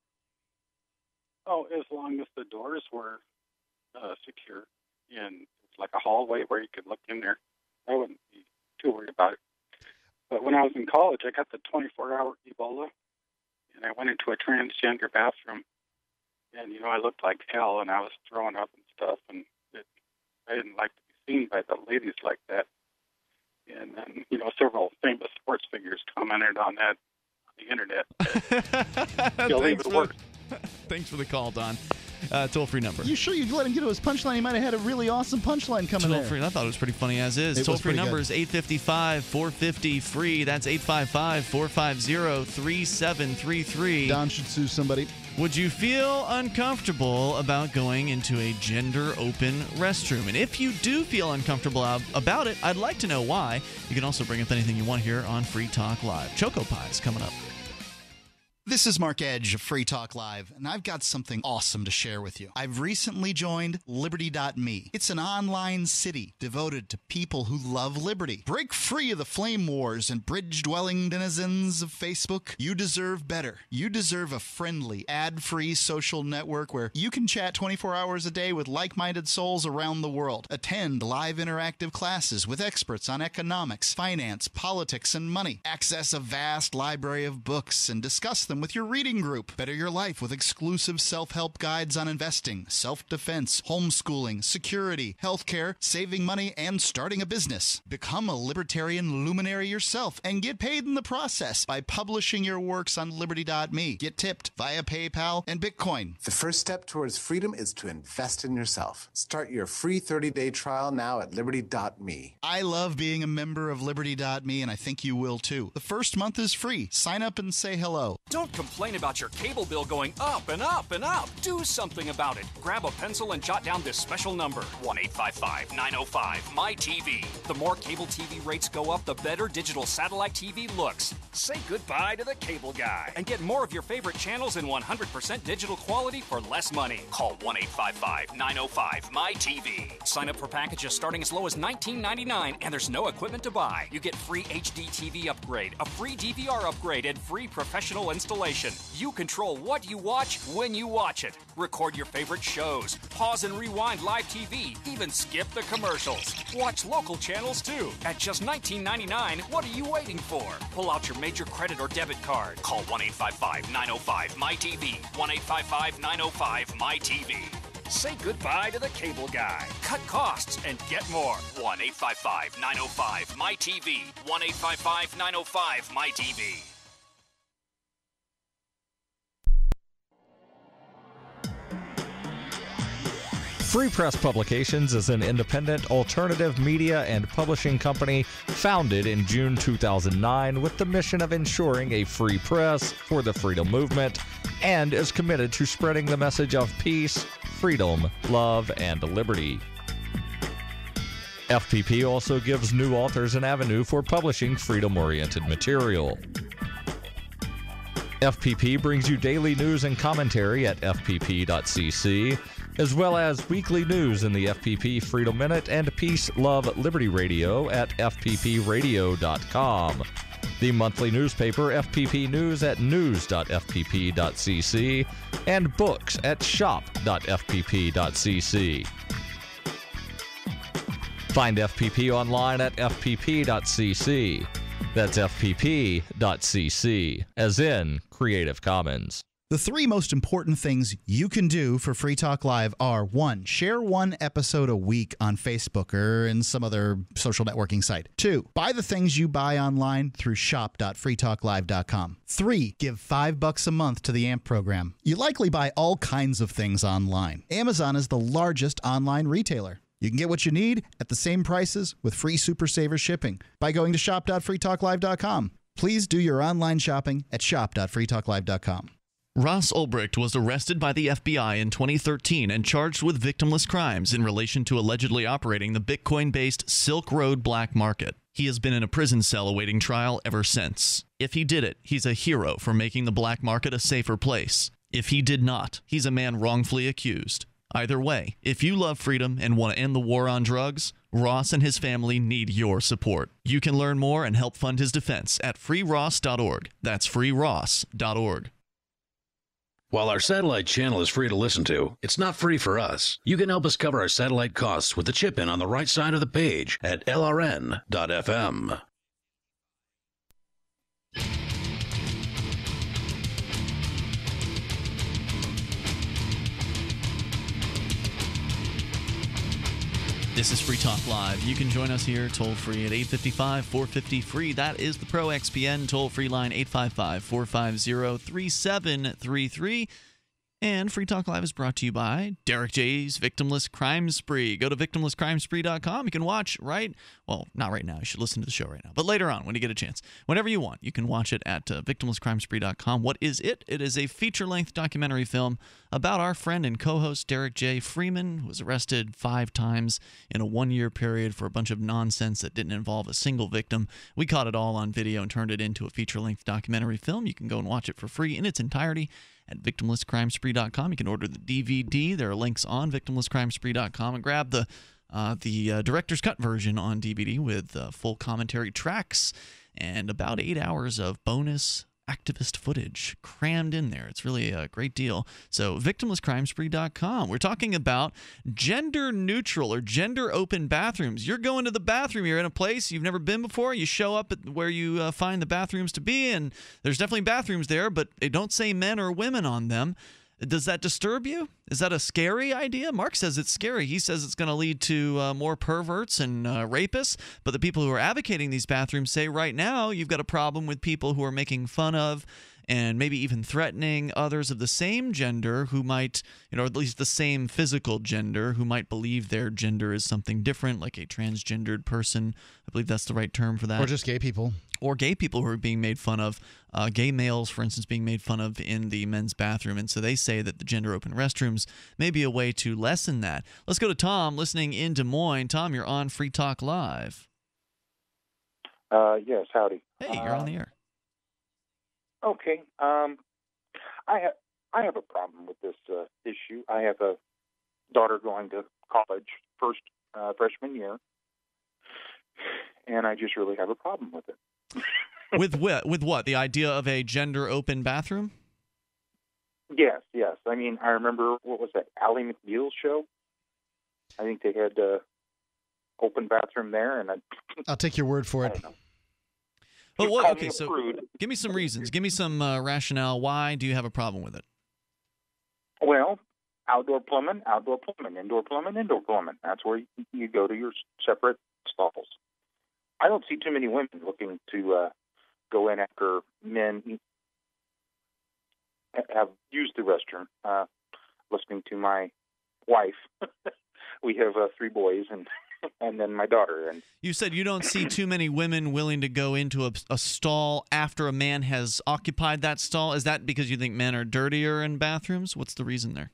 Oh, as long as the doors were uh, secure and it's like a hallway where you could look in there, I wouldn't be too worried about it. But when I was in college, I got the twenty-four hour Ebola, and I went into a transgender bathroom, and, you know, I looked like hell, and I was throwing up and stuff, and it, I didn't like to be seen by the ladies like that. And then, you know, several famous sports figures commented on that on the internet. You'll leave it for, worse. Thanks for the call, Don. Uh, toll-free number. You sure you'd let him get to his punchline? He might have had a really awesome punchline coming there. Toll-free. I thought it was pretty funny as is. It was Toll-free pretty number good. is eight five five, four five zero, free. That's eight five five, four five zero, three seven three three. Don should sue somebody. Would you feel uncomfortable about going into a gender-open restroom? And if you do feel uncomfortable ab- about it, I'd like to know why. You can also bring up anything you want here on Free Talk Live. Choco Pie is coming up. This is Mark Edge of Free Talk Live, and I've got something awesome to share with you. I've recently joined Liberty dot me. It's an online city devoted to people who love liberty. Break free of the flame wars and bridge-dwelling denizens of Facebook. You deserve better. You deserve a friendly, ad-free social network where you can chat twenty-four hours a day with like-minded souls around the world. Attend live interactive classes with experts on economics, finance, politics, and money. Access a vast library of books and discuss them with your reading group. Better your life with exclusive self-help guides on investing, self-defense, homeschooling, security, healthcare, saving money, and starting a business. Become a libertarian luminary yourself and get paid in the process by publishing your works on Liberty dot me. Get tipped via PayPal and Bitcoin. The first step towards freedom is to invest in yourself. Start your free thirty-day trial now at Liberty dot me. I love being a member of Liberty dot me, and I think you will too. The first month is free. Sign up and say hello. Don't Don't complain about your cable bill going up and up and up. Do something about it. Grab a pencil and jot down this special number, one eight five five, nine oh five, M Y T V. The more cable T V rates go up, the better digital satellite T V looks. Say goodbye to the cable guy and get more of your favorite channels in one hundred percent digital quality for less money. Call one eight five five, nine oh five, M Y T V. Sign up for packages starting as low as nineteen ninety-nine, and there's no equipment to buy. You get free H D T V upgrade, a free D V R upgrade, and free professional installation. You control what you watch when you watch it. Record your favorite shows, pause and rewind live T V, even skip the commercials. Watch local channels too. At just nineteen ninety-nine, what are you waiting for? Pull out your major credit or debit card. Call one eight five five, nine oh five, M Y T V. one eight five five, nine oh five, M Y T V. Say goodbye to the cable guy. Cut costs and get more. one eight five five, nine oh five, M Y T V. one eight five five, nine oh five, M Y T V. Free Press Publications is an independent alternative media and publishing company founded in June two thousand nine with the mission of ensuring a free press for the freedom movement and is committed to spreading the message of peace, freedom, love, and liberty. F P P also gives new authors an avenue for publishing freedom-oriented material. F P P brings you daily news and commentary at f p p dot c c, as well as weekly news in the F P P Freedom Minute and Peace, Love, Liberty Radio at f p p radio dot com. The monthly newspaper F P P News at news dot f p p dot c c and books at shop dot f p p dot c c. Find F P P online at f p p dot c c. That's f p p dot c c, as in Creative Commons. The three most important things you can do for Free Talk Live are, one, share one episode a week on Facebook or in some other social networking site. Two, buy the things you buy online through shop dot free talk live dot com. Three, give five bucks a month to the A M P program. You likely buy all kinds of things online. Amazon is the largest online retailer. You can get what you need at the same prices with free Super Saver shipping by going to shop dot free talk live dot com. Please do your online shopping at shop dot free talk live dot com. Ross Ulbricht was arrested by the F B I in twenty thirteen and charged with victimless crimes in relation to allegedly operating the Bitcoin-based Silk Road black market. He has been in a prison cell awaiting trial ever since. If he did it, he's a hero for making the black market a safer place. If he did not, he's a man wrongfully accused. Either way, if you love freedom and want to end the war on drugs, Ross and his family need your support. You can learn more and help fund his defense at free ross dot org. That's free ross dot org. While our satellite channel is free to listen to, it's not free for us. You can help us cover our satellite costs with the chip-in on the right side of the page at l r n dot f m. This is Free Talk Live. You can join us here toll-free at eight five five, four five zero, free. That is the Pro X P N toll-free line, eight five five, four five zero, three seven three three. And Free Talk Live is brought to you by Derek J's Victimless Crime Spree. Go to victimless crime spree dot com. You can watch right, well, not right now. You should listen to the show right now. But later on, when you get a chance, whenever you want, you can watch it at uh, victimless crime spree dot com. What is it? It is a feature-length documentary film about our friend and co-host Derek J. Freeman, who was arrested five times in a one-year period for a bunch of nonsense that didn't involve a single victim. We caught it all on video and turned it into a feature-length documentary film. You can go and watch it for free in its entirety at victimless crime spree dot com. You can order the D V D. There are links on victimless crime spree dot com, and grab the uh, the uh, director's cut version on D V D with uh, full commentary tracks and about eight hours of bonus activist footage crammed in there. It's really a great deal. So victimless crime spree dot com. We're talking about gender neutral or gender open bathrooms. You're going to the bathroom. You're in a place you've never been before. You show up at where you uh, find the bathrooms to be, and there's definitely bathrooms there, but they don't say men or women on them. Does that disturb you? Is that a scary idea? Mark says it's scary. He says it's going to lead to uh, more perverts and uh, rapists. But the people who are advocating these bathrooms say right now you've got a problem with people who are making fun of and maybe even threatening others of the same gender who might, you know, at least the same physical gender, who might believe their gender is something different, like a transgendered person. I believe that's the right term for that. Or just gay people. or gay people who are being made fun of, uh, gay males, for instance, being made fun of in the men's bathroom. And so they say that the gender-open restrooms may be a way to lessen that. Let's go to Tom, listening in Des Moines. Tom, you're on Free Talk Live. Uh, yes, howdy. Hey, you're um, on the air. Okay. Um, I have I have a problem with this uh, issue. I have a daughter going to college, first uh, freshman year, and I just really have a problem with it. with what? With what? The idea of a gender-open bathroom? Yes, yes. I mean, I remember, what was that, Ally McBeal's show? I think they had uh, open bathroom there, and I, I'll take your word for it. But what? Okay, so give me some reasons. Give me some uh, rationale. Why do you have a problem with it? Well, outdoor plumbing, outdoor plumbing, indoor plumbing, indoor plumbing. That's where you, you go to your separate stalls. I don't see too many women looking to uh, go in after men have used the restroom. Uh, listening to my wife, we have uh, three boys and and then my daughter. And you said you don't see too many women willing to go into a, a stall after a man has occupied that stall. Is that because you think men are dirtier in bathrooms? What's the reason there?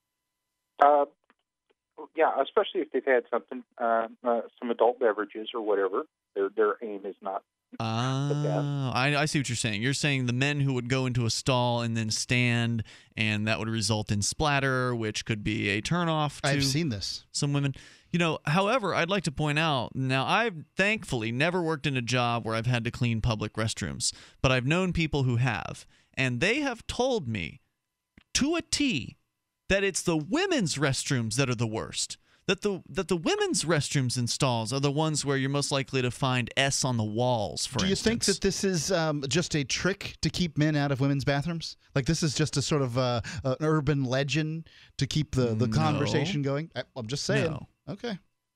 Uh, yeah, especially if they've had something, uh, uh, some adult beverages or whatever. Their their aim is not the best. Oh, I, I see what you're saying. You're saying the men who would go into a stall and then stand, and that would result in splatter, which could be a turnoff to I've seen this. Some women. You know, however, I'd like to point out, now I've thankfully never worked in a job where I've had to clean public restrooms, but I've known people who have, and they have told me to a T that it's the women's restrooms that are the worst. That the that the women's restrooms and stalls are the ones where you're most likely to find S on the walls, for Do you instance. think that this is um, just a trick to keep men out of women's bathrooms? Like this is just a sort of uh, an urban legend to keep the, the No. conversation going? I, I'm just saying. No. Okay.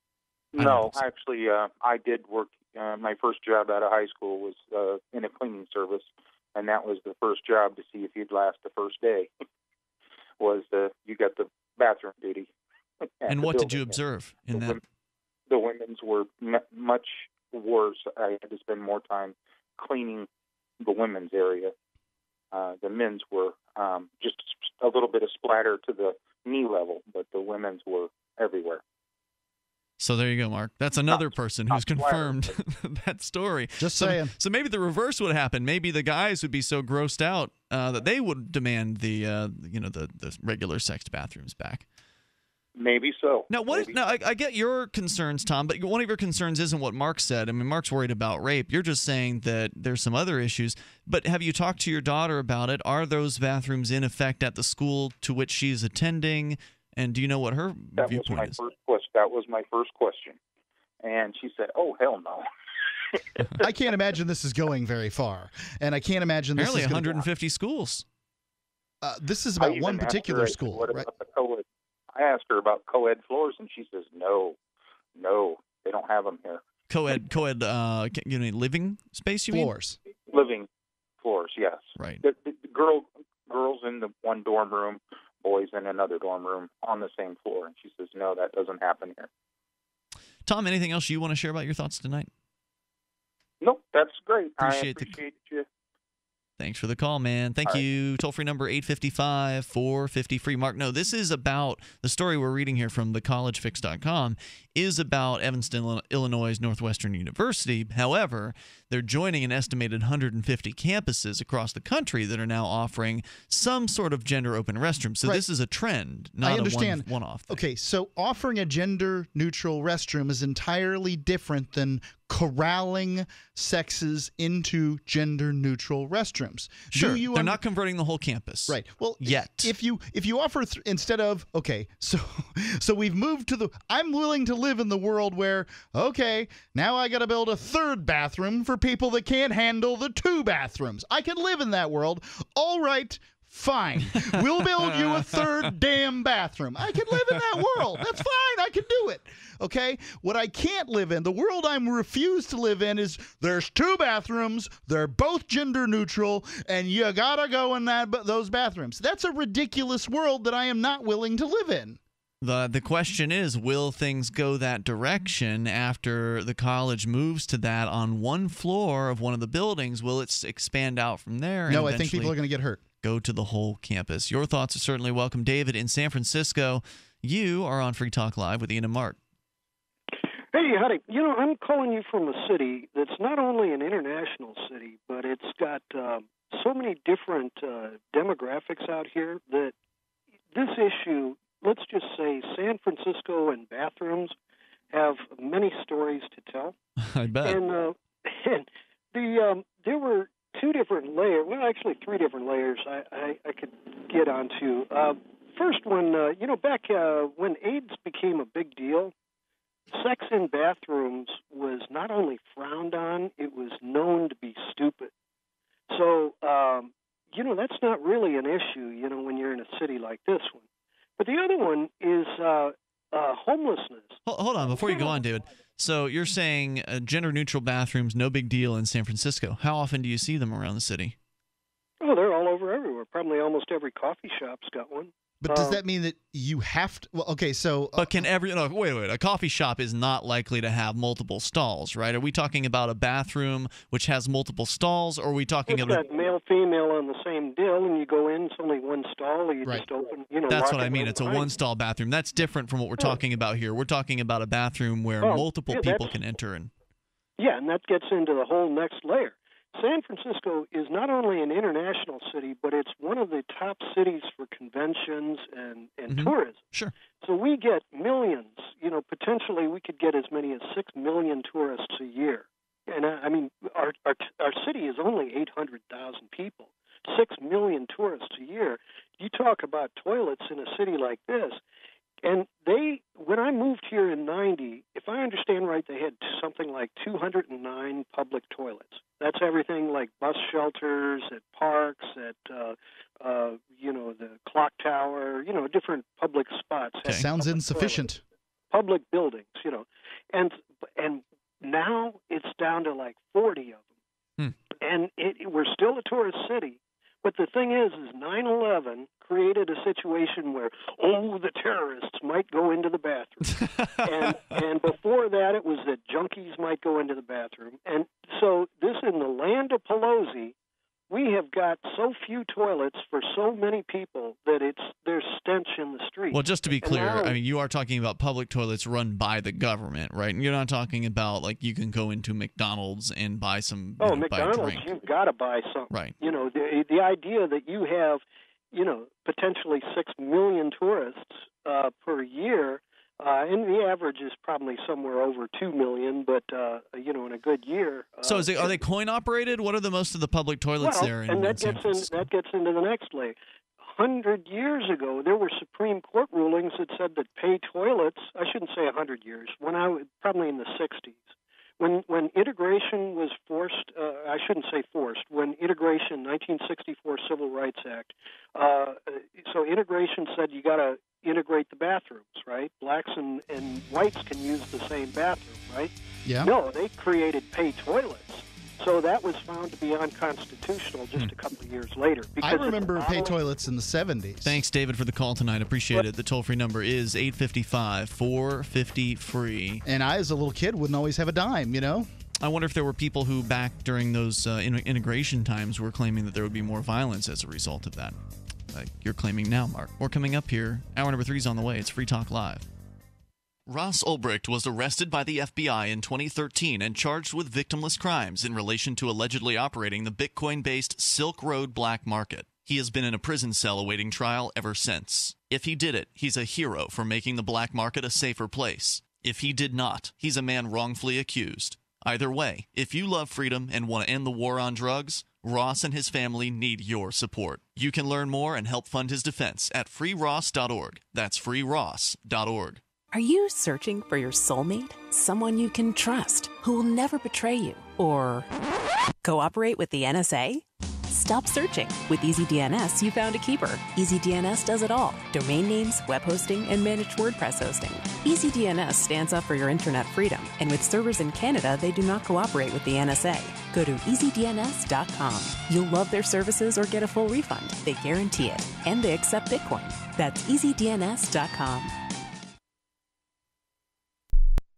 No, actually, uh, I did work. Uh, my first job out of high school was uh, in a cleaning service, and that was the first job to see if you'd last the first day. was uh, you got the bathroom duty. at And the what did you building. observe in the that? women- The women's were m- much worse. I had to spend more time cleaning the women's area. Uh, the men's were um, just a little bit of splatter to the knee level, but the women's were everywhere. So there you go, Mark. That's another person who's not confirmed that story. Just so, saying. So maybe the reverse would happen. Maybe the guys would be so grossed out uh, that they would demand the uh, you know the, the regular sexed bathrooms back. Maybe so. Now, what? If, Maybe. now, I, I get your concerns, Tom, but one of your concerns isn't what Mark said. I mean, Mark's worried about rape. You're just saying that there's some other issues. But have you talked to your daughter about it? Are those bathrooms in effect at the school to which she's attending? And do you know what her That was viewpoint my is? first question. That was my first question, and she said, "Oh hell no." I can't imagine this is going very far, and I can't imagine this Apparently is gonna- one hundred fifty schools. Uh, this is I about even one asked particular her, I said, school, "What right? about the co-ed?" I asked her about co-ed floors, and she says, "No, no, they don't have them here. Co-ed, co-ed, uh, you know, living space. You Floors. Living floors, yes. Right. The, the, the girl, girls in the one dorm room, boys in another dorm room on the same floor." And she says, "No, that doesn't happen here." mean? Tom, anything else you want to share about your thoughts tonight? Nope, that's great. Appreciate I the- appreciate you. Thanks for the call, man. Thank All right. you. Toll-free number eight five five, four five zero, free. Mark, no, this is about the story we're reading here from the college fix dot com is about Evanston, Illinois Northwestern University. However, they're joining an estimated one hundred fifty campuses across the country that are now offering some sort of gender-open restroom. So Right. this is a trend, not I understand. a one, one-off thing. Okay, so offering a gender-neutral restroom is entirely different than corralling sexes into gender-neutral restrooms. Sure, Do you they're un- not converting the whole campus. Right. Well, yet. if you if you offer th- instead of okay, so so we've moved to the I'm willing to live in the world where okay, now I got to build a third bathroom for people that can't handle the two bathrooms. I can live in that world. All right. Fine. We'll build you a third damn bathroom. I can live in that world. That's fine. I can do it. Okay? What I can't live in, the world I'm refused to live in is there's two bathrooms, they're both gender neutral, and you gotta go in that those bathrooms. That's a ridiculous world that I am not willing to live in. The the question is, will things go that direction after the college moves to that on one floor of one of the buildings? Will it expand out from there? No, and I think people are going to get hurt. Go to the whole campus. Your thoughts are certainly welcome. David in San Francisco, you are on Free Talk Live with Ian and Mark. Hey, howdy. You know, I'm calling you from a city that's not only an international city, but it's got uh, so many different uh, demographics out here that this issue, let's just say San Francisco and bathrooms have many stories to tell. I bet. And, uh, and the um, there were two different layers, well, actually three different layers I, I, I could get onto. Uh, first one, uh, you know, back uh, when AIDS became a big deal, sex in bathrooms was not only frowned on, it was known to be stupid. So, um, you know, that's not really an issue, you know, when you're in a city like this one. But the other one is uh, uh, homelessness. Hold, hold on, before you go on, David. So you're saying uh, gender-neutral bathrooms, no big deal in San Francisco. How often do you see them around the city? Oh, they're all over everywhere. Probably almost every coffee shop's got one. But does Um, that mean that you have to? Well, okay, so But can every no, wait, wait, a coffee shop is not likely to have multiple stalls, right? Are we talking about a bathroom which has multiple stalls, or are we talking It's about? got male, female on the same deal, and you go in, it's only one stall, or you just open, you know. That's lock what it I mean. right It's a behind you. one-stall bathroom. That's different from what we're Yeah. talking about here. We're talking about a bathroom where Oh, multiple yeah, people that's- can enter and. Yeah, and that gets into the whole next layer. San Francisco is not only an international city, but it's one of the top cities for conventions and, and Mhm. tourism. Sure. So we get millions, you know, potentially we could get as many as six million tourists a year. And I I mean, our, our, our city is only eight hundred thousand people, six million tourists a year. You talk about toilets in a city like this. And they, when I moved here in ninety, if I understand right, they had something like two hundred nine public toilets. That's everything like bus shelters, at parks, at, uh, uh, you know, the clock tower, you know, different public spots. That sounds insufficient. Public buildings, you know. And and now it's down to like forty of them. And it, we're still a tourist city. But the thing is, is nine eleven created a situation where, oh, the terrorists might go into the bathroom. and, and before that, it was that junkies might go into the bathroom. And so this, in the land of Pelosi, we have got so few toilets for so many people that it's there's stench in the street. Well, just to be And clear, now- I mean, you are talking about public toilets run by the government, right? And you're not talking about like you can go into McDonald's and buy some. Oh, you know, buy a McDonald's, drink. you've got to buy something. Right. You know, the the idea that you have, you know, potentially six million tourists uh, per year, uh, and the average is probably somewhere over two million, but, uh, you know, in a good year. Uh, So is it, are they coin operated? What are the most of the public toilets well, there? In, and that in San gets in, that gets into the next layer. Hundred years ago, there were Supreme Court rulings that said that pay toilets. I shouldn't say a hundred years. When I was probably in the sixties, when when integration was forced, uh, I shouldn't say forced. When integration, nineteen sixty-four Civil Rights Act. Uh, so integration said you got to integrate the bathrooms, right? Blacks and, and whites can use the same bathroom, right? Yeah. No, they created pay toilets. So that was found to be unconstitutional just a couple of years later. I Because remember it's pay not only- toilets in the seventies. Thanks, David, for the call tonight. Appreciate it. The toll-free number is eight five five, four five zero, free. And I, as a little kid, wouldn't always have a dime, you know? I wonder if there were people who, back during those uh, in- integration times, were claiming that there would be more violence as a result of that. Like you're claiming now, Mark. We're coming up here. Hour number three is on the way. It's Free Talk Live. Ross Ulbricht was arrested by the F B I in twenty thirteen and charged with victimless crimes in relation to allegedly operating the Bitcoin-based Silk Road black market. He has been in a prison cell awaiting trial ever since. If he did it, he's a hero for making the black market a safer place. If he did not, he's a man wrongfully accused. Either way, if you love freedom and want to end the war on drugs, Ross and his family need your support. You can learn more and help fund his defense at free ross dot org. That's free ross dot org. Are you searching for your soulmate? Someone you can trust, who will never betray you? Or cooperate with the N S A? Stop searching. With EasyDNS, you found a keeper. EasyDNS does it all. Domain names, web hosting, and managed WordPress hosting. EasyDNS stands up for your internet freedom, and with servers in Canada, they do not cooperate with the N S A. Go to easy D N S dot com. You'll love their services or get a full refund. They guarantee it. And they accept Bitcoin. That's easy D N S dot com.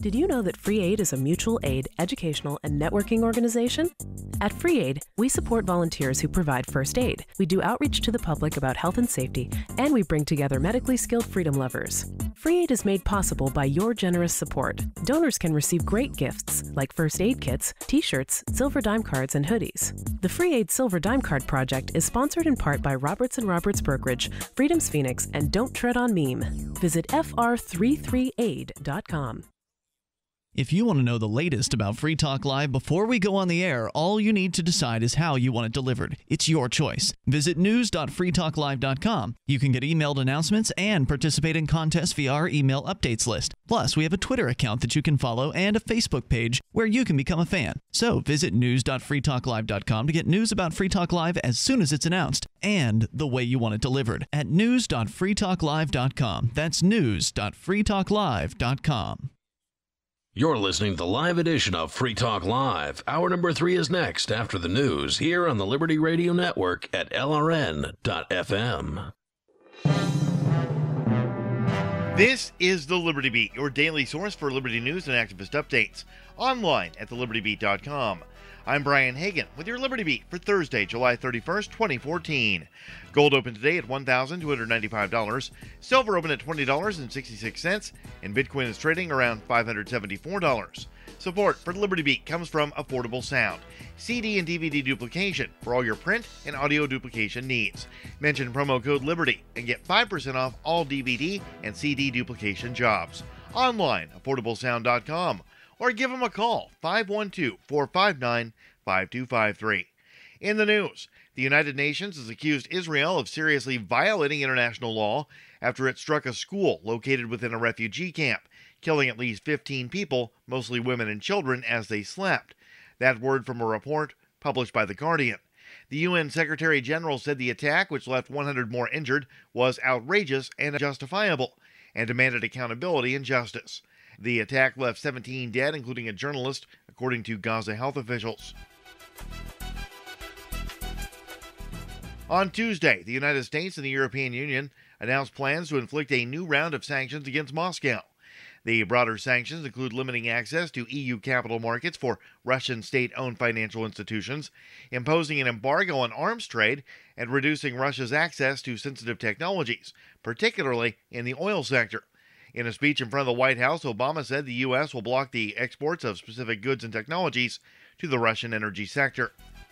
Did you know that Free Aid is a mutual aid, educational, and networking organization? At Free Aid, we support volunteers who provide first aid. We do outreach to the public about health and safety, and we bring together medically skilled freedom lovers. Free Aid is made possible by your generous support. Donors can receive great gifts like first aid kits, t-shirts, silver dime cards, and hoodies. The Free Aid Silver Dime Card Project is sponsored in part by Roberts and Roberts Brokerage, Freedom's Phoenix, and Don't Tread on Meme. Visit F R thirty-three aid dot com. If you want to know the latest about Free Talk Live before we go on the air, all you need to decide is how you want it delivered. It's your choice. Visit news dot free talk live dot com. You can get emailed announcements and participate in contests via our email updates list. Plus, we have a Twitter account that you can follow and a Facebook page where you can become a fan. So visit news dot free talk live dot com to get news about Free Talk Live as soon as it's announced and the way you want it delivered at news dot free talk live dot com. That's news dot free talk live dot com. You're listening to the live edition of Free Talk Live. Hour number three is next after the news here on the Liberty Radio Network at L R N dot F M. This is the Liberty Beat, your daily source for Liberty news and activist updates, online at the liberty beat dot com. I'm Brian Hagan with your Liberty Beat for Thursday, July thirty-first, twenty fourteen. Gold opened today at one thousand two hundred ninety-five dollars, silver opened at twenty dollars and sixty-six cents, and Bitcoin is trading around five hundred seventy-four dollars. Support for Liberty Beat comes from Affordable Sound, C D and D V D duplication for all your print and audio duplication needs. Mention promo code LIBERTY and get five percent off all D V D and C D duplication jobs. Online, affordable sound dot com. Or give them a call, five one two, four five nine, five two five three. In the news, the United Nations has accused Israel of seriously violating international law after it struck a school located within a refugee camp, killing at least fifteen people, mostly women and children, as they slept. That word from a report published by The Guardian. The U N Secretary General said the attack, which left one hundred more injured, was outrageous and justifiable, and demanded accountability and justice. The attack left seventeen dead, including a journalist, according to Gaza health officials. On Tuesday, the United States and the European Union announced plans to inflict a new round of sanctions against Moscow. The broader sanctions include limiting access to E U capital markets for Russian state-owned financial institutions, imposing an embargo on arms trade, and reducing Russia's access to sensitive technologies, particularly in the oil sector. In a speech in front of the White House, Obama said the U S will block the exports of specific goods and technologies to the Russian energy sector.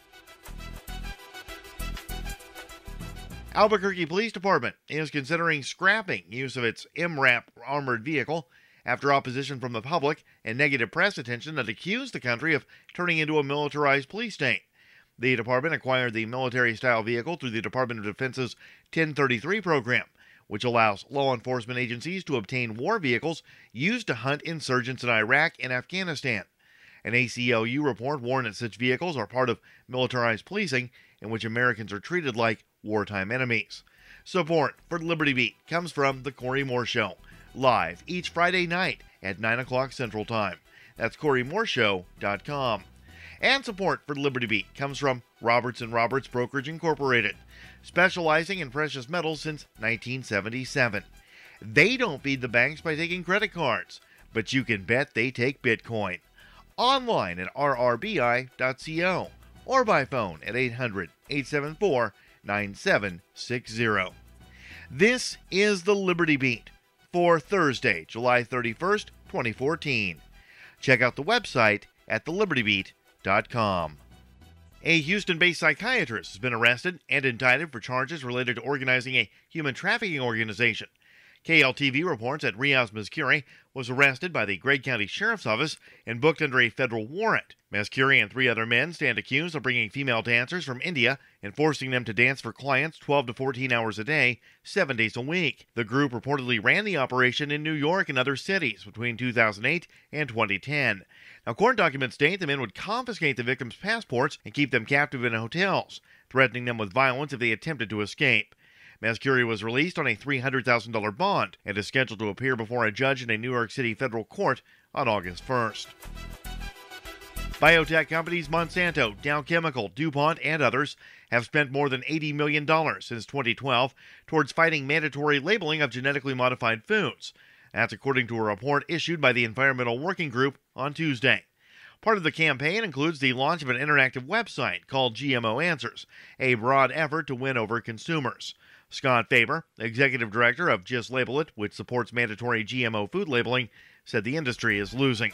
Albuquerque Police Department is considering scrapping use of its M RAP armored vehicle after opposition from the public and negative press attention that accused the country of turning into a militarized police state. The department acquired the military-style vehicle through the Department of Defense's ten thirty-three program, which allows law enforcement agencies to obtain war vehicles used to hunt insurgents in Iraq and Afghanistan. An A C L U report warned that such vehicles are part of militarized policing in which Americans are treated like wartime enemies. Support for Liberty Beat comes from The Corey Moore Show, live each Friday night at nine o'clock Central Time. That's corey moore show dot com. And support for Liberty Beat comes from Roberts and Roberts Brokerage Incorporated, specializing in precious metals since nineteen seventy-seven. They don't feed the banks by taking credit cards, but you can bet they take Bitcoin. Online at r r b i dot co or by phone at eight hundred, eight seven four, nine seven six zero. This is the Liberty Beat for Thursday, July thirty-first, twenty fourteen. Check out the website at the liberty beat dot com. A Houston-based psychiatrist has been arrested and indicted for charges related to organizing a human trafficking organization. K L T V reports that Riaz Mezcuri was arrested by the Gregg County Sheriff's Office and booked under a federal warrant. Mezcuri and three other men stand accused of bringing female dancers from India and forcing them to dance for clients twelve to fourteen hours a day, seven days a week. The group reportedly ran the operation in New York and other cities between two thousand eight and twenty ten. Now, court documents state the men would confiscate the victims' passports and keep them captive in hotels, threatening them with violence if they attempted to escape. Mezcuri was released on a three hundred thousand dollars bond and is scheduled to appear before a judge in a New York City federal court on August first. Biotech companies Monsanto, Dow Chemical, DuPont, and others have spent more than eighty million dollars since twenty twelve towards fighting mandatory labeling of genetically modified foods. That's according to a report issued by the Environmental Working Group on Tuesday. Part of the campaign includes the launch of an interactive website called G M O Answers, a broad effort to win over consumers. Scott Faber, executive director of Just Label It, which supports mandatory G M O food labeling, said the industry is losing.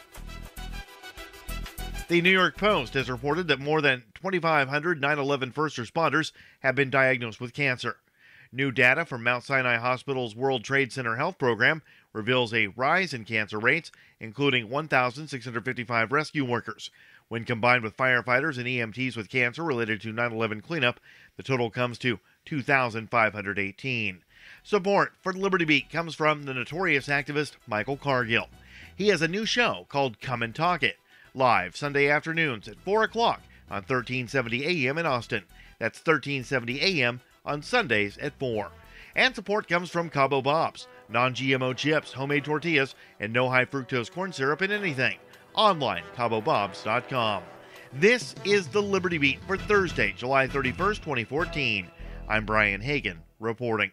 The New York Post has reported that more than twenty-five hundred nine eleven first responders have been diagnosed with cancer. New data from Mount Sinai Hospital's World Trade Center Health Program reveals a rise in cancer rates, including one thousand six hundred fifty-five rescue workers. When combined with firefighters and E M Ts with cancer related to nine eleven cleanup, the total comes to two thousand five hundred eighteen. Support for Liberty Beat comes from the notorious activist Michael Cargill. He has a new show called Come and Talk It, live Sunday afternoons at four o'clock on thirteen seventy A M in Austin. That's thirteen seventy A M on Sundays at four. And support comes from Cabo Bob's, non-G M O chips, homemade tortillas, and no high-fructose corn syrup in anything. Online, cabo bobs dot com. This is the Liberty Beat for Thursday, July thirty-first, twenty fourteen. I'm Brian Hagan, reporting.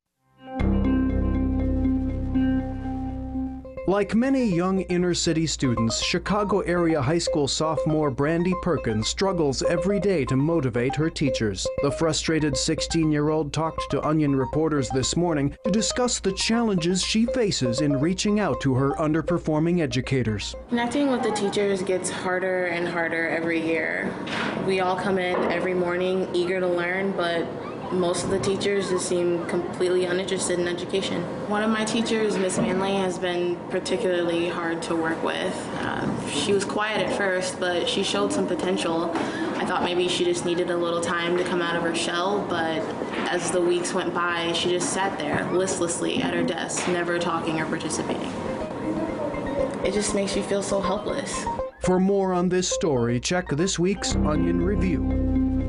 Like many young inner-city students, Chicago area high school sophomore Brandy Perkins struggles every day to motivate her teachers. The frustrated sixteen-year-old talked to Onion reporters this morning to discuss the challenges she faces in reaching out to her underperforming educators. Connecting with the teachers gets harder and harder every year. We all come in every morning eager to learn, but most of the teachers just seem completely uninterested in education. One of my teachers, Miss Manley, has been particularly hard to work with. Uh, she was quiet at first, but she showed some potential. I thought maybe she just needed a little time to come out of her shell, but as the weeks went by, she just sat there listlessly at her desk, never talking or participating. It just makes you feel so helpless. For more on this story, check this week's Onion Review.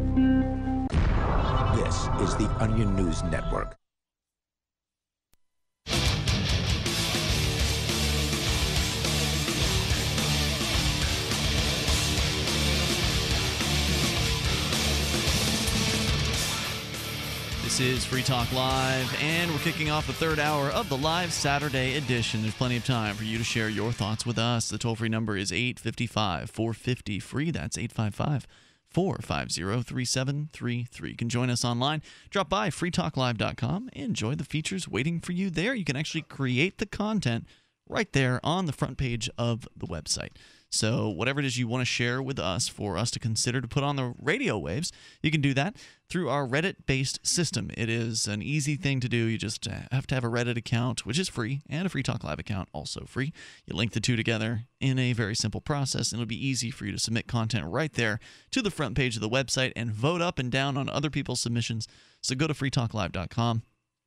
This is the Onion News Network. This is Free Talk Live, and we're kicking off the third hour of the live Saturday edition. There's plenty of time for you to share your thoughts with us. The toll-free number is eight five five, four five zero, free. That's eight five five, four five zero, three seven three three. You can join us online. Drop by free talk live dot com and enjoy the features waiting for you there. You can actually create the content right there on the front page of the website. So whatever it is you want to share with us for us to consider to put on the radio waves, you can do that through our Reddit-based system. It is an easy thing to do. You just have to have a Reddit account, which is free, and a Free Talk Live account, also free. You link the two together in a very simple process, and it'll be easy for you to submit content right there to the front page of the website and vote up and down on other people's submissions. So go to free talk live dot com.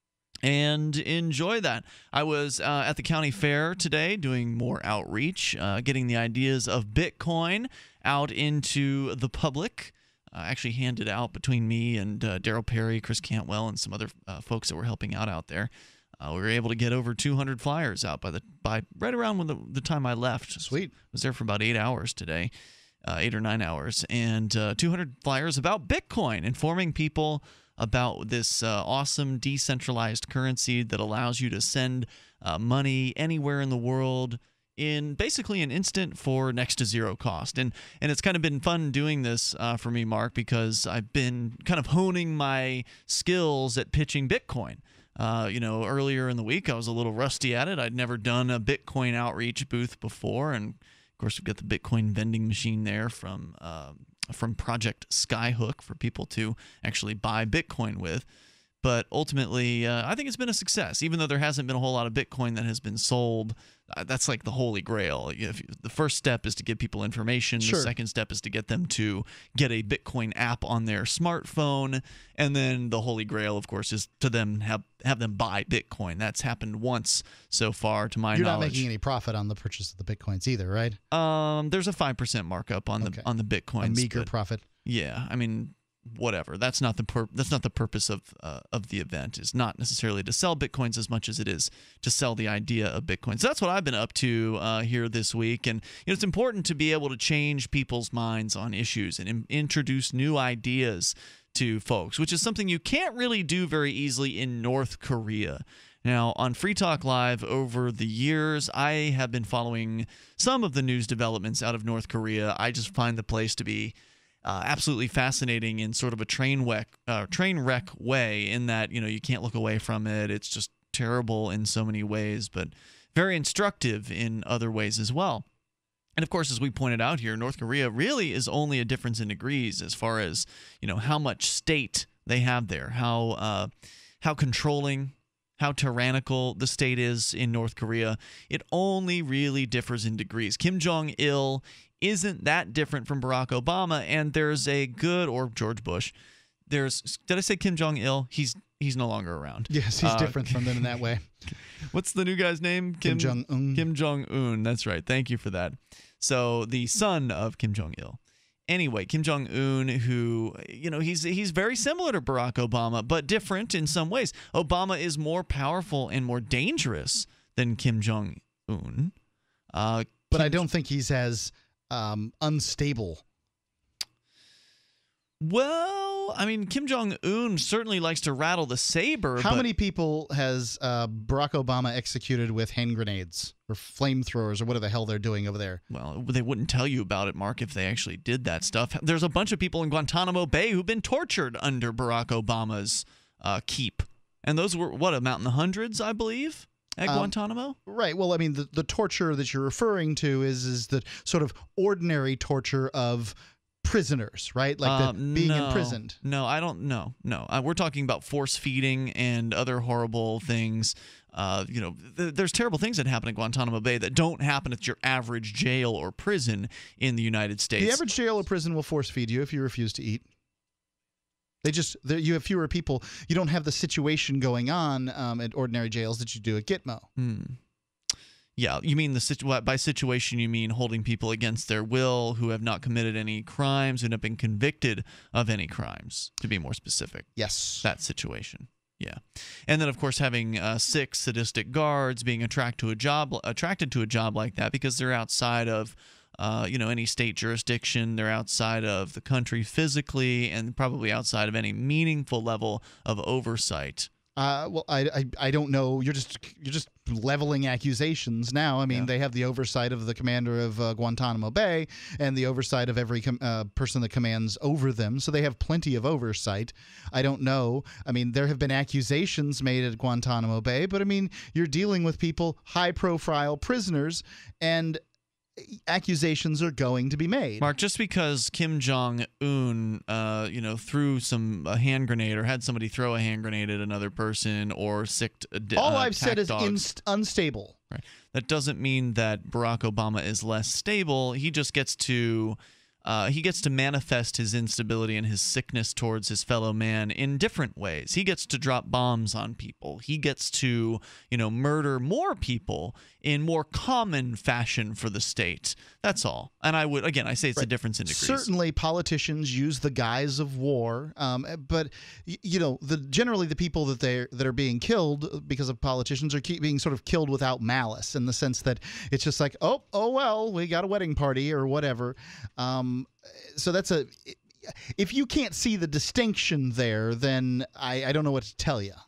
And enjoy that. I was uh, at the county fair today doing more outreach, uh, getting the ideas of Bitcoin out into the public. Uh, actually handed out between me and uh, Daryl Perry, Chris Cantwell, and some other uh, folks that were helping out out there. Uh, we were able to get over two hundred flyers out by the by right around when the, the time I left. Sweet. I was there for about eight hours today, uh, eight or nine hours, and uh, two hundred flyers about Bitcoin, informing people about this uh, awesome decentralized currency that allows you to send uh, money anywhere in the world in basically an instant for next to zero cost. And and it's kind of been fun doing this uh, for me, Mark, because I've been kind of honing my skills at pitching Bitcoin. Uh, you know, earlier in the week, I was a little rusty at it. I'd never done a Bitcoin outreach booth before. And, of course, we've got the Bitcoin vending machine there from uh, from Project Skyhook for people to actually buy Bitcoin with. But ultimately, uh, I think it's been a success. Even though there hasn't been a whole lot of Bitcoin that has been sold, uh, that's like the holy grail. If you, the first step is to give people information. Sure. The second step is to get them to get a Bitcoin app on their smartphone. And then the holy grail, of course, is to them have, have them buy Bitcoin. That's happened once so far, to my You're knowledge. not making any profit on the purchase of the Bitcoins either, right? Um, there's a five percent markup on the Okay. on the Bitcoins. A meager but- profit. Yeah, I mean, whatever. That's not the pur- that's not the purpose of uh, of the event. It's not necessarily to sell Bitcoins as much as it is to sell the idea of Bitcoin. So that's what I've been up to uh, here this week. And you know, it's important to be able to change people's minds on issues and in- introduce new ideas to folks, which is something you can't really do very easily in North Korea. Now, on Free Talk Live over the years, I have been following some of the news developments out of North Korea. I just find the place to be uh, absolutely fascinating in sort of a train wreck, uh, train wreck way, in that, you know, you can't look away from it. It's just terrible in so many ways, but very instructive in other ways as well. And of course, as we pointed out here, North Korea really is only a difference in degrees as far as, you know, how much state they have there, how uh, how controlling, how tyrannical the state is in North Korea. It only really differs in degrees. Kim Jong-il isn't that different from Barack Obama, and there's a good, or George Bush. There's, did I say Kim Jong-il? He's he's no longer around. Yes, he's uh, different from them in that way. What's the new guy's name? Kim, Kim Jong-un. Kim Jong-un. That's right. Thank you for that. So the son of Kim Jong-il. Anyway, Kim Jong-un, who, you know, he's he's very similar to Barack Obama, but different in some ways. Obama is more powerful and more dangerous than Kim Jong-un. Uh, but Kim I don't think he's as um, unstable. Well, I mean, Kim Jong-un certainly likes to rattle the saber. How but many people has uh, Barack Obama executed with hand grenades or flamethrowers or whatever the hell they're doing over there? Well, they wouldn't tell you about it, Mark, if they actually did that stuff. There's a bunch of people in Guantanamo Bay who've been tortured under Barack Obama's uh, keep. And those were, what, amount in the hundreds, I believe, at Um, Guantanamo? Right. Well, I mean, the, the torture that you're referring to is, is the sort of ordinary torture of prisoners, right? Like Uh, the being no, imprisoned. No, I don't know. No, uh, we're talking about force feeding and other horrible things. Uh, you know, th- there's terrible things that happen at Guantanamo Bay that don't happen at your average jail or prison in the United States. The average jail or prison will force feed you if you refuse to eat. They just, you have fewer people. You don't have the situation going on um, at ordinary jails that you do at Gitmo. Hmm. Yeah, you mean the situ- by situation you mean holding people against their will who have not committed any crimes and have been convicted of any crimes, to be more specific. Yes. That situation. Yeah. And then, of course, having uh, six sadistic guards being attract to a job, attracted to a job like that because they're outside of uh, you know, any state jurisdiction. They're outside of the country physically and probably outside of any meaningful level of oversight. Uh, well, I, I I don't know. You're just you're just leveling accusations now. I mean, Yeah. they have the oversight of the commander of uh, Guantanamo Bay and the oversight of every com- uh, person that commands over them. So they have plenty of oversight. I don't know. I mean, there have been accusations made at Guantanamo Bay, but I mean, you're dealing with people, high-profile prisoners, and accusations are going to be made. Mark, just because Kim Jong-un, uh, you know, threw some a hand grenade or had somebody throw a hand grenade at another person or sicked a d- All uh, I've said attack is dogs, inst- unstable. Right. That doesn't mean that Barack Obama is less stable. He just gets to uh, he gets to manifest his instability and his sickness towards his fellow man in different ways. He gets to drop bombs on people. He gets to, you know, murder more people in more common fashion for the state. That's all. And I would, again, I say it's Right. a difference in degrees. Certainly, politicians use the guise of war, um, but y- you know, the generally the people that they that are being killed because of politicians are keep being sort of killed without malice, in the sense that it's just like, oh, oh well, we got a wedding party or whatever. Um, so that's a. If you can't see the distinction there, then I, I don't know what to tell you.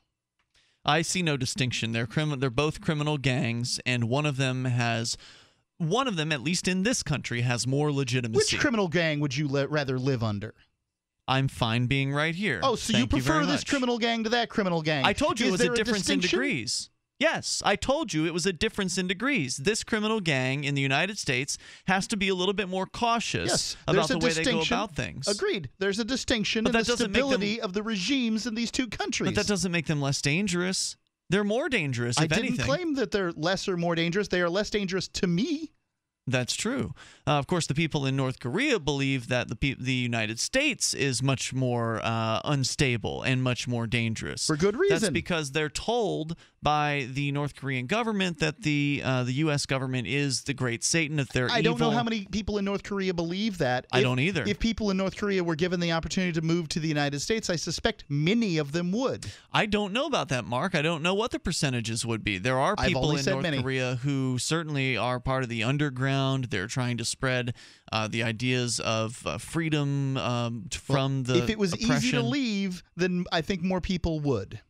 I see no distinction. They're criminal. They're both criminal gangs, and one of them has, one of them, at least in this country, has more legitimacy. Which criminal gang would you le- rather live under? I'm fine being right here. Oh, so Thank you prefer very this much. criminal gang to that criminal gang? I told you Is it was there a difference in distinction? degrees. Yes, I told you it was a difference in degrees. This criminal gang in the United States has to be a little bit more cautious Yes, about there's the a way they go distinction. about things. Agreed. There's a distinction But in that the doesn't make them- stability of the regimes in these two countries. But that doesn't make them less dangerous. They're more dangerous, if I didn't anything. claim that they're less or more dangerous. They are less dangerous to me. That's true. Uh, of course, the people in North Korea believe that the pe- the United States is much more uh, unstable and much more dangerous. For good reason. That's because they're told by the North Korean government that the uh, the U S government is the great Satan, that they're I evil. don't know how many people in North Korea believe that. I If- don't either. If people in North Korea were given the opportunity to move to the United States, I suspect many of them would. I don't know about that, Mark. I don't know what the percentages would be. There are I've people only in said North many. Korea who certainly are part of the underground. They're trying to spread uh, the ideas of uh, freedom um, t- from the If it was easy to oppression. leave, then I think more people would.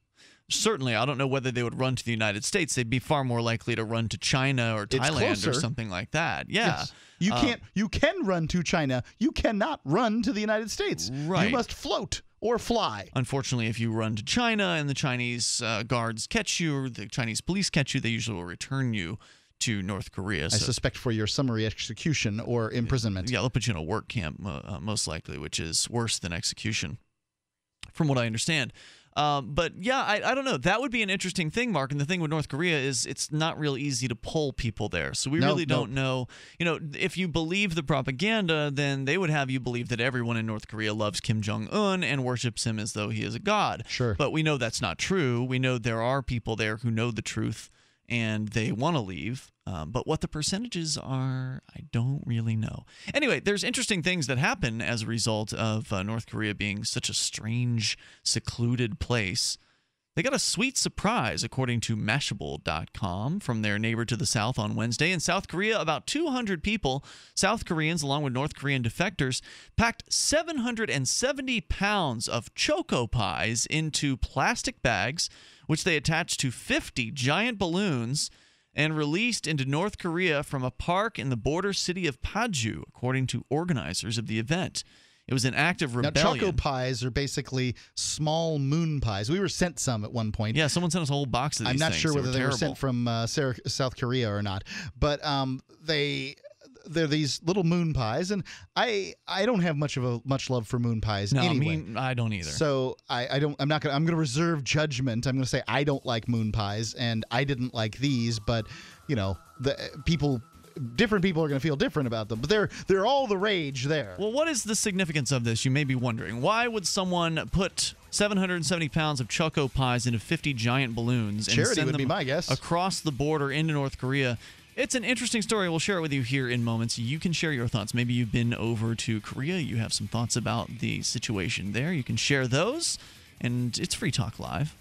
certainly, I don't know whether they would run to the United States. They'd be far more likely to run to China or It's Thailand or closer. something like that. Yeah. Yes. You Um, can't. You can run to China. You cannot run to the United States. Right. You must float or fly. Unfortunately, if you run to China and the Chinese uh, guards catch you or the Chinese police catch you, they usually will return you to North Korea. I So, suspect for your summary execution or imprisonment. yeah, they'll put you in a work camp, uh, uh, most likely, which is worse than execution, from what I understand. Um, but yeah, I, I don't know. That would be an interesting thing, Mark. And the thing with North Korea is it's not real easy to pull people there. So we No, really no. don't know. You know, if you believe the propaganda, then they would have you believe that everyone in North Korea loves Kim Jong-un and worships him as though he is a god. Sure. But we know that's not true. We know there are people there who know the truth and they want to leave. Um, but what the percentages are, I don't really know. Anyway, there's interesting things that happen as a result of uh, North Korea being such a strange, secluded place. They got a sweet surprise, according to Mashable dot com, from their neighbor to the south on Wednesday. In South Korea, about two hundred people, South Koreans along with North Korean defectors, packed seven hundred seventy pounds of Choco pies into plastic bags, which they attached to fifty giant balloons and released into North Korea from a park in the border city of Paju, according to organizers of the event. It was an act of rebellion. Now, Choco pies are basically small moon pies. We were sent some at one point. Yeah, someone sent us a whole box of these I'm not things. sure They whether were they were terrible. sent from uh, Sarah, South Korea or not, but um, they they're these little moon pies, and I I don't have much of a much love for moon pies No, anyway. I mean, I don't either. So I, I don't I'm not gonna I'm gonna reserve judgment. I'm gonna say I don't like moon pies, and I didn't like these, but you know the people. Different people are going to feel different about them, but they're they're all the rage there. Well, what is the significance of this? You may be wondering. Why would someone put seven hundred seventy pounds of Choco pies into fifty giant balloons and Charity send would them be my guess. across the border into North Korea? It's an interesting story. We'll share it with you here in moments. You can share your thoughts. Maybe you've been over to Korea. You have some thoughts about the situation there. You can share those, and it's Free Talk Live.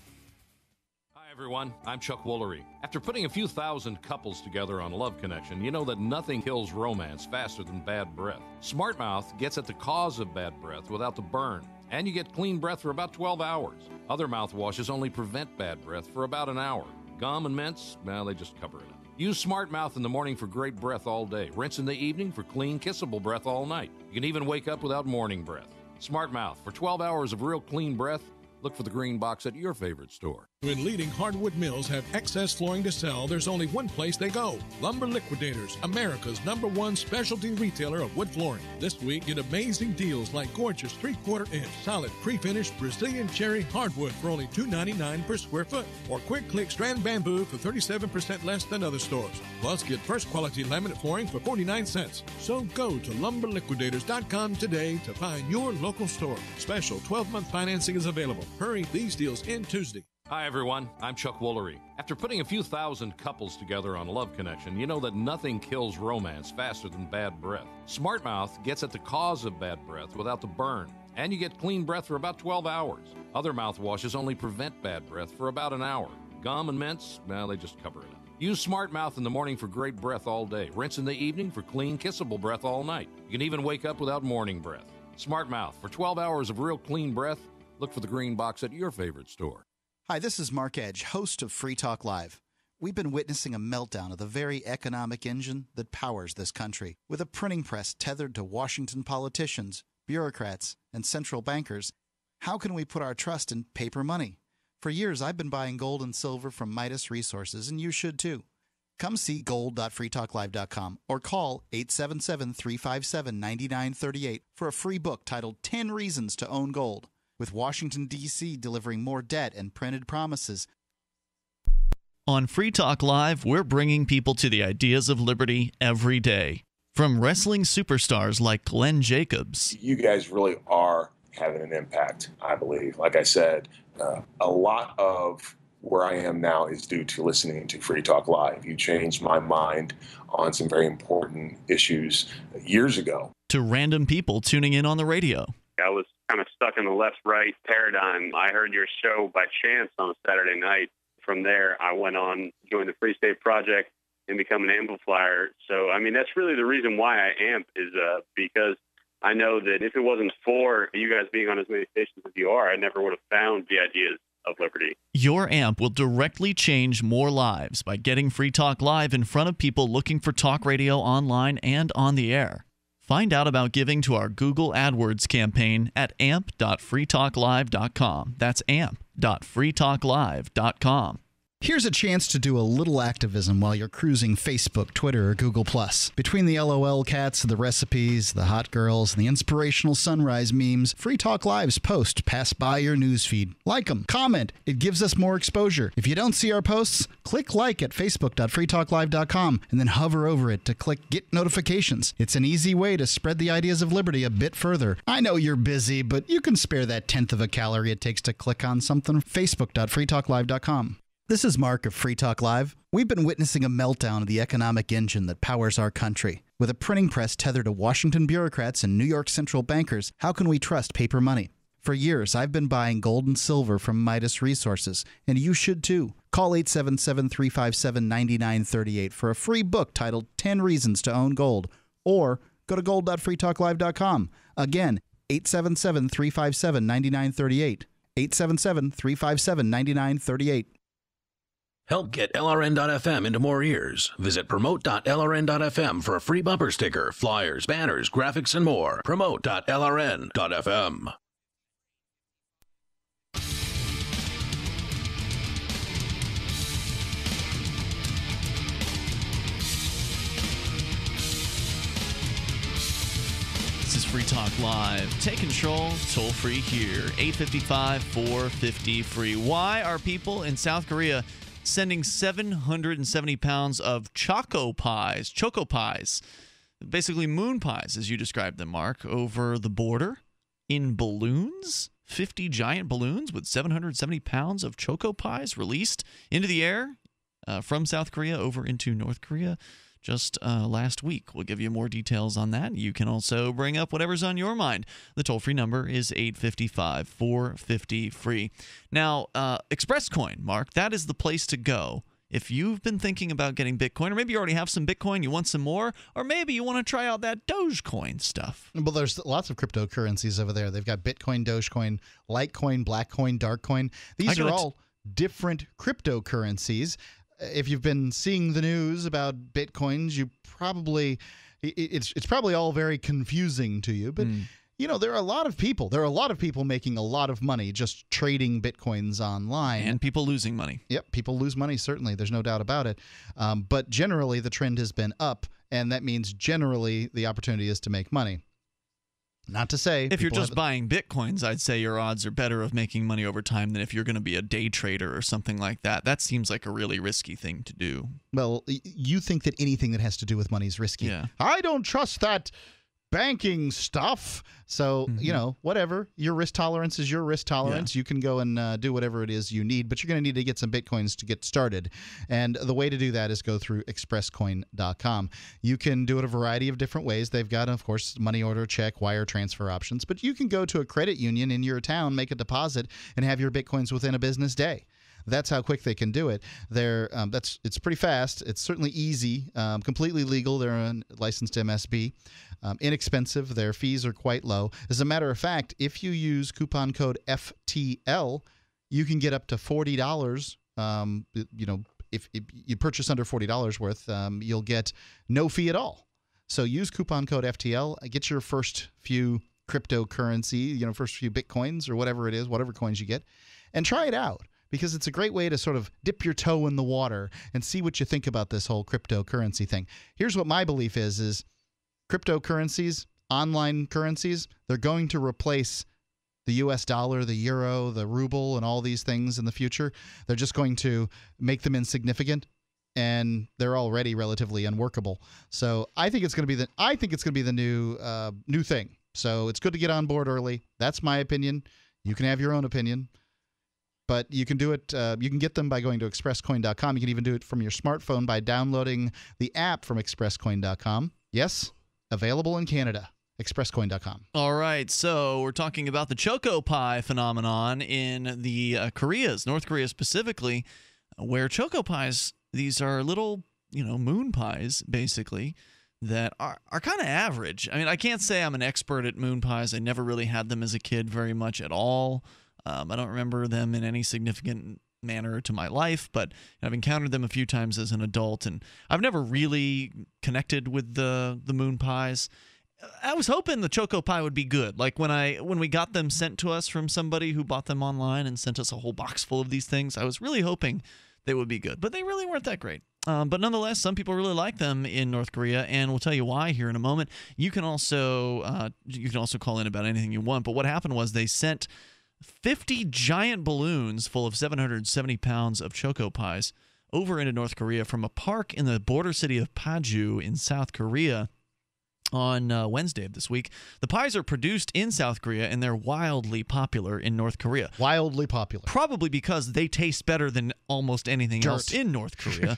Everyone, I'm Chuck Woolery. After putting a few thousand couples together on Love Connection, you know that nothing kills romance faster than bad breath. Smart Mouth gets at the cause of bad breath without the burn, and you get clean breath for about twelve hours. Other mouthwashes only prevent bad breath for about an hour. Gum and mints, well, they just cover it up. Use Smart Mouth in the morning for great breath all day. Rinse in the evening for clean, kissable breath all night. You can even wake up without morning breath. Smart Mouth, for twelve hours of real clean breath, look for the green box at your favorite store. When leading hardwood mills have excess flooring to sell, there's only one place they go. Lumber Liquidators, America's number one specialty retailer of wood flooring. This week, get amazing deals like gorgeous three-quarter inch solid pre-finished Brazilian cherry hardwood for only two dollars and ninety-nine cents per square foot, or quick-click strand bamboo for thirty-seven percent less than other stores. Plus, get first-quality laminate flooring for forty-nine cents. So go to lumber liquidators dot com today to find your local store. Special twelve-month financing is available. Hurry, these deals end Tuesday. Hi, everyone. I'm Chuck Woolery. After putting a few thousand couples together on Love Connection, you know that nothing kills romance faster than bad breath. Smart Mouth gets at the cause of bad breath without the burn, and you get clean breath for about twelve hours. Other mouthwashes only prevent bad breath for about an hour. Gum and mints, well, they just cover it up. Use Smart Mouth in the morning for great breath all day. Rinse in the evening for clean, kissable breath all night. You can even wake up without morning breath. Smart Mouth, for twelve hours of real clean breath, look for the green box at your favorite store. Hi, this is Mark Edge, host of Free Talk Live. We've been witnessing a meltdown of the very economic engine that powers this country. With a printing press tethered to Washington politicians, bureaucrats, and central bankers, how can we put our trust in paper money? For years, I've been buying gold and silver from Midas Resources, and you should too. Come see gold dot free talk live dot com or call eight seven seven, three five seven, nine nine three eight for a free book titled ten Reasons to Own Gold. With Washington, D C delivering more debt and printed promises. On Free Talk Live, we're bringing people to the ideas of liberty every day. From wrestling superstars like Glenn Jacobs. You guys really are having an impact, I believe. Like I said, uh, a lot of where I am now is due to listening to Free Talk Live. You changed my mind on some very important issues years ago. To random people tuning in on the radio. I was kind of stuck in the left-right paradigm. I heard your show by chance on a Saturday night. From there, I went on, joined the Free State Project, and become an amplifier. So, I mean, that's really the reason why I amp is uh, because I know that if it wasn't for you guys being on as many stations as you are, I never would have found the ideas of liberty. Your amp will directly change more lives by getting Free Talk Live in front of people looking for talk radio online and on the air. Find out about giving to our Google AdWords campaign at amp dot free talk live dot com. That's amp dot free talk live dot com. Here's a chance to do a little activism while you're cruising Facebook, Twitter, or Google+. Between the LOL cats, the recipes, the hot girls, and the inspirational sunrise memes, Free Talk Live's posts pass by your newsfeed. Like them, comment. It gives us more exposure. If you don't see our posts, click like at facebook dot free talk live dot com and then hover over it to click Get Notifications. It's an easy way to spread the ideas of liberty a bit further. I know you're busy, but you can spare that tenth of a calorie it takes to click on something. facebook dot free talk live dot com. This is Mark of Free Talk Live. We've been witnessing a meltdown of the economic engine that powers our country. With a printing press tethered to Washington bureaucrats and New York central bankers, how can we trust paper money? For years, I've been buying gold and silver from Midas Resources, and you should too. Call eight seven seven, three five seven, nine nine three eight for a free book titled ten Reasons to Own Gold, or go to gold dot free talk live dot com. Again, eight seven seven, three five seven, nine nine three eight. eight seven seven, three five seven, nine nine three eight. Help get L R N dot F M into more ears. Visit promote dot L R N dot F M for a free bumper sticker, flyers, banners, graphics, and more. promote dot L R N dot F M. This is Free Talk Live. Take control, toll free here. eight five five, four five zero, free. Why are people in South Korea sending seven hundred seventy pounds of Choco pies, Choco pies, basically moon pies, as you described them, Mark, over the border in balloons? fifty giant balloons with seven hundred seventy pounds of Choco pies released into the air uh, from South Korea over into North Korea just uh, last week. We'll give you more details on that. You can also bring up whatever's on your mind. The toll-free number is eight five five, four five zero, free. Now, uh, ExpressCoin, Mark, that is the place to go if you've been thinking about getting Bitcoin, or maybe you already have some Bitcoin, you want some more, or maybe you want to try out that Dogecoin stuff. Well, there's lots of cryptocurrencies over there. They've got Bitcoin, Dogecoin, Litecoin, Blackcoin, Darkcoin. These are all different cryptocurrencies. If you've been seeing the news about Bitcoins, you probably it's it's probably all very confusing to you. But mm. you know, there are a lot of people. There are a lot of people making a lot of money just trading Bitcoins online, and people losing money. Yep, people lose money. Certainly, there's no doubt about it. Um, but generally, the trend has been up, and that means generally the opportunity is to make money. Not to say if you're just buying Bitcoins, I'd say your odds are better of making money over time than if you're going to be a day trader or something like that. That seems like a really risky thing to do. Well, you think that anything that has to do with money is risky. Yeah. I don't trust that banking stuff. So, mm-hmm. you know, whatever. Your risk tolerance is your risk tolerance. Yeah. You can go and uh, do whatever it is you need, but you're going to need to get some Bitcoins to get started. And the way to do that is go through express coin dot com. You can do it a variety of different ways. They've got, of course, money order, check, wire transfer options, but you can go to a credit union in your town, make a deposit, and have your Bitcoins within a business day. That's how quick they can do it. They're um, that's it's pretty fast. It's certainly easy, um, completely legal. They're a licensed M S B, um, inexpensive. Their fees are quite low. As a matter of fact, if you use coupon code F T L, you can get up to forty dollars. Um, you know, if, if you purchase under forty dollars worth, um, you'll get no fee at all. So use coupon code F T L. Get your first few cryptocurrency, you know, first few Bitcoins or whatever it is, whatever coins you get, and try it out. Because it's a great way to sort of dip your toe in the water and see what you think about this whole cryptocurrency thing. Here's what my belief is, is cryptocurrencies, online currencies, they're going to replace the U S dollar, the euro, the ruble, and all these things in the future. They're just going to make them insignificant, and they're already relatively unworkable. So I think it's going to be the I think it's going to be the new uh, new thing. So it's good to get on board early. That's my opinion. You can have your own opinion. But you can do it. Uh, you can get them by going to express coin dot com. You can even do it from your smartphone by downloading the app from express coin dot com. Yes, available in Canada. express coin dot com. All right, so we're talking about the Choco Pie phenomenon in the uh, Koreas, North Korea specifically, where Choco Pies, these are little, you know, moon pies, basically, that are, are kind of average. I mean, I can't say I'm an expert at moon pies. I never really had them as a kid very much at all. Um, I don't remember them in any significant manner to my life, but I've encountered them a few times as an adult, and I've never really connected with the the moon pies. I was hoping the Choco Pie would be good. Like when I when we got them sent to us from somebody who bought them online and sent us a whole box full of these things, I was really hoping they would be good. But they really weren't that great. Um, but nonetheless, some people really like them in North Korea, and we'll tell you why here in a moment. You can also uh, you can also call in about anything you want. But what happened was they sent fifty giant balloons full of seven hundred seventy pounds of Choco Pies over into North Korea from a park in the border city of Paju in South Korea. On uh, Wednesday of this week. The pies are produced in South Korea, and they're wildly popular in North Korea. Wildly popular. Probably because they taste better than almost anything Dirt. else in North Korea.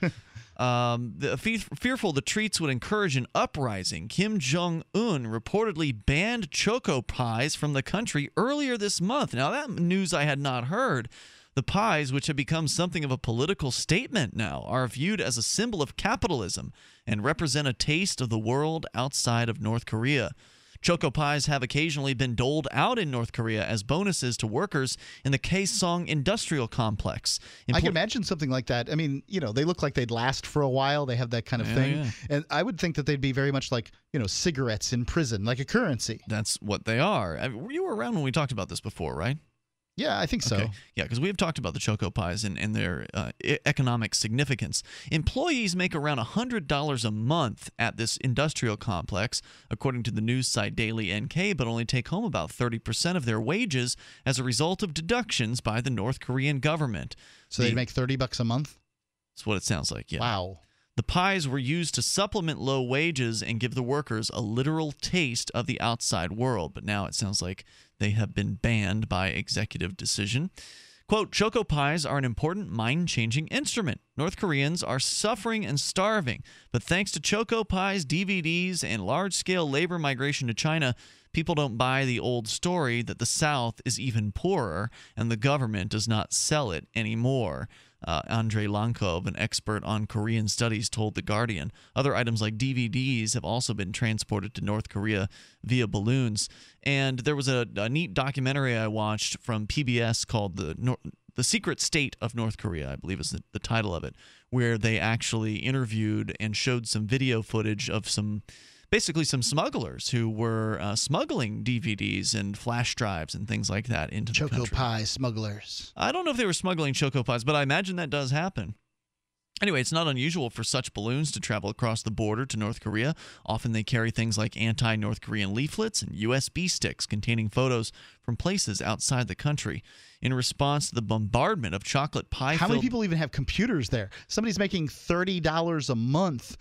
um, the, fe- fearful the treats would encourage an uprising, Kim Jong-un reportedly banned Choco Pies from the country earlier this month. Now, that news I had not heard. The pies, which have become something of a political statement now, are viewed as a symbol of capitalism and represent a taste of the world outside of North Korea. Choco Pies have occasionally been doled out in North Korea as bonuses to workers in the Kaesong industrial complex. Empl- I can imagine something like that. I mean, you know, they look like they'd last for a while. They have that kind of Yeah, thing. yeah. And I would think that they'd be very much like, you know, cigarettes in prison, like a currency. That's what they are. I mean, you were around when we talked about this before, right? Yeah, I think so. Okay. Yeah, because we have talked about the Choco Pies and, and their uh, e- economic significance. Employees make around one hundred dollars a month at this industrial complex, according to the news site Daily N K, but only take home about thirty percent of their wages as a result of deductions by the North Korean government. So the, they'd make thirty bucks a month? That's what it sounds like, yeah. Wow. The pies were used to supplement low wages and give the workers a literal taste of the outside world. But now it sounds like they have been banned by executive decision. Quote, Choco Pies are an important mind-changing instrument. North Koreans are suffering and starving. But thanks to Choco Pies, D V Ds, and large-scale labor migration to China, people don't buy the old story that the South is even poorer and the government does not sell it anymore. Uh, Andrei Lankov, an expert on Korean studies, told The Guardian. Other items like D V Ds have also been transported to North Korea via balloons. And there was a, a neat documentary I watched from P B S called The Nor- The Secret State of North Korea, I believe is the, the title of it, where they actually interviewed and showed some video footage of some basically some smugglers who were uh, smuggling D V Ds and flash drives and things like that into Choco the country. Pie smugglers. I don't know if they were smuggling Choco Pies, but I imagine that does happen. Anyway, it's not unusual for such balloons to travel across the border to North Korea. Often they carry things like anti-North Korean leaflets and U S B sticks containing photos from places outside the country. In response to the bombardment of chocolate pie How many people even have computers there? Somebody's making thirty dollars a month.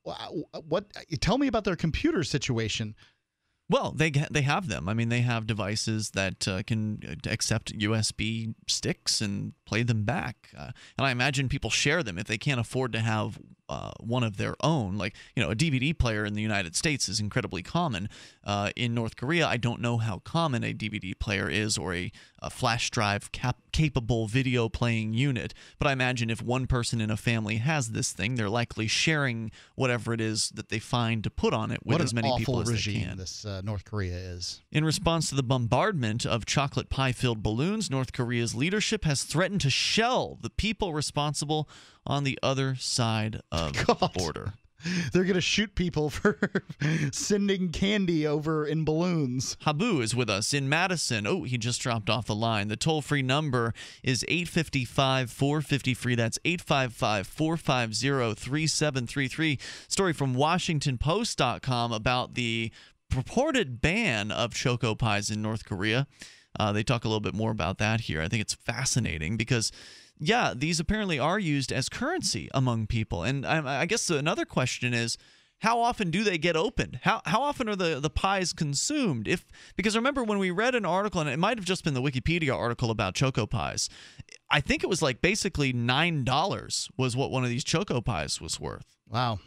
What? Tell me about their computer situation. Well, they they have them. I mean, they have devices that uh, can accept U S B sticks and play them back. Uh, and I imagine people share them if they can't afford to have uh, one of their own. Like, you know, a D V D player in the United States is incredibly common. Uh, in North Korea, I don't know how common a D V D player is or a, a flash drive cap- capable video playing unit. But I imagine if one person in a family has this thing, they're likely sharing whatever it is that they find to put on it with what as many people as regime they can. This uh, North Korea is. In response to the bombardment of chocolate pie-filled balloons, North Korea's leadership has threatened to shell the people responsible on the other side of God. the border. They're going to shoot people for sending candy over in balloons. Habu is with us in Madison. Oh, he just dropped off the line. The toll-free number is eight five five, four five zero, free. That's eight five five, four five zero, three seven three three. Story from Washington Post dot com about the purported ban of Choco Pies in North Korea. Uh, they talk a little bit more about that here. I think it's fascinating because, yeah, these apparently are used as currency among people. And I, I guess another question is, how often do they get opened? How how often are the, the pies consumed? If because remember when we read an article, and it might have just been the Wikipedia article about Choco Pies, I think it was like basically nine dollars was what one of these Choco Pies was worth. Wow.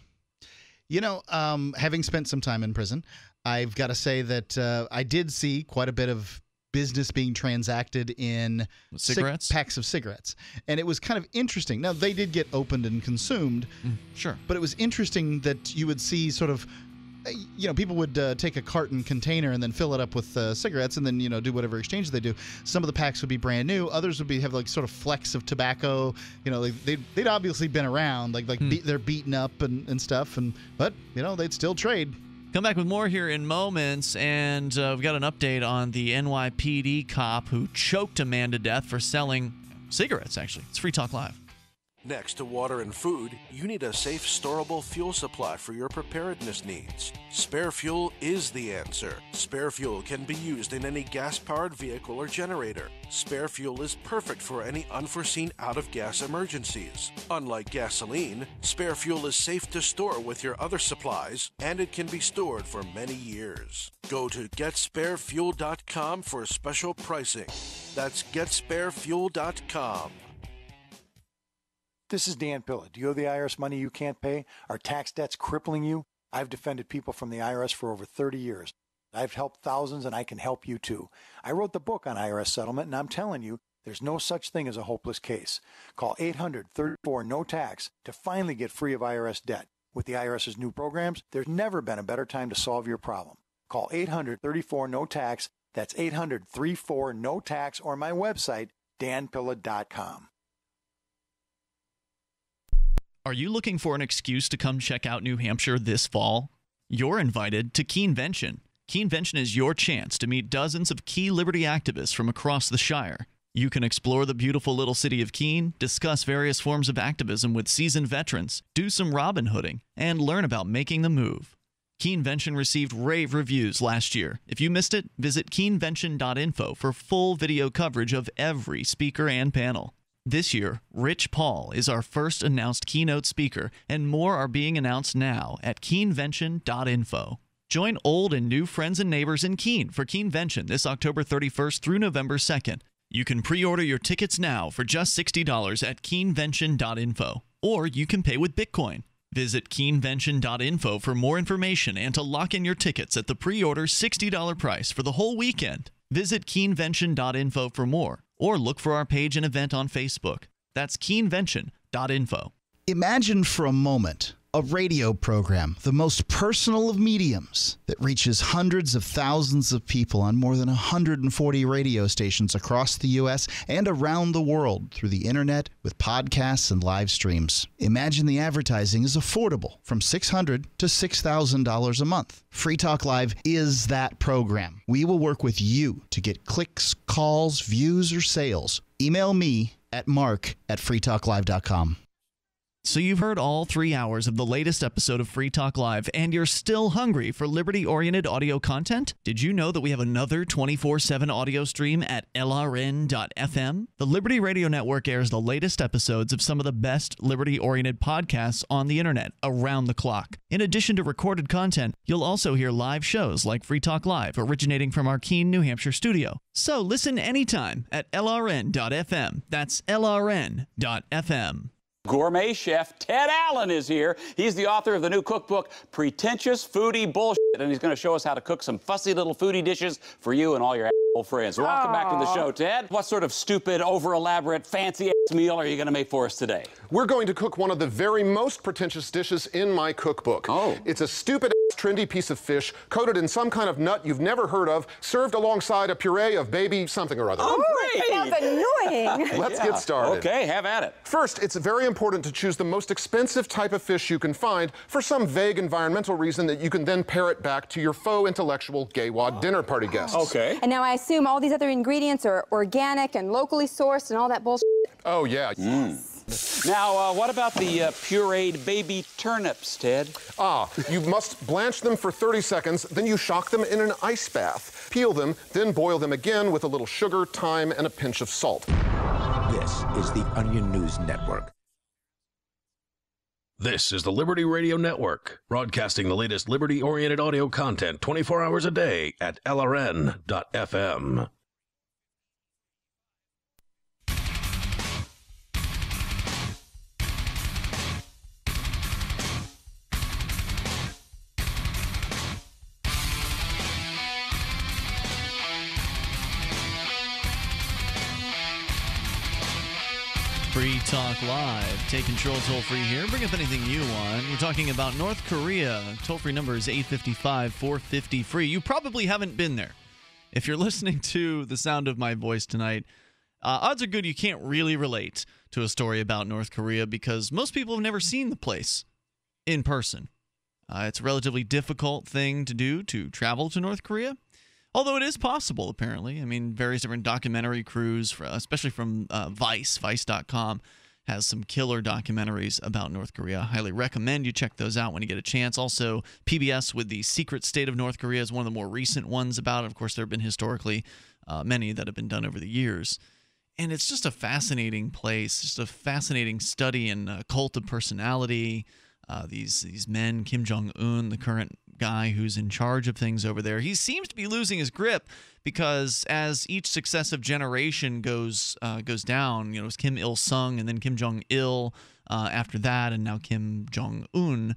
You know, um, having spent some time in prison, I've got to say that uh, I did see quite a bit of business being transacted in cigarettes, cig- packs of cigarettes, and it was kind of interesting. Now, they did get opened and consumed, mm, sure, but it was interesting that you would see sort of you know, people would uh, take a carton container and then fill it up with uh, cigarettes and then, you know, do whatever exchange they do. Some of the packs would be brand new. Others would be have like sort of flecks of tobacco. You know, like they'd, they'd obviously been around, like like Hmm. be, they're beaten up and, and stuff. And but you know, they'd still trade. Come back with more here in moments, and uh, we've got an update on the N Y P D cop who choked a man to death for selling cigarettes. Actually, it's Free Talk Live. Next to water and food, you need a safe, storable fuel supply for your preparedness needs. Spare fuel is the answer. Spare fuel can be used in any gas-powered vehicle or generator. Spare fuel is perfect for any unforeseen out-of-gas emergencies. Unlike gasoline, spare fuel is safe to store with your other supplies, and it can be stored for many years. Go to get spare fuel dot com for special pricing. That's get spare fuel dot com. This is Dan Pilla. Do you owe the I R S money you can't pay? Are tax debts crippling you? I've defended people from the I R S for over thirty years. I've helped thousands, and I can help you too. I wrote the book on I R S settlement, and I'm telling you, there's no such thing as a hopeless case. Call eight hundred, thirty-four, no tax to finally get free of I R S debt. With the IRS's new programs, there's never been a better time to solve your problem. Call eight hundred, thirty-four, no tax. That's eight hundred, thirty-four, no tax, or my website, dan pilla dot com. Are you looking for an excuse to come check out New Hampshire this fall? You're invited to Keenvention. Keenvention is your chance to meet dozens of key liberty activists from across the Shire. You can explore the beautiful little city of Keene, discuss various forms of activism with seasoned veterans, do some Robin Hooding, and learn about making the move. Keenvention received rave reviews last year. If you missed it, visit keenvention dot info for full video coverage of every speaker and panel. This year, Rich Paul is our first announced keynote speaker, and more are being announced now at keenvention dot info. Join old and new friends and neighbors in Keene for Keenvention this October thirty-first through November second. You can pre-order your tickets now for just sixty dollars at keenvention dot info, or you can pay with Bitcoin. Visit keenvention dot info for more information and to lock in your tickets at the pre-order sixty dollars price for the whole weekend. Visit keenvention dot info for more, or look for our page and event on Facebook. That's keenvention dot info. Imagine for a moment a radio program, the most personal of mediums, that reaches hundreds of thousands of people on more than one hundred forty radio stations across the U S and around the world through the internet with podcasts and live streams. Imagine the advertising is affordable from six hundred dollars to six thousand dollars a month. Free Talk Live is that program. We will work with you to get clicks, calls, views, or sales. Email me at mark at free talk live dot com. So you've heard all three hours of the latest episode of Free Talk Live, and you're still hungry for liberty-oriented audio content? Did you know that we have another twenty-four seven audio stream at L R N dot F M? The Liberty Radio Network airs the latest episodes of some of the best liberty-oriented podcasts on the internet around the clock. In addition to recorded content, you'll also hear live shows like Free Talk Live, originating from our Keene, New Hampshire studio. So listen anytime at L R N dot F M. That's L R N dot F M. Gourmet chef Ted Allen is here. He's the author of the new cookbook, Pretentious Foodie Bullshit, and he's going to show us how to cook some fussy little foodie dishes for you and all your asshole friends. Welcome back to the show, Ted. What sort of stupid, over-elaborate, fancy-ass meal are you going to make for us today? We're going to cook one of the very most pretentious dishes in my cookbook. Oh. It's a stupid, trendy piece of fish coated in some kind of nut you've never heard of, served alongside a puree of baby something or other. Oh, great! Sounds annoying. Let's Yeah. get started. Okay, have at it. First, it's very important to choose the most expensive type of fish you can find for some vague environmental reason that you can then parrot back to your faux intellectual gay wad dinner party guests. Okay. And now I assume all these other ingredients are organic and locally sourced and all that bullshit. Oh, yeah. Now, uh, what about the uh, pureed baby turnips, Ted? Ah, you must blanch them for thirty seconds, then you shock them in an ice bath. Peel them, then boil them again with a little sugar, thyme, and a pinch of salt. This is the Onion News Network. This is the Liberty Radio Network, broadcasting the latest liberty-oriented audio content twenty-four hours a day at L R N dot F M. For Free Talk Live. Take control toll-free here. Bring up anything you want. We're talking about North Korea. Toll-free number is eight five five, four five zero, free. You probably haven't been there. If you're listening to the sound of my voice tonight, uh, odds are good you can't really relate to a story about North Korea because most people have never seen the place in person. Uh, it's a relatively difficult thing to do to travel to North Korea. Although it is possible, apparently. I mean, various different documentary crews, especially from uh, Vice, Vice dot com, has some killer documentaries about North Korea. I highly recommend you check those out when you get a chance. Also, P B S with the Secret State of North Korea is one of the more recent ones about it. Of course, there have been historically uh, many that have been done over the years. And it's just a fascinating place, just a fascinating study in uh, cult of personality. Uh, these these men, Kim Jong-un, the current guy who's in charge of things over there, he seems to be losing his grip because as each successive generation goes uh, goes down, you know, it was Kim Il-sung and then Kim Jong-il uh, after that, and now Kim Jong-un.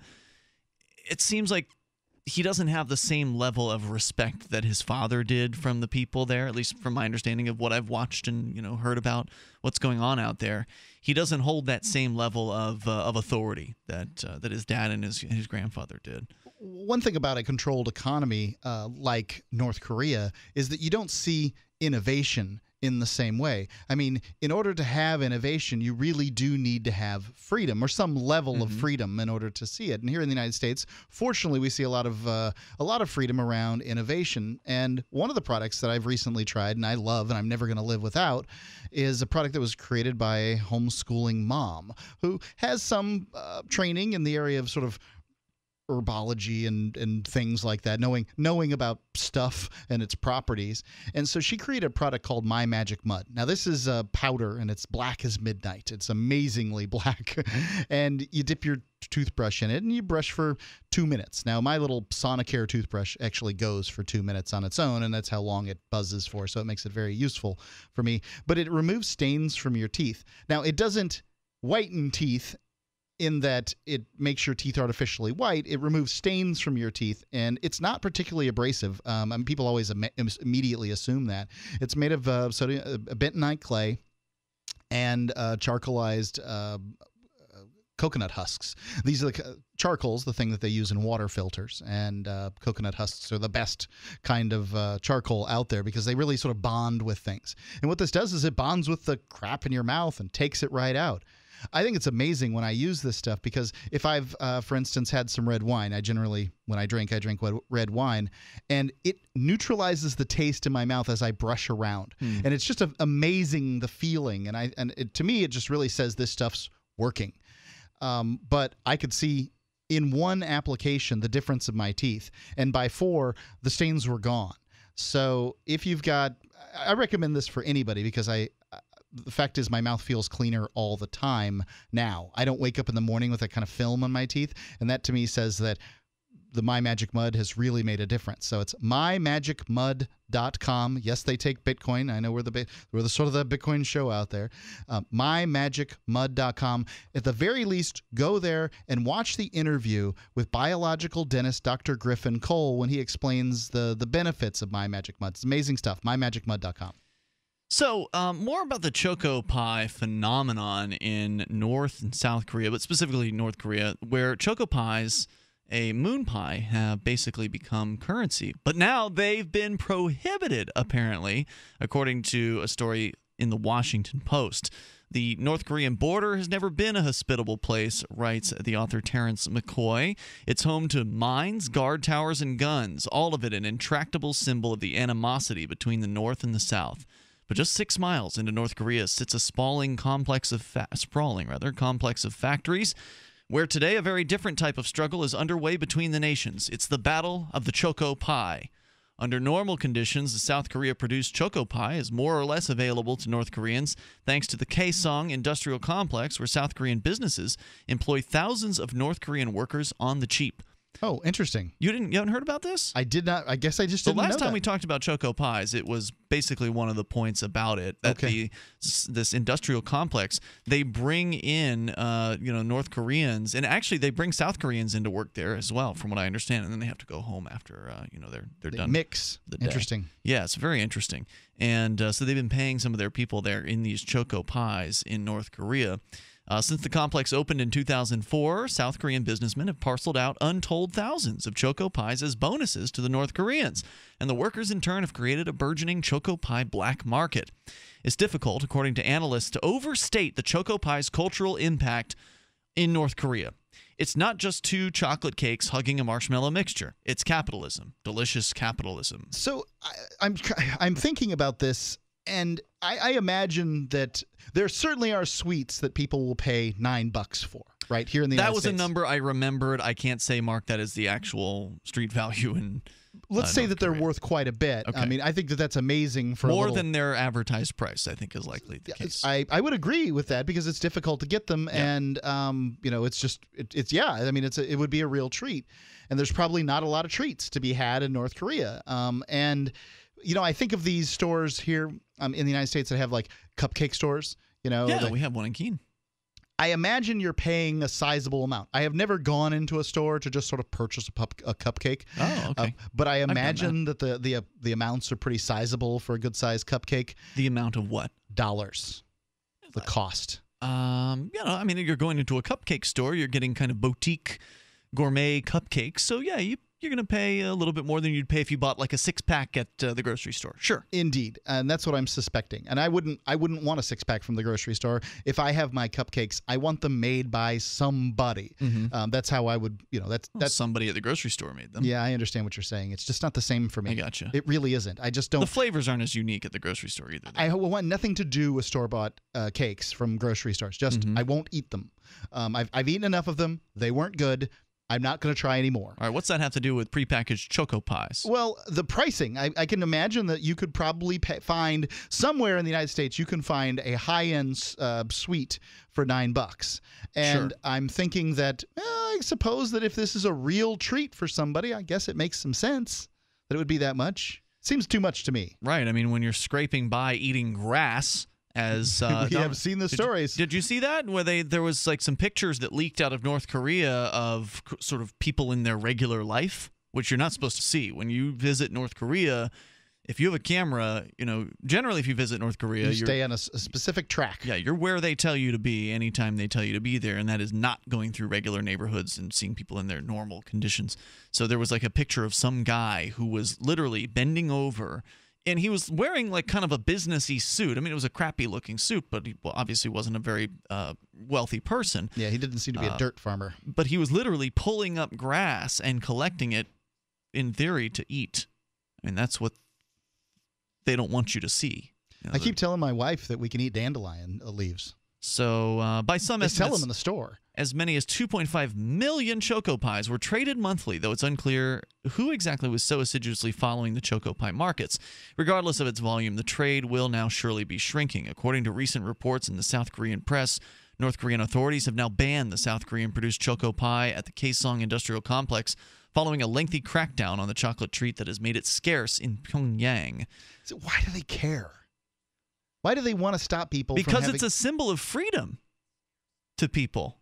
It seems like he doesn't have the same level of respect that his father did from the people there, at least from my understanding of what I've watched and, you know, heard about what's going on out there. He doesn't hold that same level of uh, of authority that uh, that his dad and his his grandfather did. One thing about a controlled economy uh, like North Korea is that you don't see innovation in the same way. I mean, in order to have innovation, you really do need to have freedom or some level mm-hmm. of freedom in order to see it. And here in the United States, fortunately, we see a lot of uh, a lot of freedom around innovation. And one of the products that I've recently tried and I love and I'm never going to live without is a product that was created by a homeschooling mom who has some uh, training in the area of sort of herbology and and things like that, knowing knowing about stuff and its properties. And so she created a product called My Magic Mud. Now this is a powder and it's black as midnight. It's amazingly black. And you dip your toothbrush in it and you brush for two minutes. Now my little Sonicare toothbrush actually goes for two minutes on its own, and that's how long it buzzes for, so it makes it very useful for me. But it removes stains from your teeth. Now it doesn't whiten teeth in that it makes your teeth artificially white. It removes stains from your teeth, and it's not particularly abrasive. Um, I mean, people always im- immediately assume that. It's made of uh, sodium, uh, bentonite clay and uh, charcoalized uh, coconut husks. These are the uh, charcoal's the thing that they use in water filters, and uh, coconut husks are the best kind of uh, charcoal out there because they really sort of bond with things. And what this does is it bonds with the crap in your mouth and takes it right out. I think it's amazing when I use this stuff because if I've, uh, for instance, had some red wine, I generally, when I drink, I drink red wine, and it neutralizes the taste in my mouth as I brush around. Mm. And it's just a, amazing, the feeling. And I and it, to me, it just really says this stuff's working. Um, but I could see in one application the difference of my teeth. And by four, the stains were gone. So if you've got, I recommend this for anybody because I, the fact is my mouth feels cleaner all the time now. I don't wake up in the morning with that kind of film on my teeth, and that to me says that the My Magic Mud has really made a difference. So it's my magic mud dot com. Yes, they take Bitcoin. I know we're the we're the sort of the Bitcoin show out there. Uh, my magic mud dot com. At the very least, go there and watch the interview with biological dentist Doctor Griffin Cole when he explains the the benefits of My Magic Mud. It's amazing stuff. my magic mud dot com. So, um, more about the Choco Pie phenomenon in North and South Korea, but specifically North Korea, where Choco Pies, a moon pie, have basically become currency. But now they've been prohibited, apparently, according to a story in the Washington Post. The North Korean border has never been a hospitable place, writes the author Terrence McCoy. It's home to mines, guard towers, and guns, all of it an intractable symbol of the animosity between the North and the South. But just six miles into North Korea sits a sprawling complex of fa- sprawling rather complex of factories, where today a very different type of struggle is underway between the nations. It's the battle of the Choco Pie. Under normal conditions, the South Korea-produced Choco Pie is more or less available to North Koreans thanks to the Kaesong industrial complex, where South Korean businesses employ thousands of North Korean workers on the cheap. Oh, interesting. You didn't? You haven't heard about this? I did not. I guess I just the didn't know last time that. we talked about Choco Pies, it was basically one of the points about it that Okay. the this industrial complex, they bring in uh, you know North Koreans, and actually they bring South Koreans into work there as well, from what I understand, and then they have to go home after uh, you know they're they're They done. mix. the day. Interesting. Yeah, it's very interesting. And uh, so they've been paying some of their people there in these Choco Pies in North Korea. Uh, since the complex opened in two thousand four, South Korean businessmen have parceled out untold thousands of Choco Pies as bonuses to the North Koreans. And the workers, in turn, have created a burgeoning Choco Pie black market. It's difficult, according to analysts, to overstate the Choco Pie's cultural impact in North Korea. It's not just two chocolate cakes hugging a marshmallow mixture. It's capitalism, delicious capitalism. So I, I'm I'm thinking about this, and I, I imagine that there certainly are sweets that people will pay nine bucks for, right here in the that United was States. a number I remembered. I can't say, Mark, that is the actual street value in. Let's uh, say North that they're Korea. worth quite a bit. Okay. I mean, I think that that's amazing for a More little, than their advertised price, I think, is likely the case. I, I would agree with that because it's difficult to get them, Yeah. and um, you know, it's just it, it's yeah. I mean, it's a, it would be a real treat, and there's probably not a lot of treats to be had in North Korea. Um, and you know, I think of these stores here um, in the United States that have like cupcake stores. You know, yeah, that- we have one in Keene. I imagine you're paying a sizable amount. I have never gone into a store to just sort of purchase a, pup, a cupcake. Oh, okay. Uh, but I I've done imagine that. the the uh, the amounts are pretty sizable for a good sized cupcake. The amount of what? Dollars. The cost. Um, you know, I mean, you're going into a cupcake store, you're getting kind of boutique gourmet cupcakes. So yeah, you you're going to pay a little bit more than you'd pay if you bought like a six pack at uh, the grocery store. Sure. Indeed, and that's what I'm suspecting. And I wouldn't I wouldn't want a six pack from the grocery store. If I have my cupcakes, I want them made by somebody. Mhm. Um, that's how I would, you know, that's Well, that's somebody at the grocery store made them. Yeah, I understand what you're saying. It's just not the same for me. I gotcha. It really isn't. I just don't. The flavors aren't as unique at the grocery store either. though. I want nothing to do with store bought uh, cakes from grocery stores. Just Mm-hmm. I won't eat them. Um, I've I've eaten enough of them. They weren't good. I'm not going to try anymore. All right, what's that have to do with prepackaged Choco Pies? Well, the pricing. I, I can imagine that you could probably pay, find somewhere in the United States you can find a high-end uh, sweet for nine bucks. And Sure. I'm thinking that eh, I suppose that if this is a real treat for somebody, I guess it makes some sense that it would be that much. Seems too much to me. Right. I mean, when you're scraping by eating grass, as uh, We have seen the did stories. You, did you see that? Where they there was like some pictures that leaked out of North Korea of c- sort of people in their regular life, which you're not supposed to see when you visit North Korea. If you have a camera, you know, generally if you visit North Korea, You you're, stay on a, s- a specific track. yeah, you're where they tell you to be anytime they tell you to be there, and that is not going through regular neighborhoods and seeing people in their normal conditions. So there was like a picture of some guy who was literally bending over, and he was wearing like kind of a businessy suit. I mean, it was a crappy looking suit, but he well, obviously wasn't a very uh, wealthy person. Yeah, he didn't seem to be Uh, a dirt farmer. But he was literally pulling up grass and collecting it, in theory, to eat. I mean, that's what they don't want you to see. You know, I the- keep telling my wife that we can eat dandelion uh, leaves. So, uh, by some They sell estimates, them in the store. as many as two point five million Choco Pies were traded monthly, though it's unclear who exactly was so assiduously following the Choco Pie markets. Regardless of its volume, the trade will now surely be shrinking. According to recent reports in the South Korean press, North Korean authorities have now banned the South Korean-produced Choco Pie at the Kaesong Industrial Complex following a lengthy crackdown on the chocolate treat that has made it scarce in Pyongyang. So why do they care? Why do they want to stop people? from Because having- it's a symbol of freedom to people.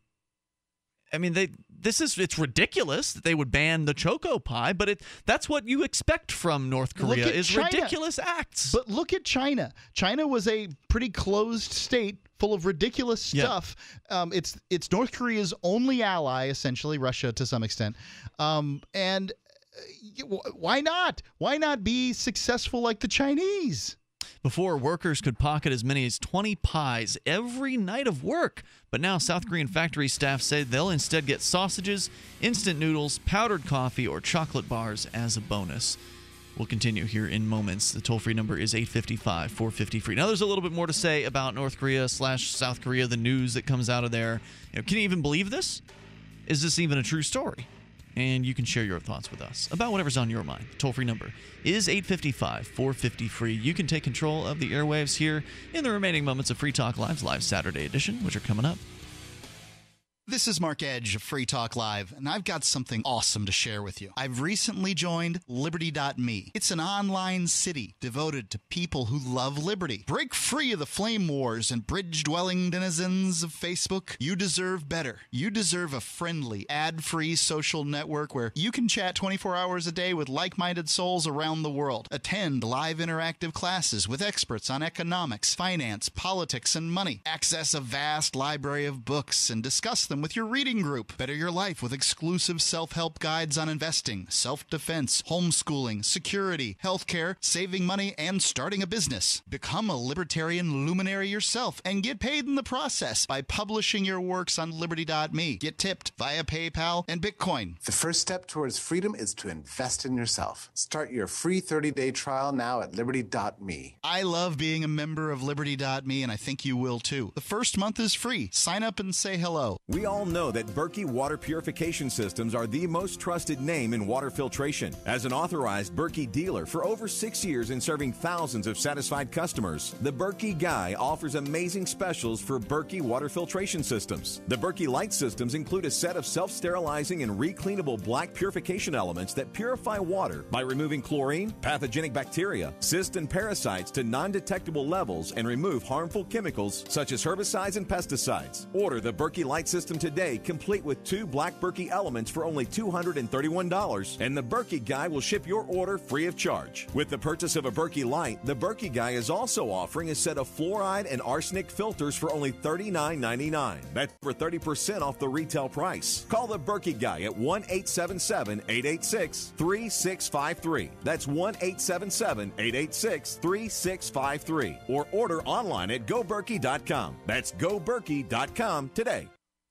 I mean, they this is it's ridiculous that they would ban the Choco Pie, but it that's what you expect from North Look Korea at is China. ridiculous acts. But look at China. China was a pretty closed state full of ridiculous Yeah. stuff. Um, it's it's North Korea's only ally, essentially, Russia to some extent. Um, and uh, y- why not? Why not be successful like the Chinese? Before, workers could pocket as many as twenty pies every night of work. But now South Korean factory staff say they'll instead get sausages, instant noodles, powdered coffee, or chocolate bars as a bonus. We'll continue here in moments. The toll-free number is eight five five, four five zero, free. Now, there's a little bit more to say about North Korea slash South Korea, the news that comes out of there. You know, can you even believe this? Is this even a true story? And you can share your thoughts with us about whatever's on your mind. The toll-free number is eight five five, four five zero, free. You can take control of the airwaves here in the remaining moments of Free Talk Live's Live Saturday edition, which are coming up. This is Mark Edge of Free Talk Live, and I've got something awesome to share with you. I've recently joined Liberty dot me. It's an online city devoted to people who love liberty. Break free of the flame wars and bridge-dwelling denizens of Facebook. You deserve better. You deserve a friendly, ad-free social network where you can chat twenty-four hours a day with like-minded souls around the world. Attend live interactive classes with experts on economics, finance, politics, and money. Access a vast library of books and discuss them with your reading group. Better your life with exclusive self-help guides on investing, self-defense, homeschooling, security, healthcare, saving money, and starting a business. Become a libertarian luminary yourself and get paid in the process by publishing your works on Liberty dot me. Get tipped via PayPal and Bitcoin. The first step towards freedom is to invest in yourself. Start your free thirty-day trial now at Liberty dot me. I love being a member of Liberty dot me, and I think you will too. The first month is free. Sign up and say hello. We all know that Berkey Water Purification Systems are the most trusted name in water filtration. As an authorized Berkey dealer for over six years and serving thousands of satisfied customers, the Berkey Guy offers amazing specials for Berkey Water Filtration Systems. The Berkey Light Systems include a set of self-sterilizing and recleanable black purification elements that purify water by removing chlorine, pathogenic bacteria, cysts, and parasites to non-detectable levels and remove harmful chemicals such as herbicides and pesticides. Order the Berkey Light System today, complete with two black Berkey elements for only two hundred thirty-one dollars, and the Berkey Guy will ship your order free of charge. With the purchase of a Berkey Light, the Berkey Guy is also offering a set of fluoride and arsenic filters for only thirty-nine ninety-nine. That's for thirty percent off the retail price. Call the Berkey Guy at one eight seven seven, eight eight six, three six five three. That's one eight seven seven, eight eight six, three six five three. Or order online at go berkey dot com. That's go berkey dot com today.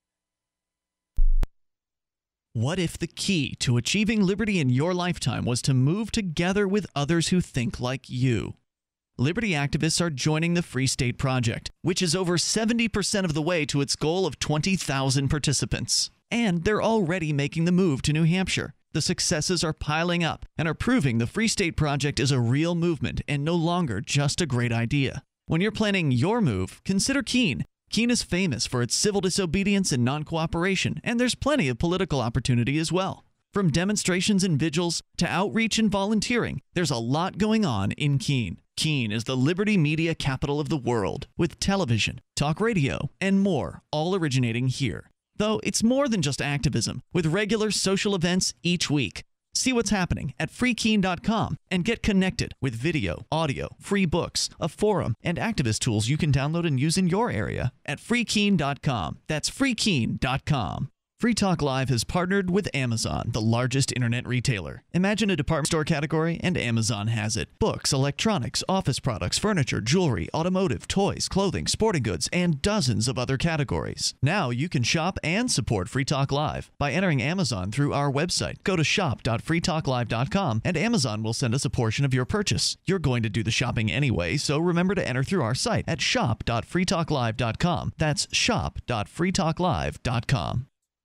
What if the key to achieving liberty in your lifetime was to move together with others who think like you? Liberty activists are joining the Free State Project, which is over seventy percent of the way to its goal of twenty thousand participants. And they're already making the move to New Hampshire. The successes are piling up and are proving the Free State Project is a real movement and no longer just a great idea. When you're planning your move, consider Keene. Keene is famous for its civil disobedience and non-cooperation, and there's plenty of political opportunity as well. From demonstrations and vigils to outreach and volunteering, there's a lot going on in Keene. Keene is the liberty media capital of the world, with television, talk radio, and more, all originating here. Though it's more than just activism, with regular social events each week. See what's happening at free keene dot com and get connected with video, audio, free books, a forum, and activist tools you can download and use in your area at free keene dot com. That's free keene dot com. Free Talk Live has partnered with Amazon, the largest internet retailer. Imagine a department store category, and Amazon has it. Books, electronics, office products, furniture, jewelry, automotive, toys, clothing, sporting goods, and dozens of other categories. Now you can shop and support Free Talk Live by entering Amazon through our website. Go to shop dot free talk live dot com, and Amazon will send us a portion of your purchase. You're going to do the shopping anyway, so remember to enter through our site at shop dot free talk live dot com. That's shop dot free talk live dot com.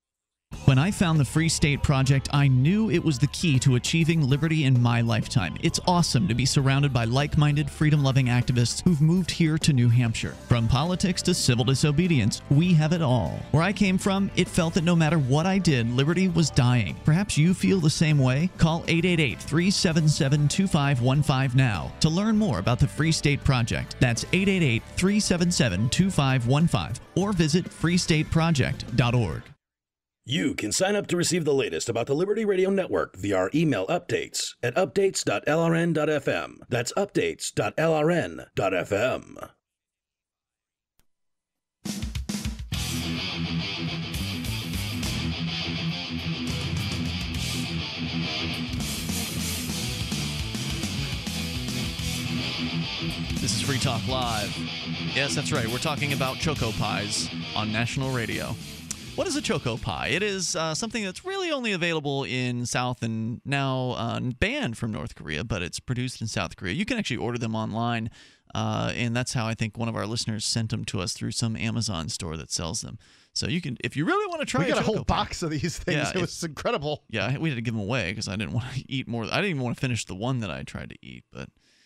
When I found the Free State Project, I knew it was the key to achieving liberty in my lifetime. It's awesome to be surrounded by like-minded, freedom-loving activists who've moved here to New Hampshire. From politics to civil disobedience, we have it all. Where I came from, it felt that no matter what I did, liberty was dying. Perhaps you feel the same way? Call eight eight eight, three seven seven, two five one five now to learn more about the Free State Project. That's eight eight eight, three seven seven, two five one five or visit free state project dot org. You can sign up to receive the latest about the Liberty Radio Network via our email updates at updates dot l r n dot f m. That's updates dot l r n dot f m. This is Free Talk Live. Yes, that's right. We're talking about Choco Pies on national radio. What is a Choco Pie? It is uh, something that's really only available in South and now uh, banned from North Korea, but it's produced in South Korea. You can actually order them online, uh, and that's how I think one of our listeners sent them to us through some Amazon store that sells them. So you can, if you really want to try, we got a, a whole pie, box of these things. Yeah, it if, was incredible. Yeah, we had to give them away because I didn't want to eat more. I didn't even want to finish the one that I tried to eat, but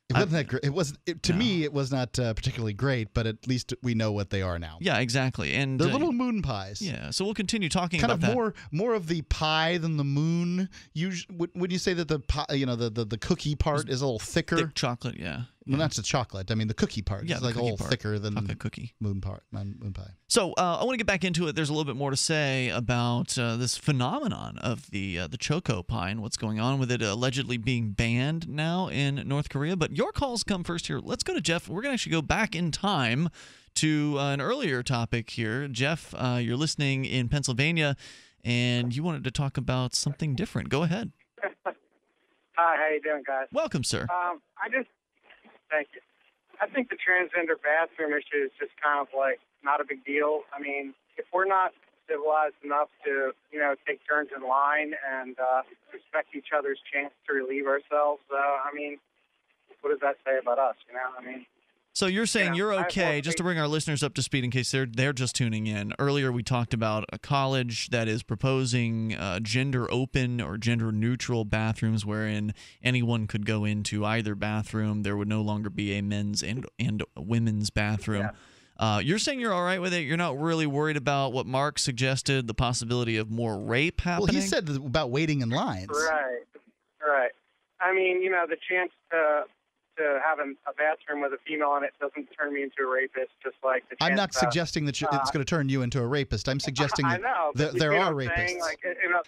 It wasn't that great. It was it, to no. me. It was not uh, particularly great, but at least we know what they are now. Yeah, exactly. And they're uh, little moon pies. Yeah. So we'll continue talking kind about of that. more more of the pie than the moon. Usually, would, would you say that the pie, you know the, the, the cookie part is a little thicker? Thick chocolate. Yeah. Well, not the chocolate. I mean, the cookie part yeah, is like a little part. thicker than chocolate cookie moon part, moon pie. So uh, I want to get back into it. There's a little bit more to say about uh, this phenomenon of the uh, the Choco pie and what's going on with it allegedly being banned now in North Korea. But your calls come first here. Let's go to Jeff. We're going to actually go back in time to uh, an earlier topic here. Jeff, uh, you're listening in Pennsylvania, and you wanted to talk about something different. Go ahead. Hi, how you doing, guys? Welcome, sir. Um, I just thank you. I think the transgender bathroom issue is just kind of like not a big deal. I mean, if we're not civilized enough to, you know, take turns in line and uh, respect each other's chance to relieve ourselves, uh, I mean, what does that say about us? You know, I mean. So you're saying you know, you're okay, just to bring our listeners up to speed in case they're they're just tuning in. Earlier we talked about a college that is proposing uh, gender-open or gender-neutral bathrooms wherein anyone could go into either bathroom. There would no longer be a men's and, and women's bathroom. Yeah. Uh, you're saying you're all right with it? You're not really worried about what Mark suggested, the possibility of more rape happening? Well, he said about waiting in lines. Right, right. I mean, you know, the chance to to have an, a bathroom with a female in it doesn't turn me into a rapist, just like the chance I'm not that, suggesting that you, uh, it's going to turn you into a rapist. I'm suggesting I that know, th- but there you know are what I'm rapists. saying? Like, you know,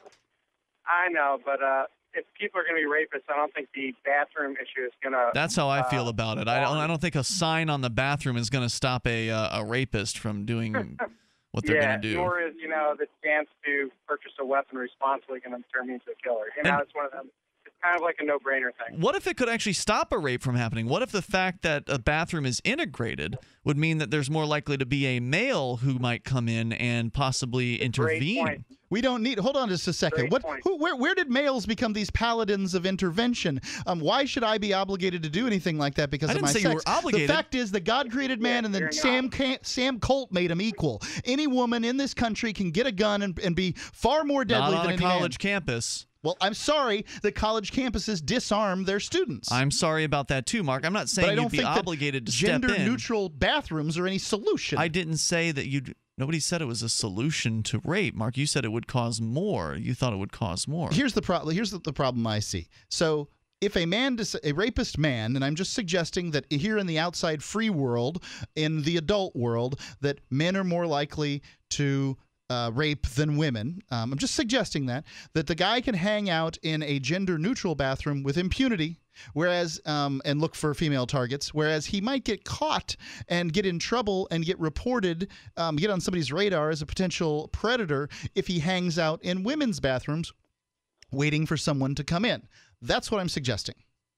I know, but uh, if people are going to be rapists, I don't think the bathroom issue is going to. That's how I uh, feel about it. I don't. I don't think a sign on the bathroom is going to stop a uh, a rapist from doing what they're yeah, going to do. nor is, you know, the chance to purchase a weapon responsibly going to turn me into a killer. You know, And- it's one of them. It's kind of like a no-brainer thing. What if it could actually stop a rape from happening? What if the fact that a bathroom is integrated would mean that there's more likely to be a male who might come in and possibly intervene? We don't need. Hold on just a second. Great What? point. Who, where? Where did males become these paladins of intervention? Um, why should I be obligated to do anything like that because I of didn't my say sex? you were obligated. The fact is that God created man, and then Sam Ca- Sam Colt made him equal. Any woman in this country can get a gun and, and be far more deadly Not on than a any man. college campus. Well, I'm sorry that college campuses disarm their students. I'm sorry about that too, Mark. I'm not but saying I don't you'd be think that obligated to step in. gender-neutral bathrooms are any solution. I didn't say that you'd. Nobody said it was a solution to rape, Mark. You said it would cause more. You thought it would cause more. Here's the problem. Here's the, the problem I see. So if a man, dis- a rapist man, and I'm just suggesting that here in the outside free world, in the adult world, that men are more likely to uh, rape than women. Um, I'm just suggesting that that the guy can hang out in a gender-neutral bathroom with impunity. Whereas, um, and look for female targets, whereas he might get caught and get in trouble and get reported, um, get on somebody's radar as a potential predator if he hangs out in women's bathrooms waiting for someone to come in. That's what I'm suggesting.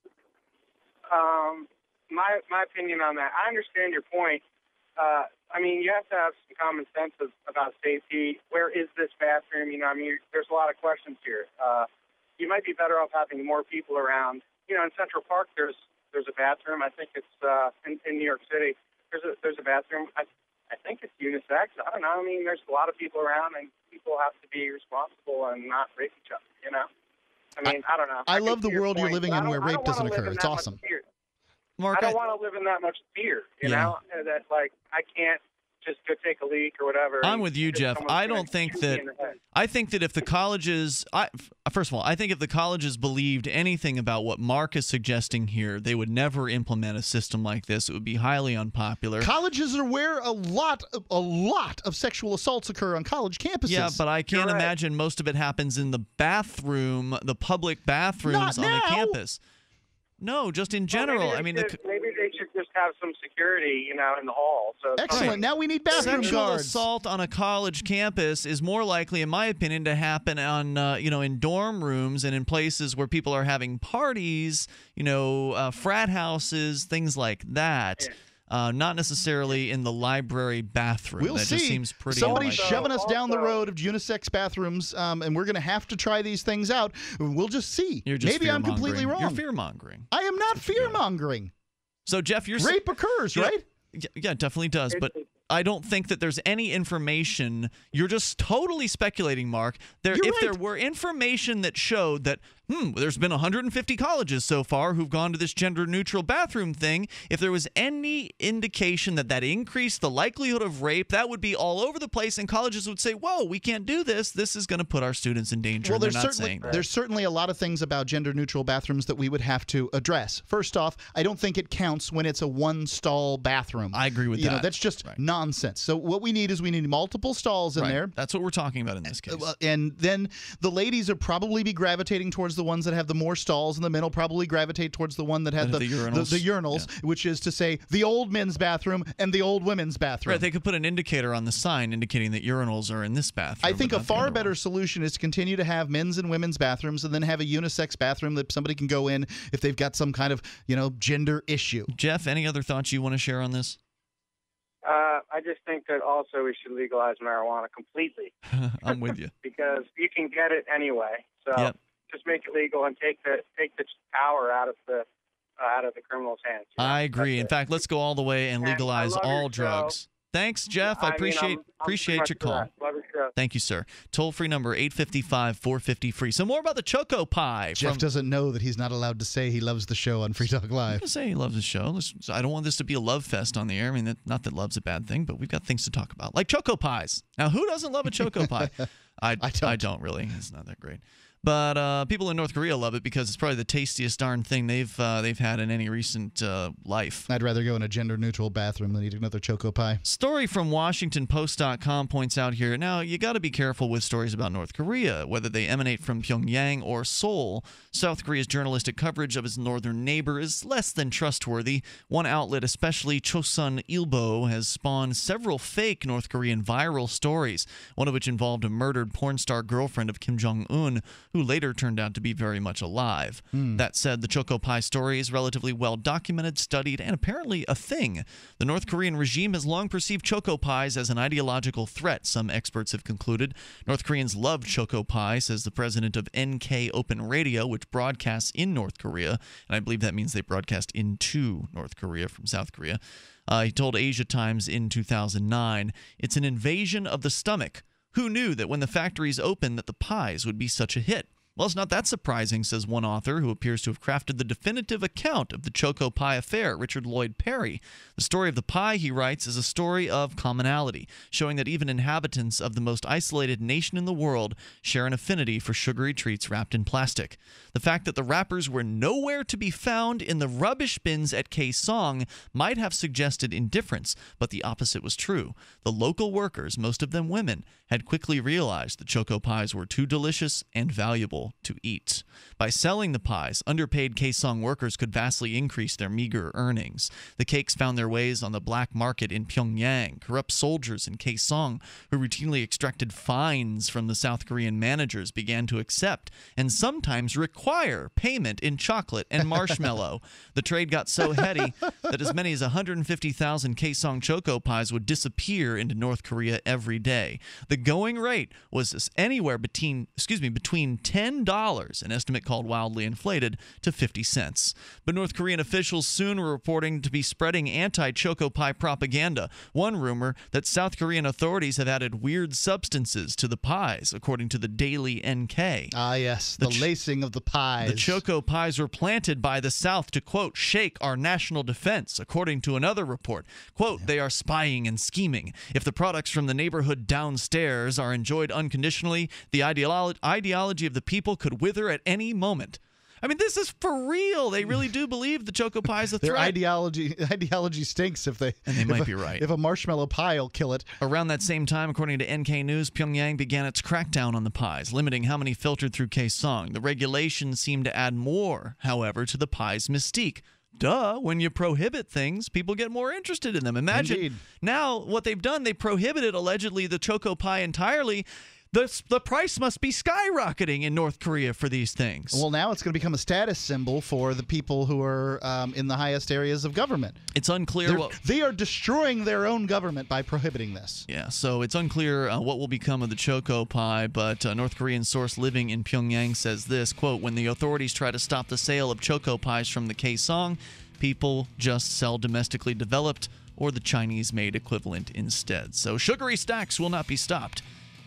Um, my my opinion on that. I understand your point. Uh, I mean, you have to have some common sense of, about safety. Where is this bathroom? You know, I mean, there's a lot of questions here. Uh, you might be better off having more people around. You know, in Central Park, there's there's a bathroom. I think it's uh, in, in New York City. There's a there's a bathroom. I I think it's unisex. I don't know. I mean, there's a lot of people around, and people have to be responsible and not rape each other. You know, I mean, I, I don't know. I, I can love the see your world you're point, living but in I where don't- I rape don't doesn't wanna live occur. in It's that much awesome. fear. Mark, I don't I- want to live in that much fear. You Yeah. know, that like I can't just go take a leak or whatever. I'm and with you, just Jeff. someone's I gonna don't think shoot me that. in the head. I think that if the colleges, I, first of all, I think if the colleges believed anything about what Mark is suggesting here, they would never implement a system like this. It would be highly unpopular. Colleges are where a lot, of, a lot of sexual assaults occur on college campuses. Yeah, but I can't You're right. imagine most of it happens in the bathroom, the public bathrooms Not on now. the campus. No, just in Well, general. maybe I mean, they the, should, maybe they should just have some security, you know, in the hall. So it's Excellent. something- Now we need bathroom sexual guards. assault on a college campus is more likely, in my opinion, to happen on uh, you know in dorm rooms and in places where people are having parties, you know, uh, frat houses, things like that. Uh, not necessarily in the library bathroom. We'll that see. just seems pretty. Somebody's unlikely. shoving us down the road of unisex bathrooms, um, and we're going to have to try these things out. We'll just see. You're just Maybe I'm completely fear-mongering. wrong. You're fear mongering. I am not fear mongering. So Jeff, you're rape occurs, Yeah, right? Yeah, yeah, it definitely does. But I don't think that there's any information. You're just totally speculating, Mark. There, You're if right. there were information that showed that hmm, there's been one hundred fifty colleges so far who've gone to this gender-neutral bathroom thing. If there was any indication that that increased the likelihood of rape, that would be all over the place, and colleges would say, whoa, we can't do this. This is going to put our students in danger. Well, They're there's not certainly saying that. there's certainly a lot of things about gender-neutral bathrooms that we would have to address. First off, I don't think it counts when it's a one-stall bathroom. I agree with you that. Know, that's just right. nonsense. So what we need is we need multiple stalls in Right. there. That's what we're talking about in this case. Uh, and then the ladies will probably be gravitating towards the ones that have the more stalls, and the men will probably gravitate towards the one that had That the, have the urinals. the, the urinals, yeah. which is to say the old men's bathroom and the old women's bathroom. Right, they could put an indicator on the sign indicating that urinals are in this bathroom. I think but a not the far other better one. solution is to continue to have men's and women's bathrooms, and then have a unisex bathroom that somebody can go in if they've got some kind of, you know, gender issue. Jeff, any other thoughts you want to share on this? Uh, I just think that also we should legalize marijuana completely. I'm with you. Because you can get it anyway. So Yep. just make it legal and take the take the power out of the uh, out of the criminals' hands. you know? I agree. That's In it. fact, let's go all the way and And I legalize love your all show. drugs. Thanks, Jeff. I, I mean, appreciate I'm- I'm appreciate pretty your much for call. that. Love your show. Thank you, sir. Toll-free number eight five five, four five zero, free. So more about the Choco Pie. Jeff from, doesn't know that he's not allowed to say he loves the show on Free Talk I'm Live. going to say he loves the show. Let's- so I don't want this to be a love fest on the air. I mean, that, not that love's a bad thing, but we've got things to talk about, like Choco Pies. Now, who doesn't love a Choco Pie? I, I, don't. I don't really. It's not that great. But uh, people in North Korea love it because it's probably the tastiest darn thing they've uh, they've had in any recent uh, life. I'd rather go in a gender-neutral bathroom than eat another Choco Pie. Story from Washington Post dot com points out here, now you got to be careful with stories about North Korea, whether they emanate from Pyongyang or Seoul. South Korea's journalistic coverage of its northern neighbor is less than trustworthy. One outlet, especially Chosun Ilbo, has spawned several fake North Korean viral stories, one of which involved a murdered porn star girlfriend of Kim Jong-un, who later turned out to be very much alive. Hmm. That said, the Choco Pie story is relatively well documented, studied, and apparently a thing. The North Korean regime has long perceived Choco Pies as an ideological threat, some experts have concluded. North Koreans love Choco Pie, says the president of N K Open Radio, which broadcasts in North Korea, and I believe that means they broadcast into North Korea from South Korea. Uh, he told Asia Times in two thousand nine, "It's an invasion of the stomach. Who knew that when the factories opened that the pies would be such a hit? Well, it's not that surprising," says one author who appears to have crafted the definitive account of the Choco Pie affair, Richard Lloyd Perry. The story of the pie, he writes, is a story of commonality, showing that even inhabitants of the most isolated nation in the world share an affinity for sugary treats wrapped in plastic. The fact that the wrappers were nowhere to be found in the rubbish bins at Kaesong might have suggested indifference, but the opposite was true. The local workers, most of them women, had quickly realized the Choco Pies were too delicious and valuable to eat. By selling the pies, underpaid Kaesong workers could vastly increase their meager earnings. The cakes found their ways on the black market in Pyongyang. Corrupt soldiers in Kaesong, who routinely extracted fines from the South Korean managers, began to accept and sometimes require payment in chocolate and marshmallow. The trade got so heady that as many as one hundred fifty thousand Kaesong Choco Pies would disappear into North Korea every day. The going rate was anywhere between, excuse me, between ten dollars, an estimate called wildly inflated, to fifty cents. But North Korean officials soon were reporting to be spreading anti-Choco Pie propaganda. One rumor that South Korean authorities have added weird substances to the pies, according to the Daily N K. Ah, yes, the, the ch- lacing of the pies. The Choco Pies were planted by the South to, quote, shake our national defense, according to another report. Quote, they are spying and scheming. If the products from the neighborhood downstairs are enjoyed unconditionally, the ideolo- ideology of the people could wither at any moment. I mean, this is for real. They really do believe the Choco Pie is a Their threat. ideology ideology stinks if they and they might a, be right. If a marshmallow pie will kill it. Around that same time, according to N K News, Pyongyang began its crackdown on the pies, limiting how many filtered through Kaesong. The regulations seem to add more, however, to the pie's mystique. Duh, when you prohibit things, people get more interested in them. Imagine Indeed. Now what they've done, they prohibited allegedly the Choco Pie entirely. The, the price must be skyrocketing in North Korea for these things. Well, now it's going to become a status symbol for the people who are um, in the highest areas of government. It's unclear what... They are destroying their own government by prohibiting this. Yeah, so it's unclear uh, what will become of the Choco Pie, but a North Korean source living in Pyongyang says this, quote, when the authorities try to stop the sale of Choco Pies from the Kaesong, people just sell domestically developed or the Chinese-made equivalent instead. So sugary stacks will not be stopped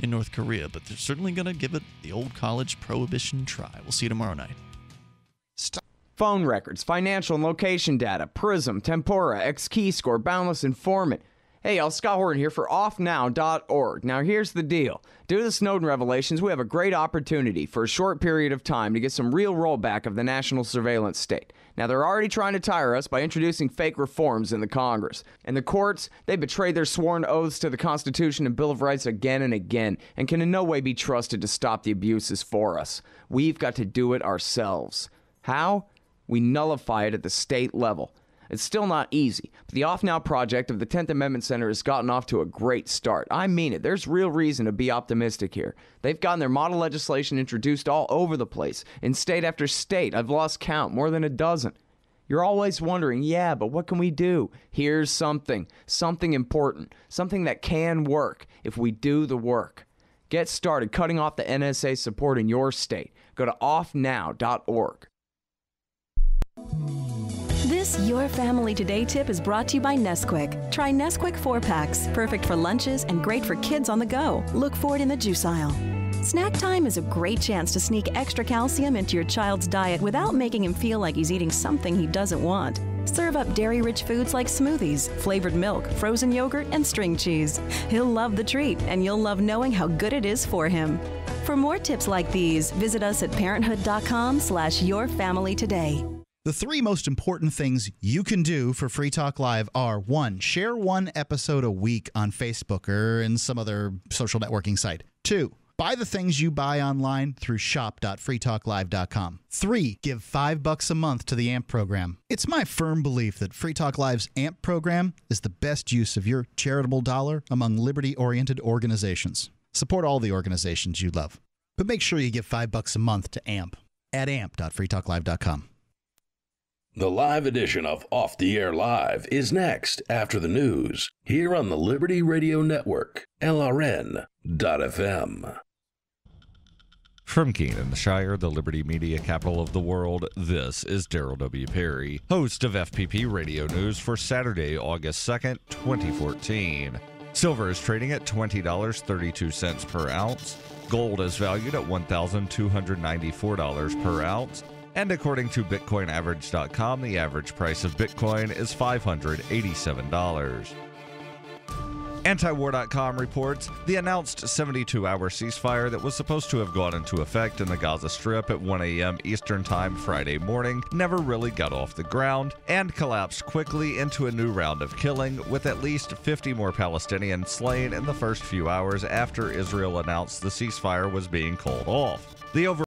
in North Korea, but they're certainly going to give it the old college prohibition try. We'll see you tomorrow night. Stop. Phone records, financial and location data, Prism, Tempora, X-Keyscore, Boundless Informant. Hey, y'all, Scott Horton here for off now dot org. Now, here's the deal. Due to the Snowden revelations, we have a great opportunity for a short period of time to get some real rollback of the national surveillance state. Now, they're already trying to tire us by introducing fake reforms in the Congress. And the courts, they betrayed their sworn oaths to the Constitution and Bill of Rights again and again, and can in no way be trusted to stop the abuses for us. We've got to do it ourselves. How? We nullify it at the state level. It's still not easy, but the Off Now project of the tenth Amendment Center has gotten off to a great start. I mean it. There's real reason to be optimistic here. They've gotten their model legislation introduced all over the place, in state after state. I've lost count, more than a dozen. You're always wondering, yeah, but what can we do? Here's something, something important, something that can work if we do the work. Get started cutting off the N S A support in your state. Go to off now dot org. This Your Family Today tip is brought to you by Nesquik. Try Nesquik four packs, perfect for lunches and great for kids on the go. Look for it in the juice aisle. Snack time is a great chance to sneak extra calcium into your child's diet without making him feel like he's eating something he doesn't want. Serve up dairy-rich foods like smoothies, flavored milk, frozen yogurt, and string cheese. He'll love the treat, and you'll love knowing how good it is for him. For more tips like these, visit us at parenthood dot com slash your family today. The three most important things you can do for Free Talk Live are, one, share one episode a week on Facebook or in some other social networking site. Two, buy the things you buy online through shop dot free talk live dot com. Three, give five bucks a month to the A M P program. It's my firm belief that Free Talk Live's A M P program is the best use of your charitable dollar among liberty-oriented organizations. Support all the organizations you love, but make sure you give five bucks a month to A M P at A M P dot free talk live dot com. The live edition of Off the Air Live is next after the news here on the Liberty Radio Network, L R N dot F M. From Keene in the Shire, the Liberty Media capital of the world, this is Daryl W. Perry, host of F P P Radio News for Saturday, August second, twenty fourteen. Silver is trading at twenty dollars and thirty-two cents per ounce. Gold is valued at one thousand two hundred ninety-four dollars per ounce. And according to Bitcoin Average dot com, the average price of Bitcoin is five hundred eighty-seven dollars. Antiwar dot com reports the announced seventy-two hour ceasefire that was supposed to have gone into effect in the Gaza Strip at one a.m. Eastern Time Friday morning never really got off the ground and collapsed quickly into a new round of killing, with at least fifty more Palestinians slain in the first few hours after Israel announced the ceasefire was being called off. The over